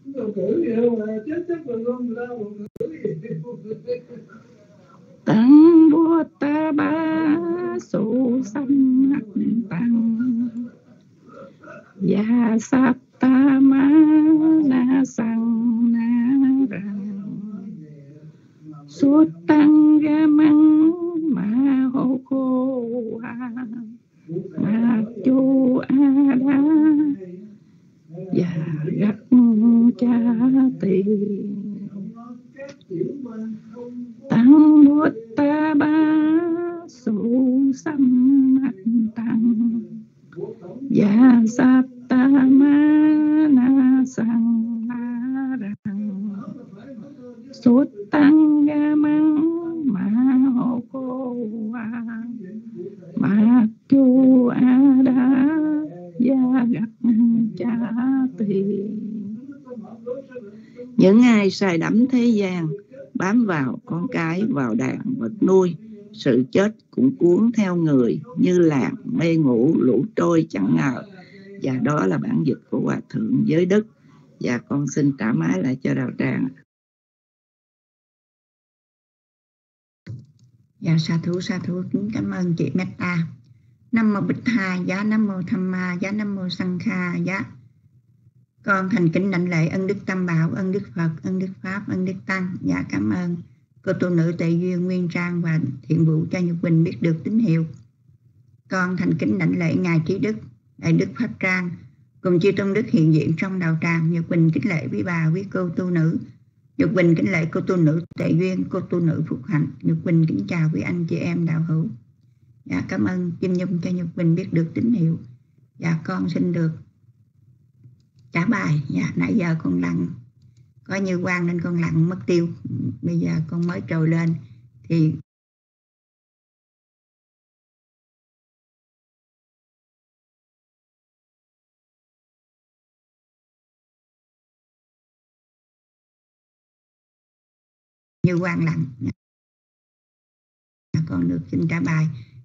B: Tăng bua ta ba su sanh tăng ya sát ta ma na sang na rang suốt tăng ga măng ma hô cô a ma chu a đa ya gắt cha tỳ. Tăng bút ta ba su sam tăng ya sát ta ma na sang na rang sốt tăng ga măng ma hô cô a ma chu a đa ya gắt cha tỳ. Những ai say đắm thế gian, bám vào con cái, vào đàn vật nuôi, sự chết cũng cuốn theo người như làng mê ngủ lũ trôi chẳng ngờ. Và đó là bản dịch của Hòa Thượng Giới Đức. Và con xin trả máy lại cho đạo tràng. Dạ, sa thú sa thú kính cảm ơn chị Meta. Nam mô Bích Tha Giá, Nam mô Tham Ma Giá, Nam mô Sang Kha Giá. Con thành kính đảnh lễ ân đức Tam Bảo, ân đức Phật, ân đức Pháp, ân đức Tăng. Dạ, cảm ơn cô tu nữ Tệ Duyên, Nguyên Trang và Thiện Vụ cho Nhật Quỳnh biết được tín hiệu. Con thành kính đảnh lễ ngài Trí Đức, Đại Đức Pháp Trang cùng chư tôn đức hiện diện trong đạo tràng. Nhật Quỳnh kính lễ quý bà, quý cô tu nữ. Nhật Quỳnh kính lễ cô tu nữ Tệ Duyên, cô tu nữ Phúc Hạnh. Nhật Quỳnh kính chào quý anh chị em đạo hữu. Dạ, cảm ơn Kim Nhung cho Nhật Quỳnh biết được tín hiệu. Dạ, con xin được trả bài. Dạ, nãy giờ con lặn có như quang nên con lặn mất tiêu. Bây giờ con mới trồi lên thì như quang lặn. Con được xin trả bài.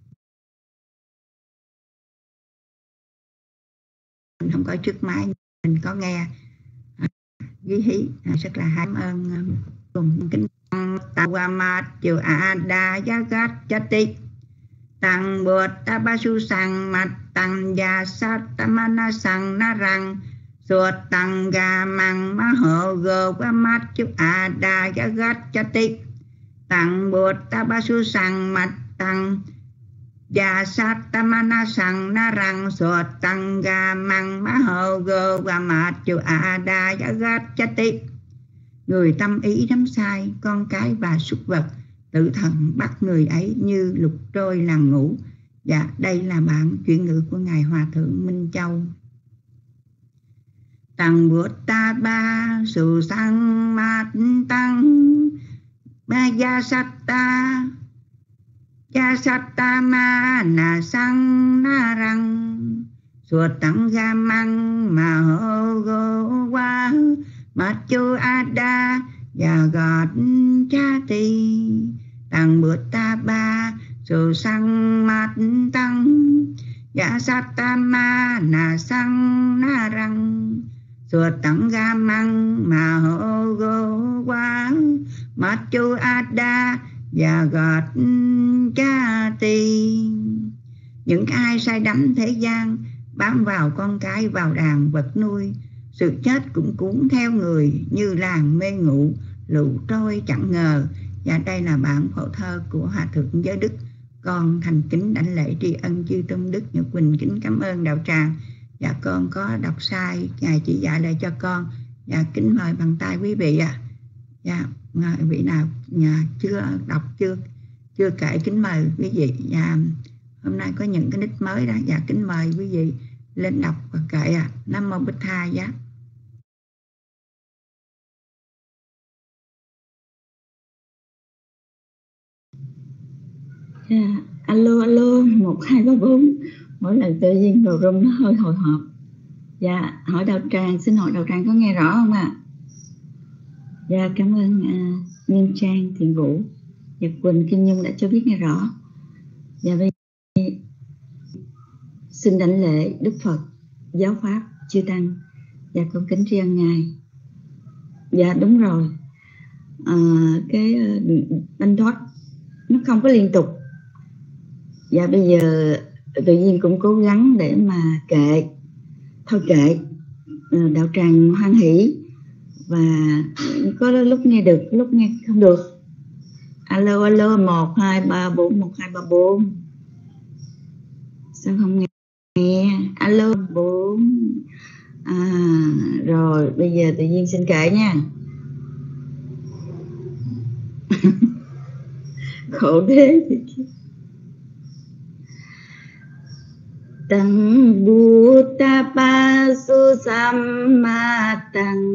B: Mình không có trước máy, mình có nghe với hí. Rất là cảm ơn cùng kính Tawamat chiều a đa giá gát chá tích tăng bột ta ba su sang mặt tăng gia sát tamana sang na răng suốt tăng ga mang má hộ gồ qua mắt chúc a đa giá gát chá tích tăng bột ta ba su sang mặt tăng gia sát tamana sang na răng suốt tăng ga mang má hộ gồ qua mắt chúc a đa giá gát chá tích. Người tâm ý đắm say con cái và súc vật, tử thần bắt người ấy như lục trôi làng ngủ.
F: Dạ, đây là bản chuyển ngữ của Ngài Hòa Thượng Minh Châu. Tăng Bụt Ta Ba Su Sang Mát Tăng Ba Gia Sát Ta Gia Sát Ta Ma Na Sang Na Răng Suột Tăng Ga Măng Ma Hô Gô Qua Mát Chu A Đa Gia Gọt Cha Tì. Tăng Bụt Ta Ba Su Sang Mát Tăng Gia Sát Ta Ma Na Sang Na Răng Suột Tăng Ga Măng Ma Hô Gô Qua Mát Chu A Đa Gia Gọt Cha Tì. Những ai say đắm thế gian, bám vào con cái, vào đàn vật nuôi, sự chết cũng cuốn theo người như làng mê ngủ, lũ trôi chẳng ngờ. Và đây là bản phổ thơ của Hòa Thượng Giới Đức. Con thành kính đảnh lễ tri ân chư tôn đức Nhật Quỳnh, kính cảm ơn đạo tràng. Dạ con có đọc sai, Ngài chỉ dạy lại cho con. Dạ kính mời bằng tay quý vị ạ. À. Dạ vị nào nhà chưa đọc chưa chưa kể kính mời quý vị. Dạ hôm nay có những cái nick mới đó. Dạ kính mời quý vị lên đọc và kể ạ. À. Nam mô Bích Tha Giá. Yeah. Alo alo một hai ba bốn. Mỗi lần tự nhiên vào room nó hơi hồi hộp. Dạ hỏi đạo tràng, xin hỏi đạo tràng có nghe rõ không ạ? À? Dạ cảm ơn uh, Nguyên Trang, Thiện Vũ, Nhật Quỳnh, Kim Nhung đã cho biết nghe rõ. Dạ bây xin đảnh lễ Đức Phật, Giáo Pháp, Chư Tăng. Dạ con kính tri ân Ngài. Dạ đúng rồi. À, cái đánh thoát nó không có liên tục. Dạ bây giờ tự nhiên cũng cố gắng để mà kệ. Thôi kệ, à, đạo tràng hoan hỷ. Và có lúc nghe được, lúc nghe không được. Alo, alo, một, hai, ba, bốn, một, hai, ba, bốn. Sao không nghe? Nghe, alo, bốn. À, rồi, bây giờ tự nhiên xin kể nha. Khổ thế. Tăng Bụt Ta Pa Su Samma Tăng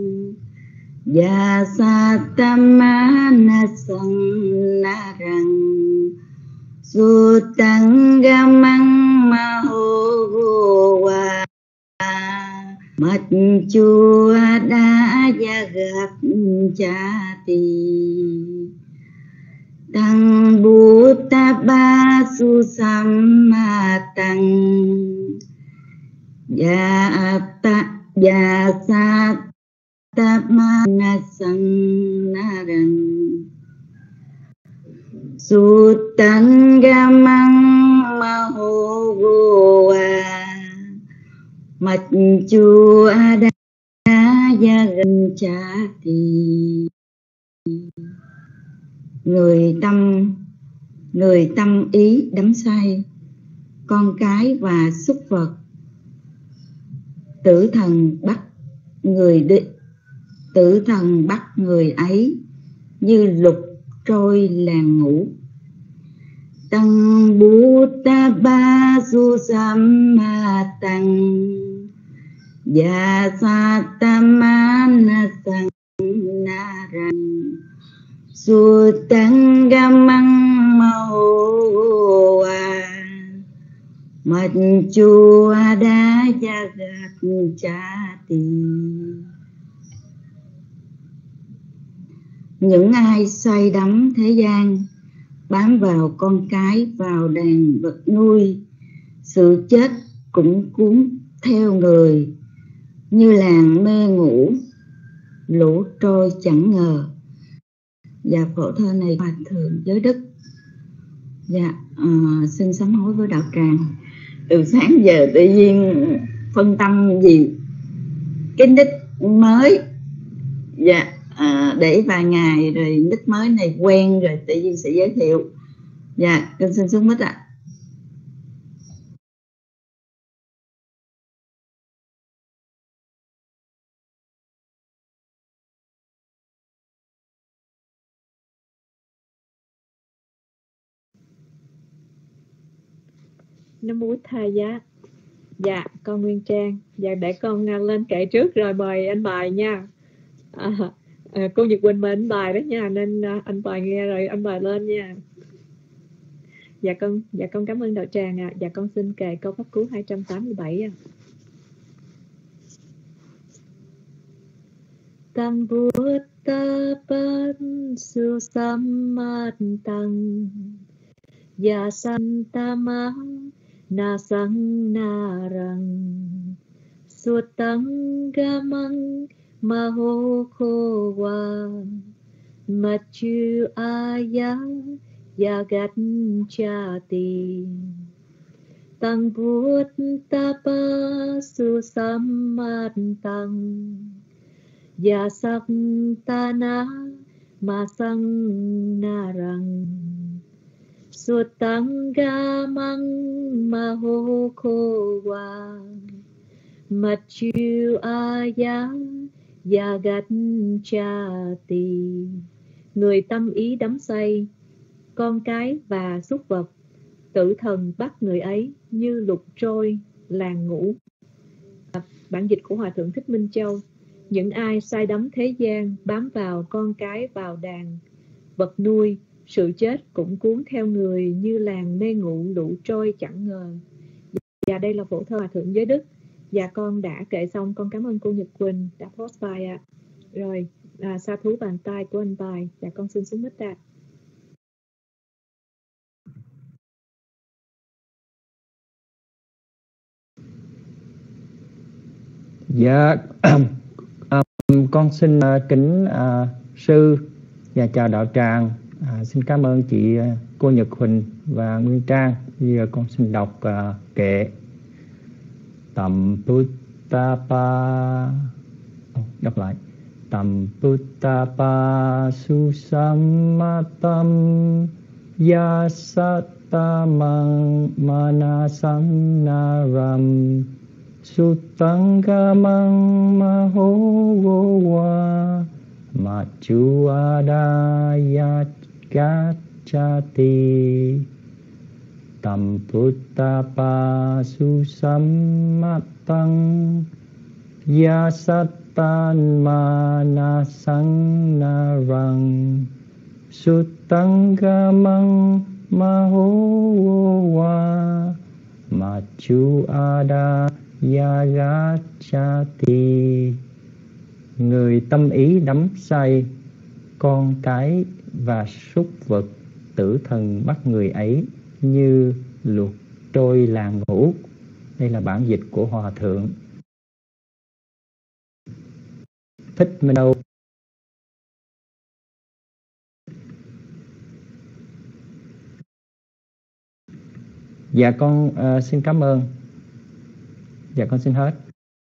F: Gia Sa Tamma Na Sang Na Rang Su Tăng Ga Măng Ma Hô Gô Wa Mát Chu A Đa Gia Gạt Cha Tì. Tăng Bụt Ta Ba Su Samma Tăng Gia Ta Gia Sa Tamma Na Sang Na Rang Su Tăng Ga Măng Ma Hô Gô Wa Mát Chu A Đa Gia Gân Cha Tì. Người tâm người tâm ý đắm say, con cái và súc vật, tử thần bắt người đi, tử thần bắt người ấy như lục trôi làng ngủ. Tăng Bụt Ta Ba Su Samma Tăng Gia Sa Tamma Na Sang Na Rang Su Tăng Ga Măng Ma Hô Wa Mát Chu A Đa Gia Gạt Cha Tì. Những ai say đắm thế gian, bám vào con cái, vào đàn vật nuôi, sự chết cũng cuốn theo người như làng mê ngủ, lũ trôi chẳng ngờ. Dạ phổ thơ này Hòa Thượng Giới Đức. Dạ uh, xin sám hối với đạo tràng. Từ sáng giờ tự nhiên phân tâm gì cái nick mới. Dạ uh, để vài ngày rồi nick mới này quen rồi tự nhiên sẽ giới thiệu. Dạ con xin xuống mic ạ. À.
I: Nam mô Tha Giá. Dạ con Nguyên Trang. Dạ để con uh, lên kệ trước rồi mời anh Bài nha. à, à, cô Nhật Quỳnh mời anh Bài đó nha, nên uh, anh Bài nghe rồi anh Bài lên nha. Dạ con dạ con cảm ơn đạo tràng ạ. À. Dạ con xin kệ câu pháp cú hai trăm tám mươi bảy à. Tam Buddha Pan Su Sammantang Yasantama Na Sang Narang Sutang Gamang Maho Kowa Machu Aya Yagat Chati Tang Buddha Pa Su Sammantang Yasantana Masang Narang Sutang Gamang Maho Kowa Machu Aya Yagat Chati. Người tâm ý đắm say, con cái và súc vật, tử thần bắt người ấy như lục trôi làng ngũ. Bản dịch của Hòa Thượng Thích Minh Châu. Những ai say đắm thế gian, bám vào con cái, vào đàn vật nuôi, sự chết cũng cuốn theo người như làng mê ngụ lũ trôi chẳng ngờ. Và đây là phổ thơ Hòa Thượng Giới Đức. Và con đã kệ xong, con cảm ơn cô Nhật Quỳnh đã post bài ạ. À. Rồi, à, sa thú bàn tay của anh Tài. Và con xin xuống mic ra.
D: Dạ, um, con xin uh, kính uh, sư và chào đạo tràng. À, xin cảm ơn chị uh, cô Nhật Quỳnh và Nguyên Trang. Bây giờ con xin đọc uh, kệ Tam Buddha Pa. Oh, đọc lại. Tam Buddha Pa Su Sammatam Yasatamang Manasang Naram Sutang Gamang Maho Gowa Machu Adaya Gachati Tam Buddha Pa Su Sammatang Yasatan Manasang Narang Sutang Gamang Maho Gowa Machu Adaya Yagachati. Người tâm ý đắm say, con cái và súc vật, tử thần bắt người ấy như luộc trôi làng ngũ. Đây là bản dịch của Hòa Thượng Thích Minh Châu. Dạ con uh, xin cảm ơn. Dạ con xin hết.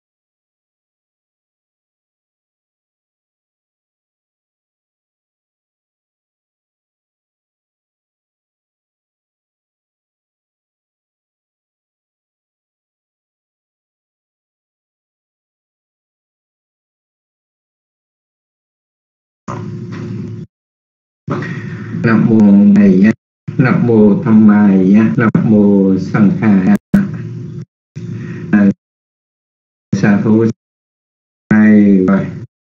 A: Nam mô Này Giá, Nam mô Tham Mai Giá, Nam mô Sanh Kha. Sa thú này rồi.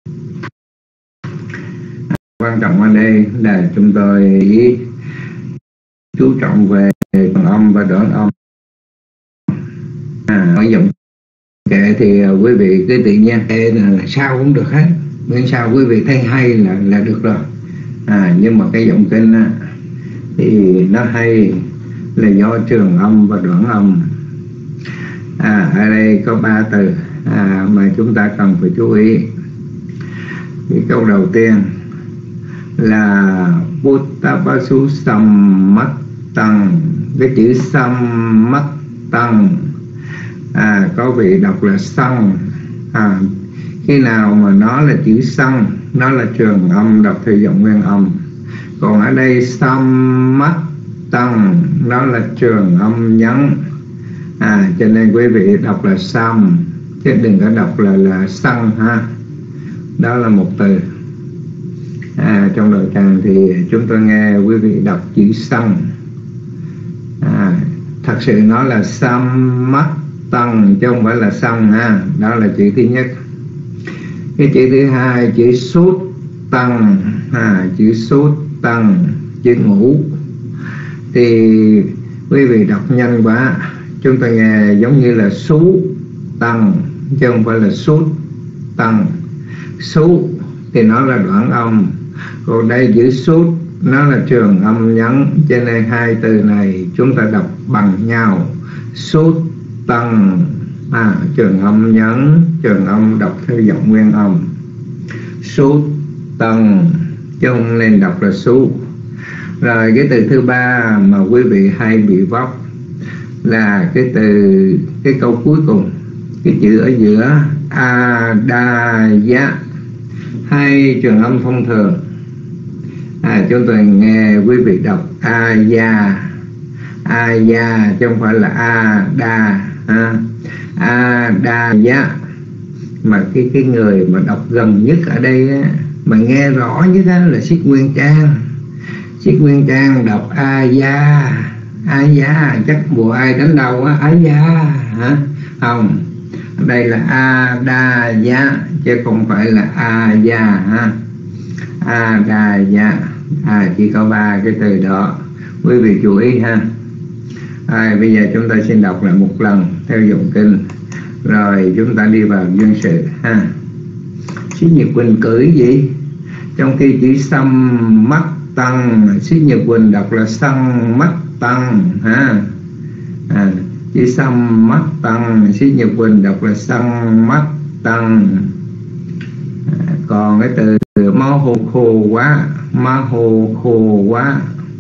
A: Quan trọng ở đây là chúng tôi chú trọng về phần âm và đoạn âm. À, ở giọng kệ thì quý vị cứ tự nhiên kệ là sao cũng được hết, miễn sao quý vị thấy hay là là được rồi. À, nhưng mà cái giọng kinh á, thì nó hay là do trường âm và đoạn âm. À, ở đây có ba từ à, mà chúng ta cần phải chú ý. Cái câu đầu tiên là Buddha Basu Sammatang. Cái chữ Sammatang à, có vị đọc là xăng. À, khi nào mà nó là chữ xăng, nó là trường âm, đọc theo giọng nguyên âm. Còn ở đây Sammatang nó là trường âm nhấn. À, cho nên quý vị đọc là sam, chứ đừng có đọc là là xăng ha. Đó là một từ. À, trong đạo tràng thì chúng tôi nghe quý vị đọc chữ xăng. À, thật sự nó là Samattan chứ không phải là Sang ha. Đó là chữ thứ nhất. Cái chữ thứ hai chữ Sút Tăng ha, chữ Sút Tăng, chữ ngũ. Thì quý vị đọc nhanh quá, chúng ta nghe giống như là Sú Tăng chứ không phải là Sút Tăng. Sú thì nó là đoạn âm, còn đây chữ Sút nó là trường âm nhấn, cho nên hai từ này chúng ta đọc bằng nhau. Sút Tăng à, trường âm nhấn, trường âm đọc theo giọng nguyên âm. Sút Tăng chứ không nên đọc là Sú. Rồi cái từ thứ ba mà quý vị hay bị vấp là cái từ, cái câu cuối cùng, cái chữ ở giữa A-đa-ya, hay trường âm thông thường. À, chúng tôi nghe quý vị đọc A-ya, A-ya chứ không phải là A-đa ha. A-đa-ya. Mà cái cái người mà đọc gần nhất ở đây á, mà nghe rõ nhất á, là Xích Nguyên Trang. Xích Nguyên Trang đọc A-ya, A-ya, chắc bộ ai đánh đầu á, A-ya hả? Không, đây là A-đa-ya chứ không phải là A-ya ha. A-đa-ya, à, chỉ có ba cái từ đó, quý vị chú ý ha. À, bây giờ chúng ta xin đọc lại một lần theo dòng kinh, rồi chúng ta đi vào dân sự ha. Xích Nhật Quỳnh cưỡi gì? Trong khi chữ Xăm Mắt Tăng, Xích Nhật Quỳnh đọc là Xăm Mắt Tăng ha. À, chữ Xăm Mắt Tăng, Xích Nhật Quỳnh đọc là Xăm Mắt Tăng. À, còn cái từ má hồ khô quá, má hồ khô quá.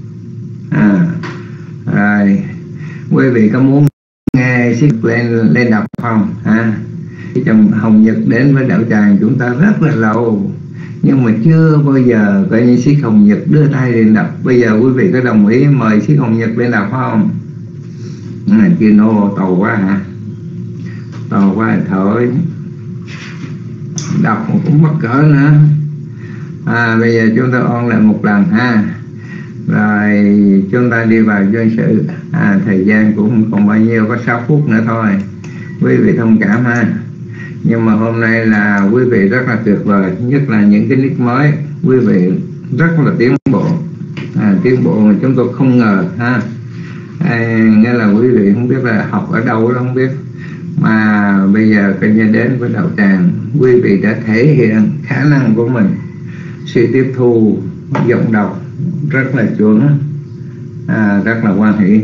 A: À, rồi quý vị có muốn nghe Xích lên lên đọc không ha? Trong Hồng Nhật đến với đạo tràng chúng ta rất là lâu, nhưng mà chưa bao giờ coi như Xích Hồng Nhật đưa tay lên đọc. Bây giờ quý vị có đồng ý mời Xích Hồng Nhật lên đọc không? À, kia nô tàu quá hả? Tàu quá thôi, đọc cũng mắc cỡ nữa. À, bây giờ chúng ta ôn lại một lần ha, rồi chúng ta đi vào dân sự. À, thời gian cũng còn bao nhiêu, có sáu phút nữa thôi, quý vị thông cảm ha. Nhưng mà hôm nay là quý vị rất là tuyệt vời, nhất là những cái nick mới, quý vị rất là tiến bộ, à, tiến bộ mà chúng tôi không ngờ ha. À, nghĩa là quý vị không biết là học ở đâu đó không biết, mà bây giờ coi như đến với đạo tràng, quý vị đã thể hiện khả năng của mình, sự tiếp thu giọng đọc rất là chuẩn, à, rất là hoan hỷ.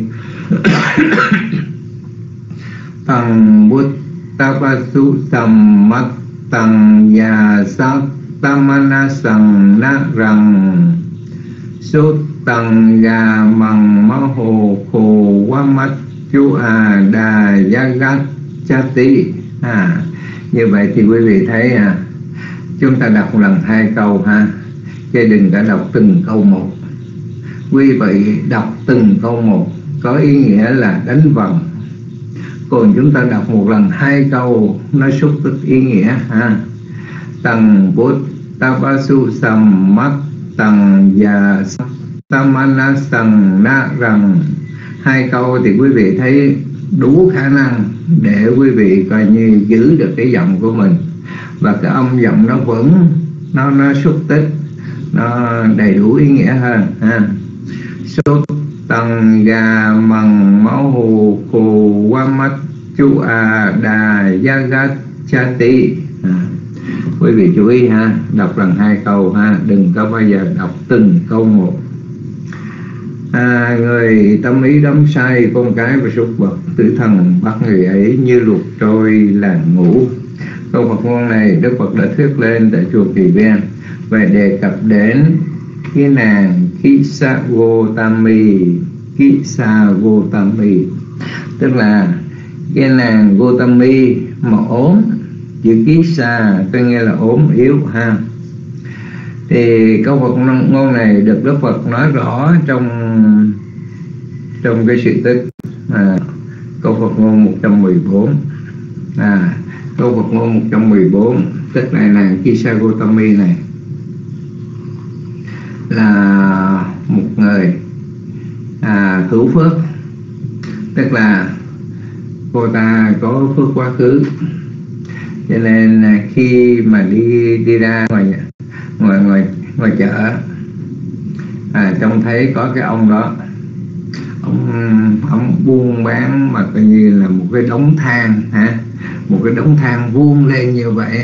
A: Tăng bút tapasu sammat tăng ya sát tamana sang na rằng sốt tăng ya măng ma hồ khổ quá mắt chú à đà ya gắt cha tí. À, như vậy thì quý vị thấy à, chúng ta đọc lần hai câu ha, chứ đừng có đọc từng câu một. Quý vị đọc từng câu một có ý nghĩa là đánh vần, còn chúng ta đọc một lần hai câu nó xúc tích ý nghĩa ha. Tằng bút tapasu sam mắt tằng và tamana sang na rằng, hai câu thì quý vị thấy đủ khả năng để quý vị coi như giữ được cái giọng của mình, và cái âm giọng nó vẫn nó nó xúc tích, nó đầy đủ ý nghĩa hơn ha. Sốt tăng gà mằng máu hồ khô qua mắt chú à đà gia gát cha tí. À, quý vị chú ý ha, đọc lần hai câu ha, đừng có bao giờ đọc từng câu một. À, người tâm ý đắm say con cái và súc vật, tử thần bắt người ấy như luộc trôi làng ngủ. Câu Phật ngôn này Đức Phật đã thuyết lên tại chùa Kỳ Viên về đề cập đến cái nàng Kisa Gotami. Kisa Gotami tức là cái nàng Gotami mà ốm, chữ Kisa có nghĩa là ốm yếu ha. Thì câu Phật ngôn này được Đức Phật nói rõ trong trong cái sự tích à, câu Phật ngôn một trăm mười bốn. À, câu Phật ngôn một trăm mười bốn tức là nàng Kisa Gotami này là một người à, hữu phước, tức là cô ta có phước quá khứ, cho nên khi mà đi đi ra ngoài ngoài ngoài, ngoài chợ, à, trông thấy có cái ông đó, ông ông buôn bán mà coi như là một cái đống than hả, một cái đống than vuông lên như vậy.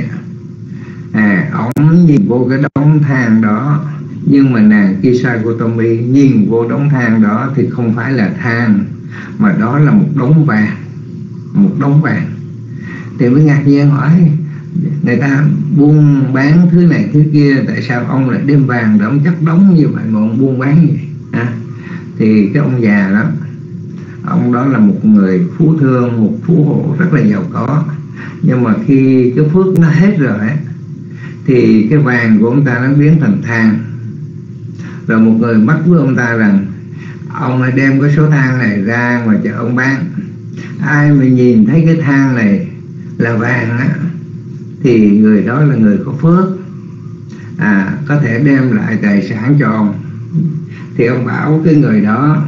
A: À, ông nhìn vô cái đống than đó, nhưng mà nàng Kisa Gotami nhìn vô đống than đó thì không phải là than, mà đó là một đống vàng, một đống vàng. Thì mới ngạc nhiên hỏi, người ta buôn bán thứ này thứ kia, tại sao ông lại đem vàng để ông chất đống như vậy mà ông buôn bán vậy? À, thì cái ông già đó, ông đó là một người phú thương, một phú hộ rất là giàu có, nhưng mà khi cái phước nó hết rồi ấy, thì cái vàng của ông ta nó biến thành than. Rồi một người bắt với ông ta rằng ông hãy đem cái số than này ra ngoài chợ ông bán, ai mà nhìn thấy cái than này là vàng á, thì người đó là người có phước, à, có thể đem lại tài sản cho ông. Thì ông bảo cái người đó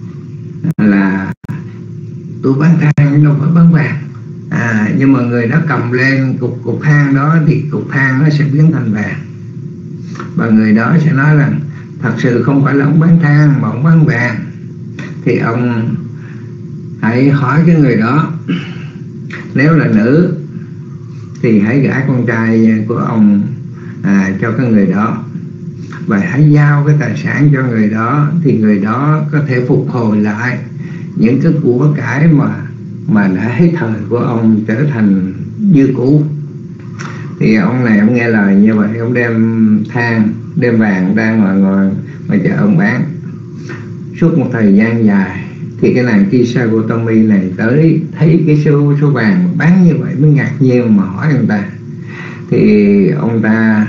A: là tôi bán than đâu phải bán vàng, à, nhưng mà người đó cầm lên cục cục than đó thì cục than nó sẽ biến thành vàng. Và người đó sẽ nói rằng thật sự không phải là ông bán than mà ông bán vàng. Thì ông hãy hỏi cái người đó, nếu là nữ thì hãy gả con trai của ông à, cho cái người đó, và hãy giao cái tài sản cho người đó, thì người đó có thể phục hồi lại những cái của cải mà mà đã hết thời của ông trở thành như cũ. Thì ông này ông nghe lời như vậy, ông đem than, đem vàng ra ngoài ngoài ngoài chợ ông bán. Suốt một thời gian dài thì cái nàng Kisa Gotami này tới thấy cái số số vàng bán như vậy mới ngạc nhiên mà hỏi ông ta. Thì ông ta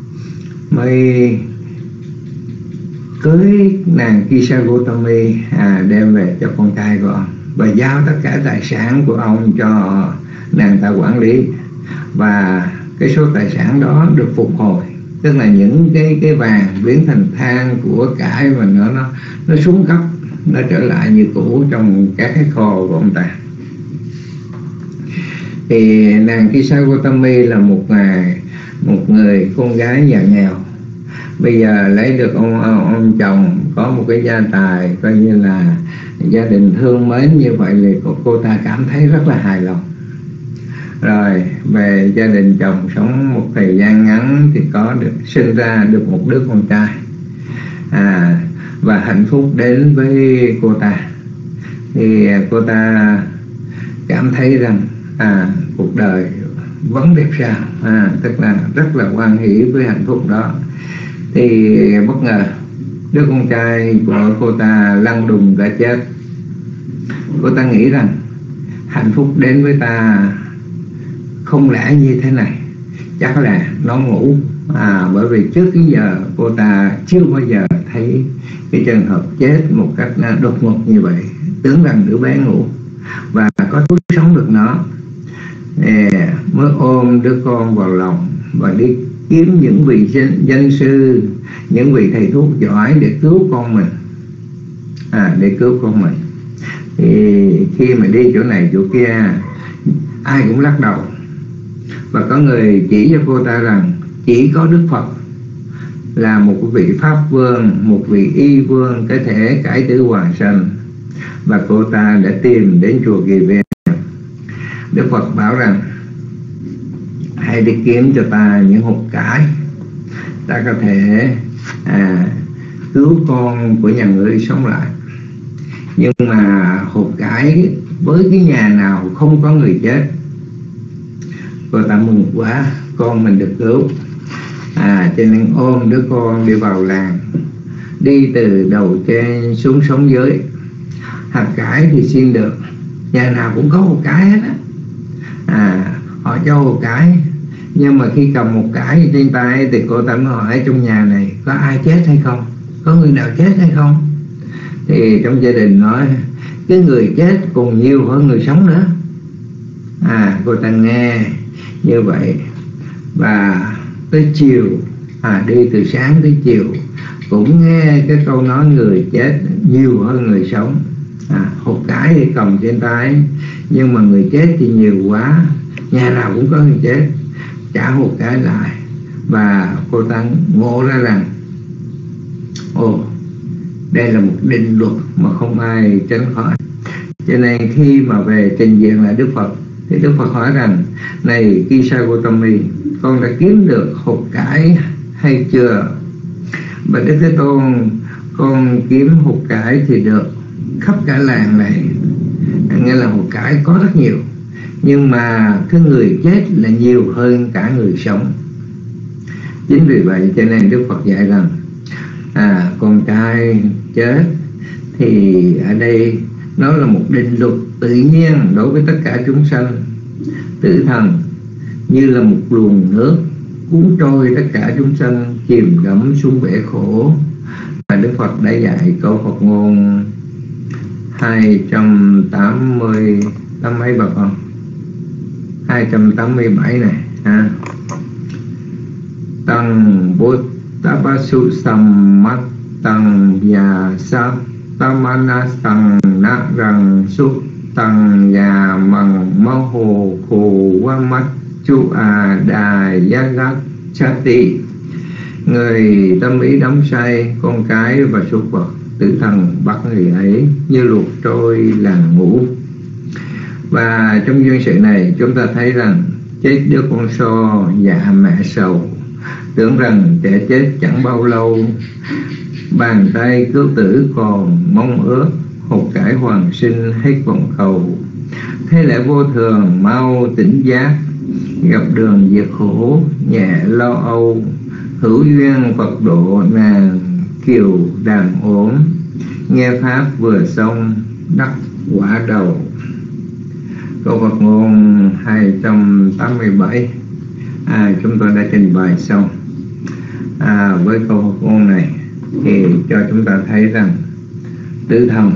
A: mới cưới nàng Kisa Gotami, à, đem về cho con trai của ông và giao tất cả tài sản của ông cho nàng ta quản lý. Và cái số tài sản đó được phục hồi, tức là những cái cái vàng biến thành than của cải mà nó nó nó xuống cấp, nó trở lại như cũ trong các cái kho của ông ta. Thì nàng Kisa Gotami là một ngày một người con gái giàu nghèo, bây giờ lấy được ông, ông ông chồng có một cái gia tài coi như là gia đình thương mến như vậy, thì cô, cô ta cảm thấy rất là hài lòng. Rồi về gia đình chồng sống một thời gian ngắn thì có được sinh ra được một đứa con trai, à, và hạnh phúc đến với cô ta. Thì cô ta cảm thấy rằng à, cuộc đời vẫn đẹp sao, à, tức là rất là hoan hỷ với hạnh phúc đó. Thì bất ngờ đứa con trai của cô ta lăn đùng đã chết. Cô ta nghĩ rằng hạnh phúc đến với ta không lẽ như thế này, chắc là nó ngủ, à, bởi vì trước cái giờ cô ta chưa bao giờ thấy cái trường hợp chết một cách đột ngột như vậy, tưởng rằng đứa bé ngủ và có cứu sống được nó. Để mới ôm đứa con vào lòng và đi kiếm những vị danh, danh sư, những vị thầy thuốc giỏi để cứu con mình, à, để cứu con mình. Thì khi mà đi chỗ này chỗ kia, ai cũng lắc đầu, và có người chỉ cho cô ta rằng chỉ có Đức Phật là một vị Pháp Vương, một vị Y Vương có thể cải tử hoàn sanh. Và cô ta đã tìm đến chùa Kỳ Viên. Đức Phật bảo rằng hãy đi kiếm cho ta những hột cải, ta có thể à, cứu con của nhà ngươi sống lại. Nhưng mà hột cải với cái nhà nào không có người chết. Cô ta mừng quá, con mình được cứu, à, cho nên ôm đứa con đi vào làng, đi từ đầu trên xuống sống dưới. Hạt cải thì xin được, nhà nào cũng có một cái hết á, à, họ cho một cái. Nhưng mà khi cầm một cái trên tay thì cô ta mới hỏi trong nhà này có ai chết hay không, có người nào chết hay không. Thì trong gia đình nói cái người chết còn nhiều hơn người sống nữa. À, cô ta nghe như vậy, và tới chiều, à, đi từ sáng tới chiều cũng nghe cái câu nói người chết nhiều hơn người sống. à, hột cải thì cầm trên tay, nhưng mà người chết thì nhiều quá, nhà nào cũng có người chết, trả hột cải lại. Và cô Tăng ngộ ra rằng ồ, đây là một định luật mà không ai tránh khỏi. Cho nên khi mà về trình diện lại Đức Phật thì Đức Phật hỏi rằng: này Kisa Gotami, con đã kiếm được hột cải hay chưa? Và Đức Thế Tôn: con kiếm hột cải thì được khắp cả làng này, nghĩa là hột cải có rất nhiều, nhưng mà cái người chết là nhiều hơn cả người sống. Chính vì vậy cho nên Đức Phật dạy rằng à, con trai chết thì ở đây nó là một định luật tự nhiên đối với tất cả chúng sanh. Tử thần như là một luồng nước cuốn trôi tất cả chúng sanh, chìm đắm xuống bể khổ. Và Đức Phật đã dạy câu Phật ngôn hai trăm tám mươi tám mấy bà con, hai trăm tám mươi bảy này ha. Tăng bút tapasu sammat tăng ya sa tamana tăng na rằng súc tăng ya mằng ma hồ khổ wa mắt chu a đà yagat chati. Người tâm ý đắm say con cái và súc vật, tử thần bắt người ấy như luộc trôi làng ngủ. Và trong duyên sự này chúng ta thấy rằng chết đứa con so dạ mẹ sầu, tưởng rằng trẻ chết chẳng bao lâu, bàn tay cứu tử còn mong ước, hột cải hoàng sinh hết vọng cầu. Thế lẽ vô thường mau tỉnh giác, gặp đường diệt khổ nhẹ lo âu. Hữu duyên Phật độ nàng kiều đàn ốm, nghe pháp vừa xong đắc quả đầu. Câu Phật ngôn hai trăm tám mươi bảy à, chúng tôi đã trình bày xong. À, với câu Phật ngôn này thì cho chúng ta thấy rằng tử thần,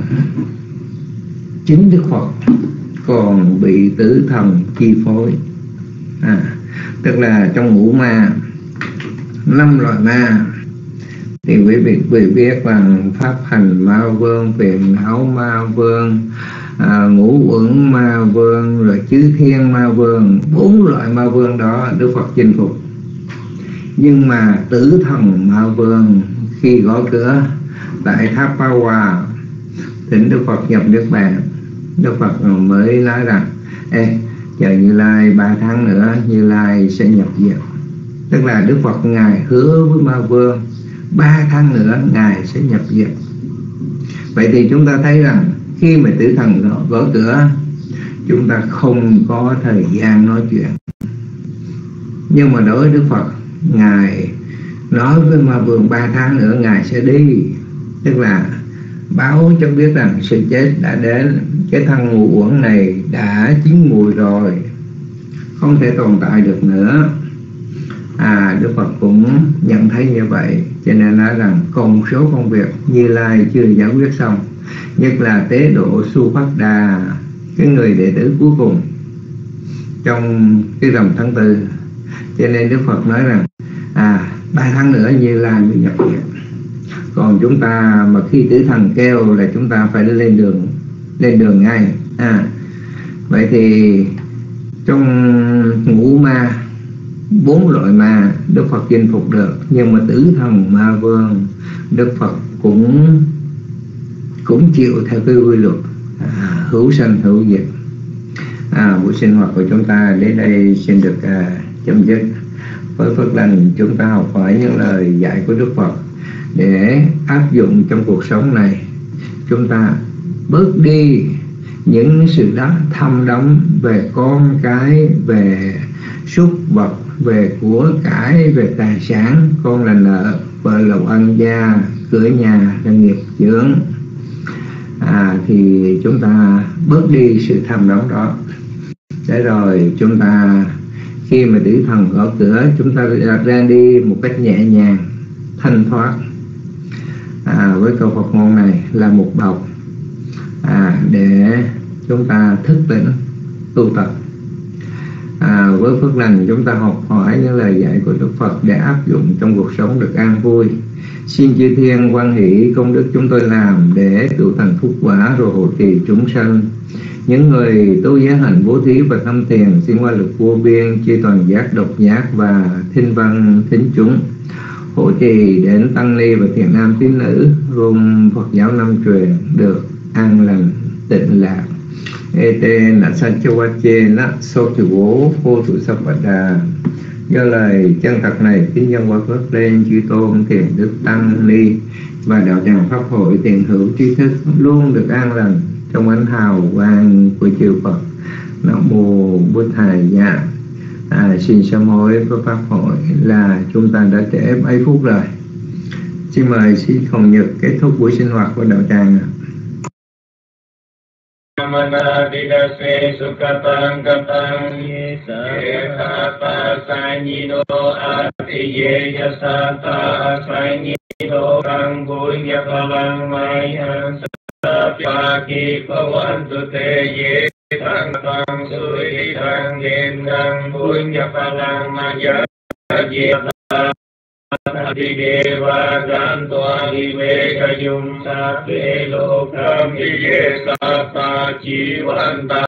A: chính Đức Phật còn bị tử thần chi phối. À, tức là trong ngũ ma, năm loại ma thì quý vị, quý vị biết rằng pháp hành ma vương, phiền não ma vương, à, ngũ uẩn ma vương, rồi chư thiên ma vương, bốn loại ma vương đó Đức Phật chinh phục. Nhưng mà tử thần ma vương khi gõ cửa tại tháp Ba Hòa thỉnh Đức Phật nhập Niết Bàn, Đức Phật mới nói rằng: ê, chờ Như Lai ba tháng nữa Như Lai sẽ nhập diệt. Tức là Đức Phật Ngài hứa với ma vương ba tháng nữa Ngài sẽ nhập diệt. Vậy thì chúng ta thấy rằng khi mà tử thần gõ, gõ cửa, chúng ta không có thời gian nói chuyện. Nhưng mà đối với Đức Phật, Ngài nói với ma vương ba tháng nữa Ngài sẽ đi. Tức là báo cho biết rằng sự chết đã đến, cái thân ngũ uẩn này đã chín mùi rồi, không thể tồn tại được nữa. À, Đức Phật cũng nhận thấy như vậy, cho nên nói rằng còn một số công việc Như Lai chưa giải quyết xong, nhất là tế độ Su Phát Đà, cái người đệ tử cuối cùng trong cái rằm tháng tư. Cho nên Đức Phật nói rằng à, ba tháng nữa Như Lai mới nhập diệt. Còn chúng ta mà khi tử thần kêu là chúng ta phải lên đường, lên đường ngay. À, vậy thì trong ngũ ma, bốn loại ma Đức Phật chinh phục được, nhưng mà tử thần ma vương Đức Phật cũng cũng chịu theo cái quy luật à, hữu sanh hữu diệt. À, buổi sinh hoạt của chúng ta đến đây xin được à, chấm dứt. Với phước lành chúng ta học hỏi những lời dạy của Đức Phật để áp dụng trong cuộc sống này. Chúng ta bớt đi những sự đó thâm đắm về con cái, về súc vật, về của cải, về tài sản. Con là nợ, vợ là oan gia, cửa nhà là nghiệp chướng. À, thì chúng ta bớt đi sự thâm đắm đó, để rồi chúng ta khi mà tử thần gõ cửa, chúng ta ra đi một cách nhẹ nhàng, thanh thoát. À, với câu Phật ngôn này là một bậc à, để chúng ta thức tỉnh tu tập. À, với phước lành chúng ta học hỏi những lời dạy của Đức Phật để áp dụng trong cuộc sống được an vui. Xin chư thiên hoan hỷ công đức chúng tôi làm để tụ thành phúc quả rồi hộ trì chúng sanh. Những người tu giới hạnh bố thí và thâm thiền xin qua lực vô biên chư toàn giác độc giác và thinh văn thính chúng, hộ trì đến tăng ni và thiện nam tín nữ gồm Phật giáo năm truyền được an lành tịnh lạc. Ete na sanchawache na sotiwo phô thủ sắp bạch đà. Do lời chân thật này kính dân qua phước lên chư tôn thiền đức tăng ni và đạo tràng pháp hội tiền hữu tri thức luôn được an lành trong ánh hào quang của chư Phật. Nam mô Bụt Thầy dạ. À, xin sám hối với pháp hội là chúng ta đã trễ mấy phút rồi. Xin mời sư Hồng Nhật kết thúc buổi sinh hoạt của đạo tràng.
J: Manadidase sukatang katang yekata sanyido atiye yasata sanyido kang bunya palang maya sapaki pawantu te ye tang tang sui tang yen kang bunya palang maya yekata Adideva Gantoa Hiveka Yung Sape Lokam Yesata Chivanta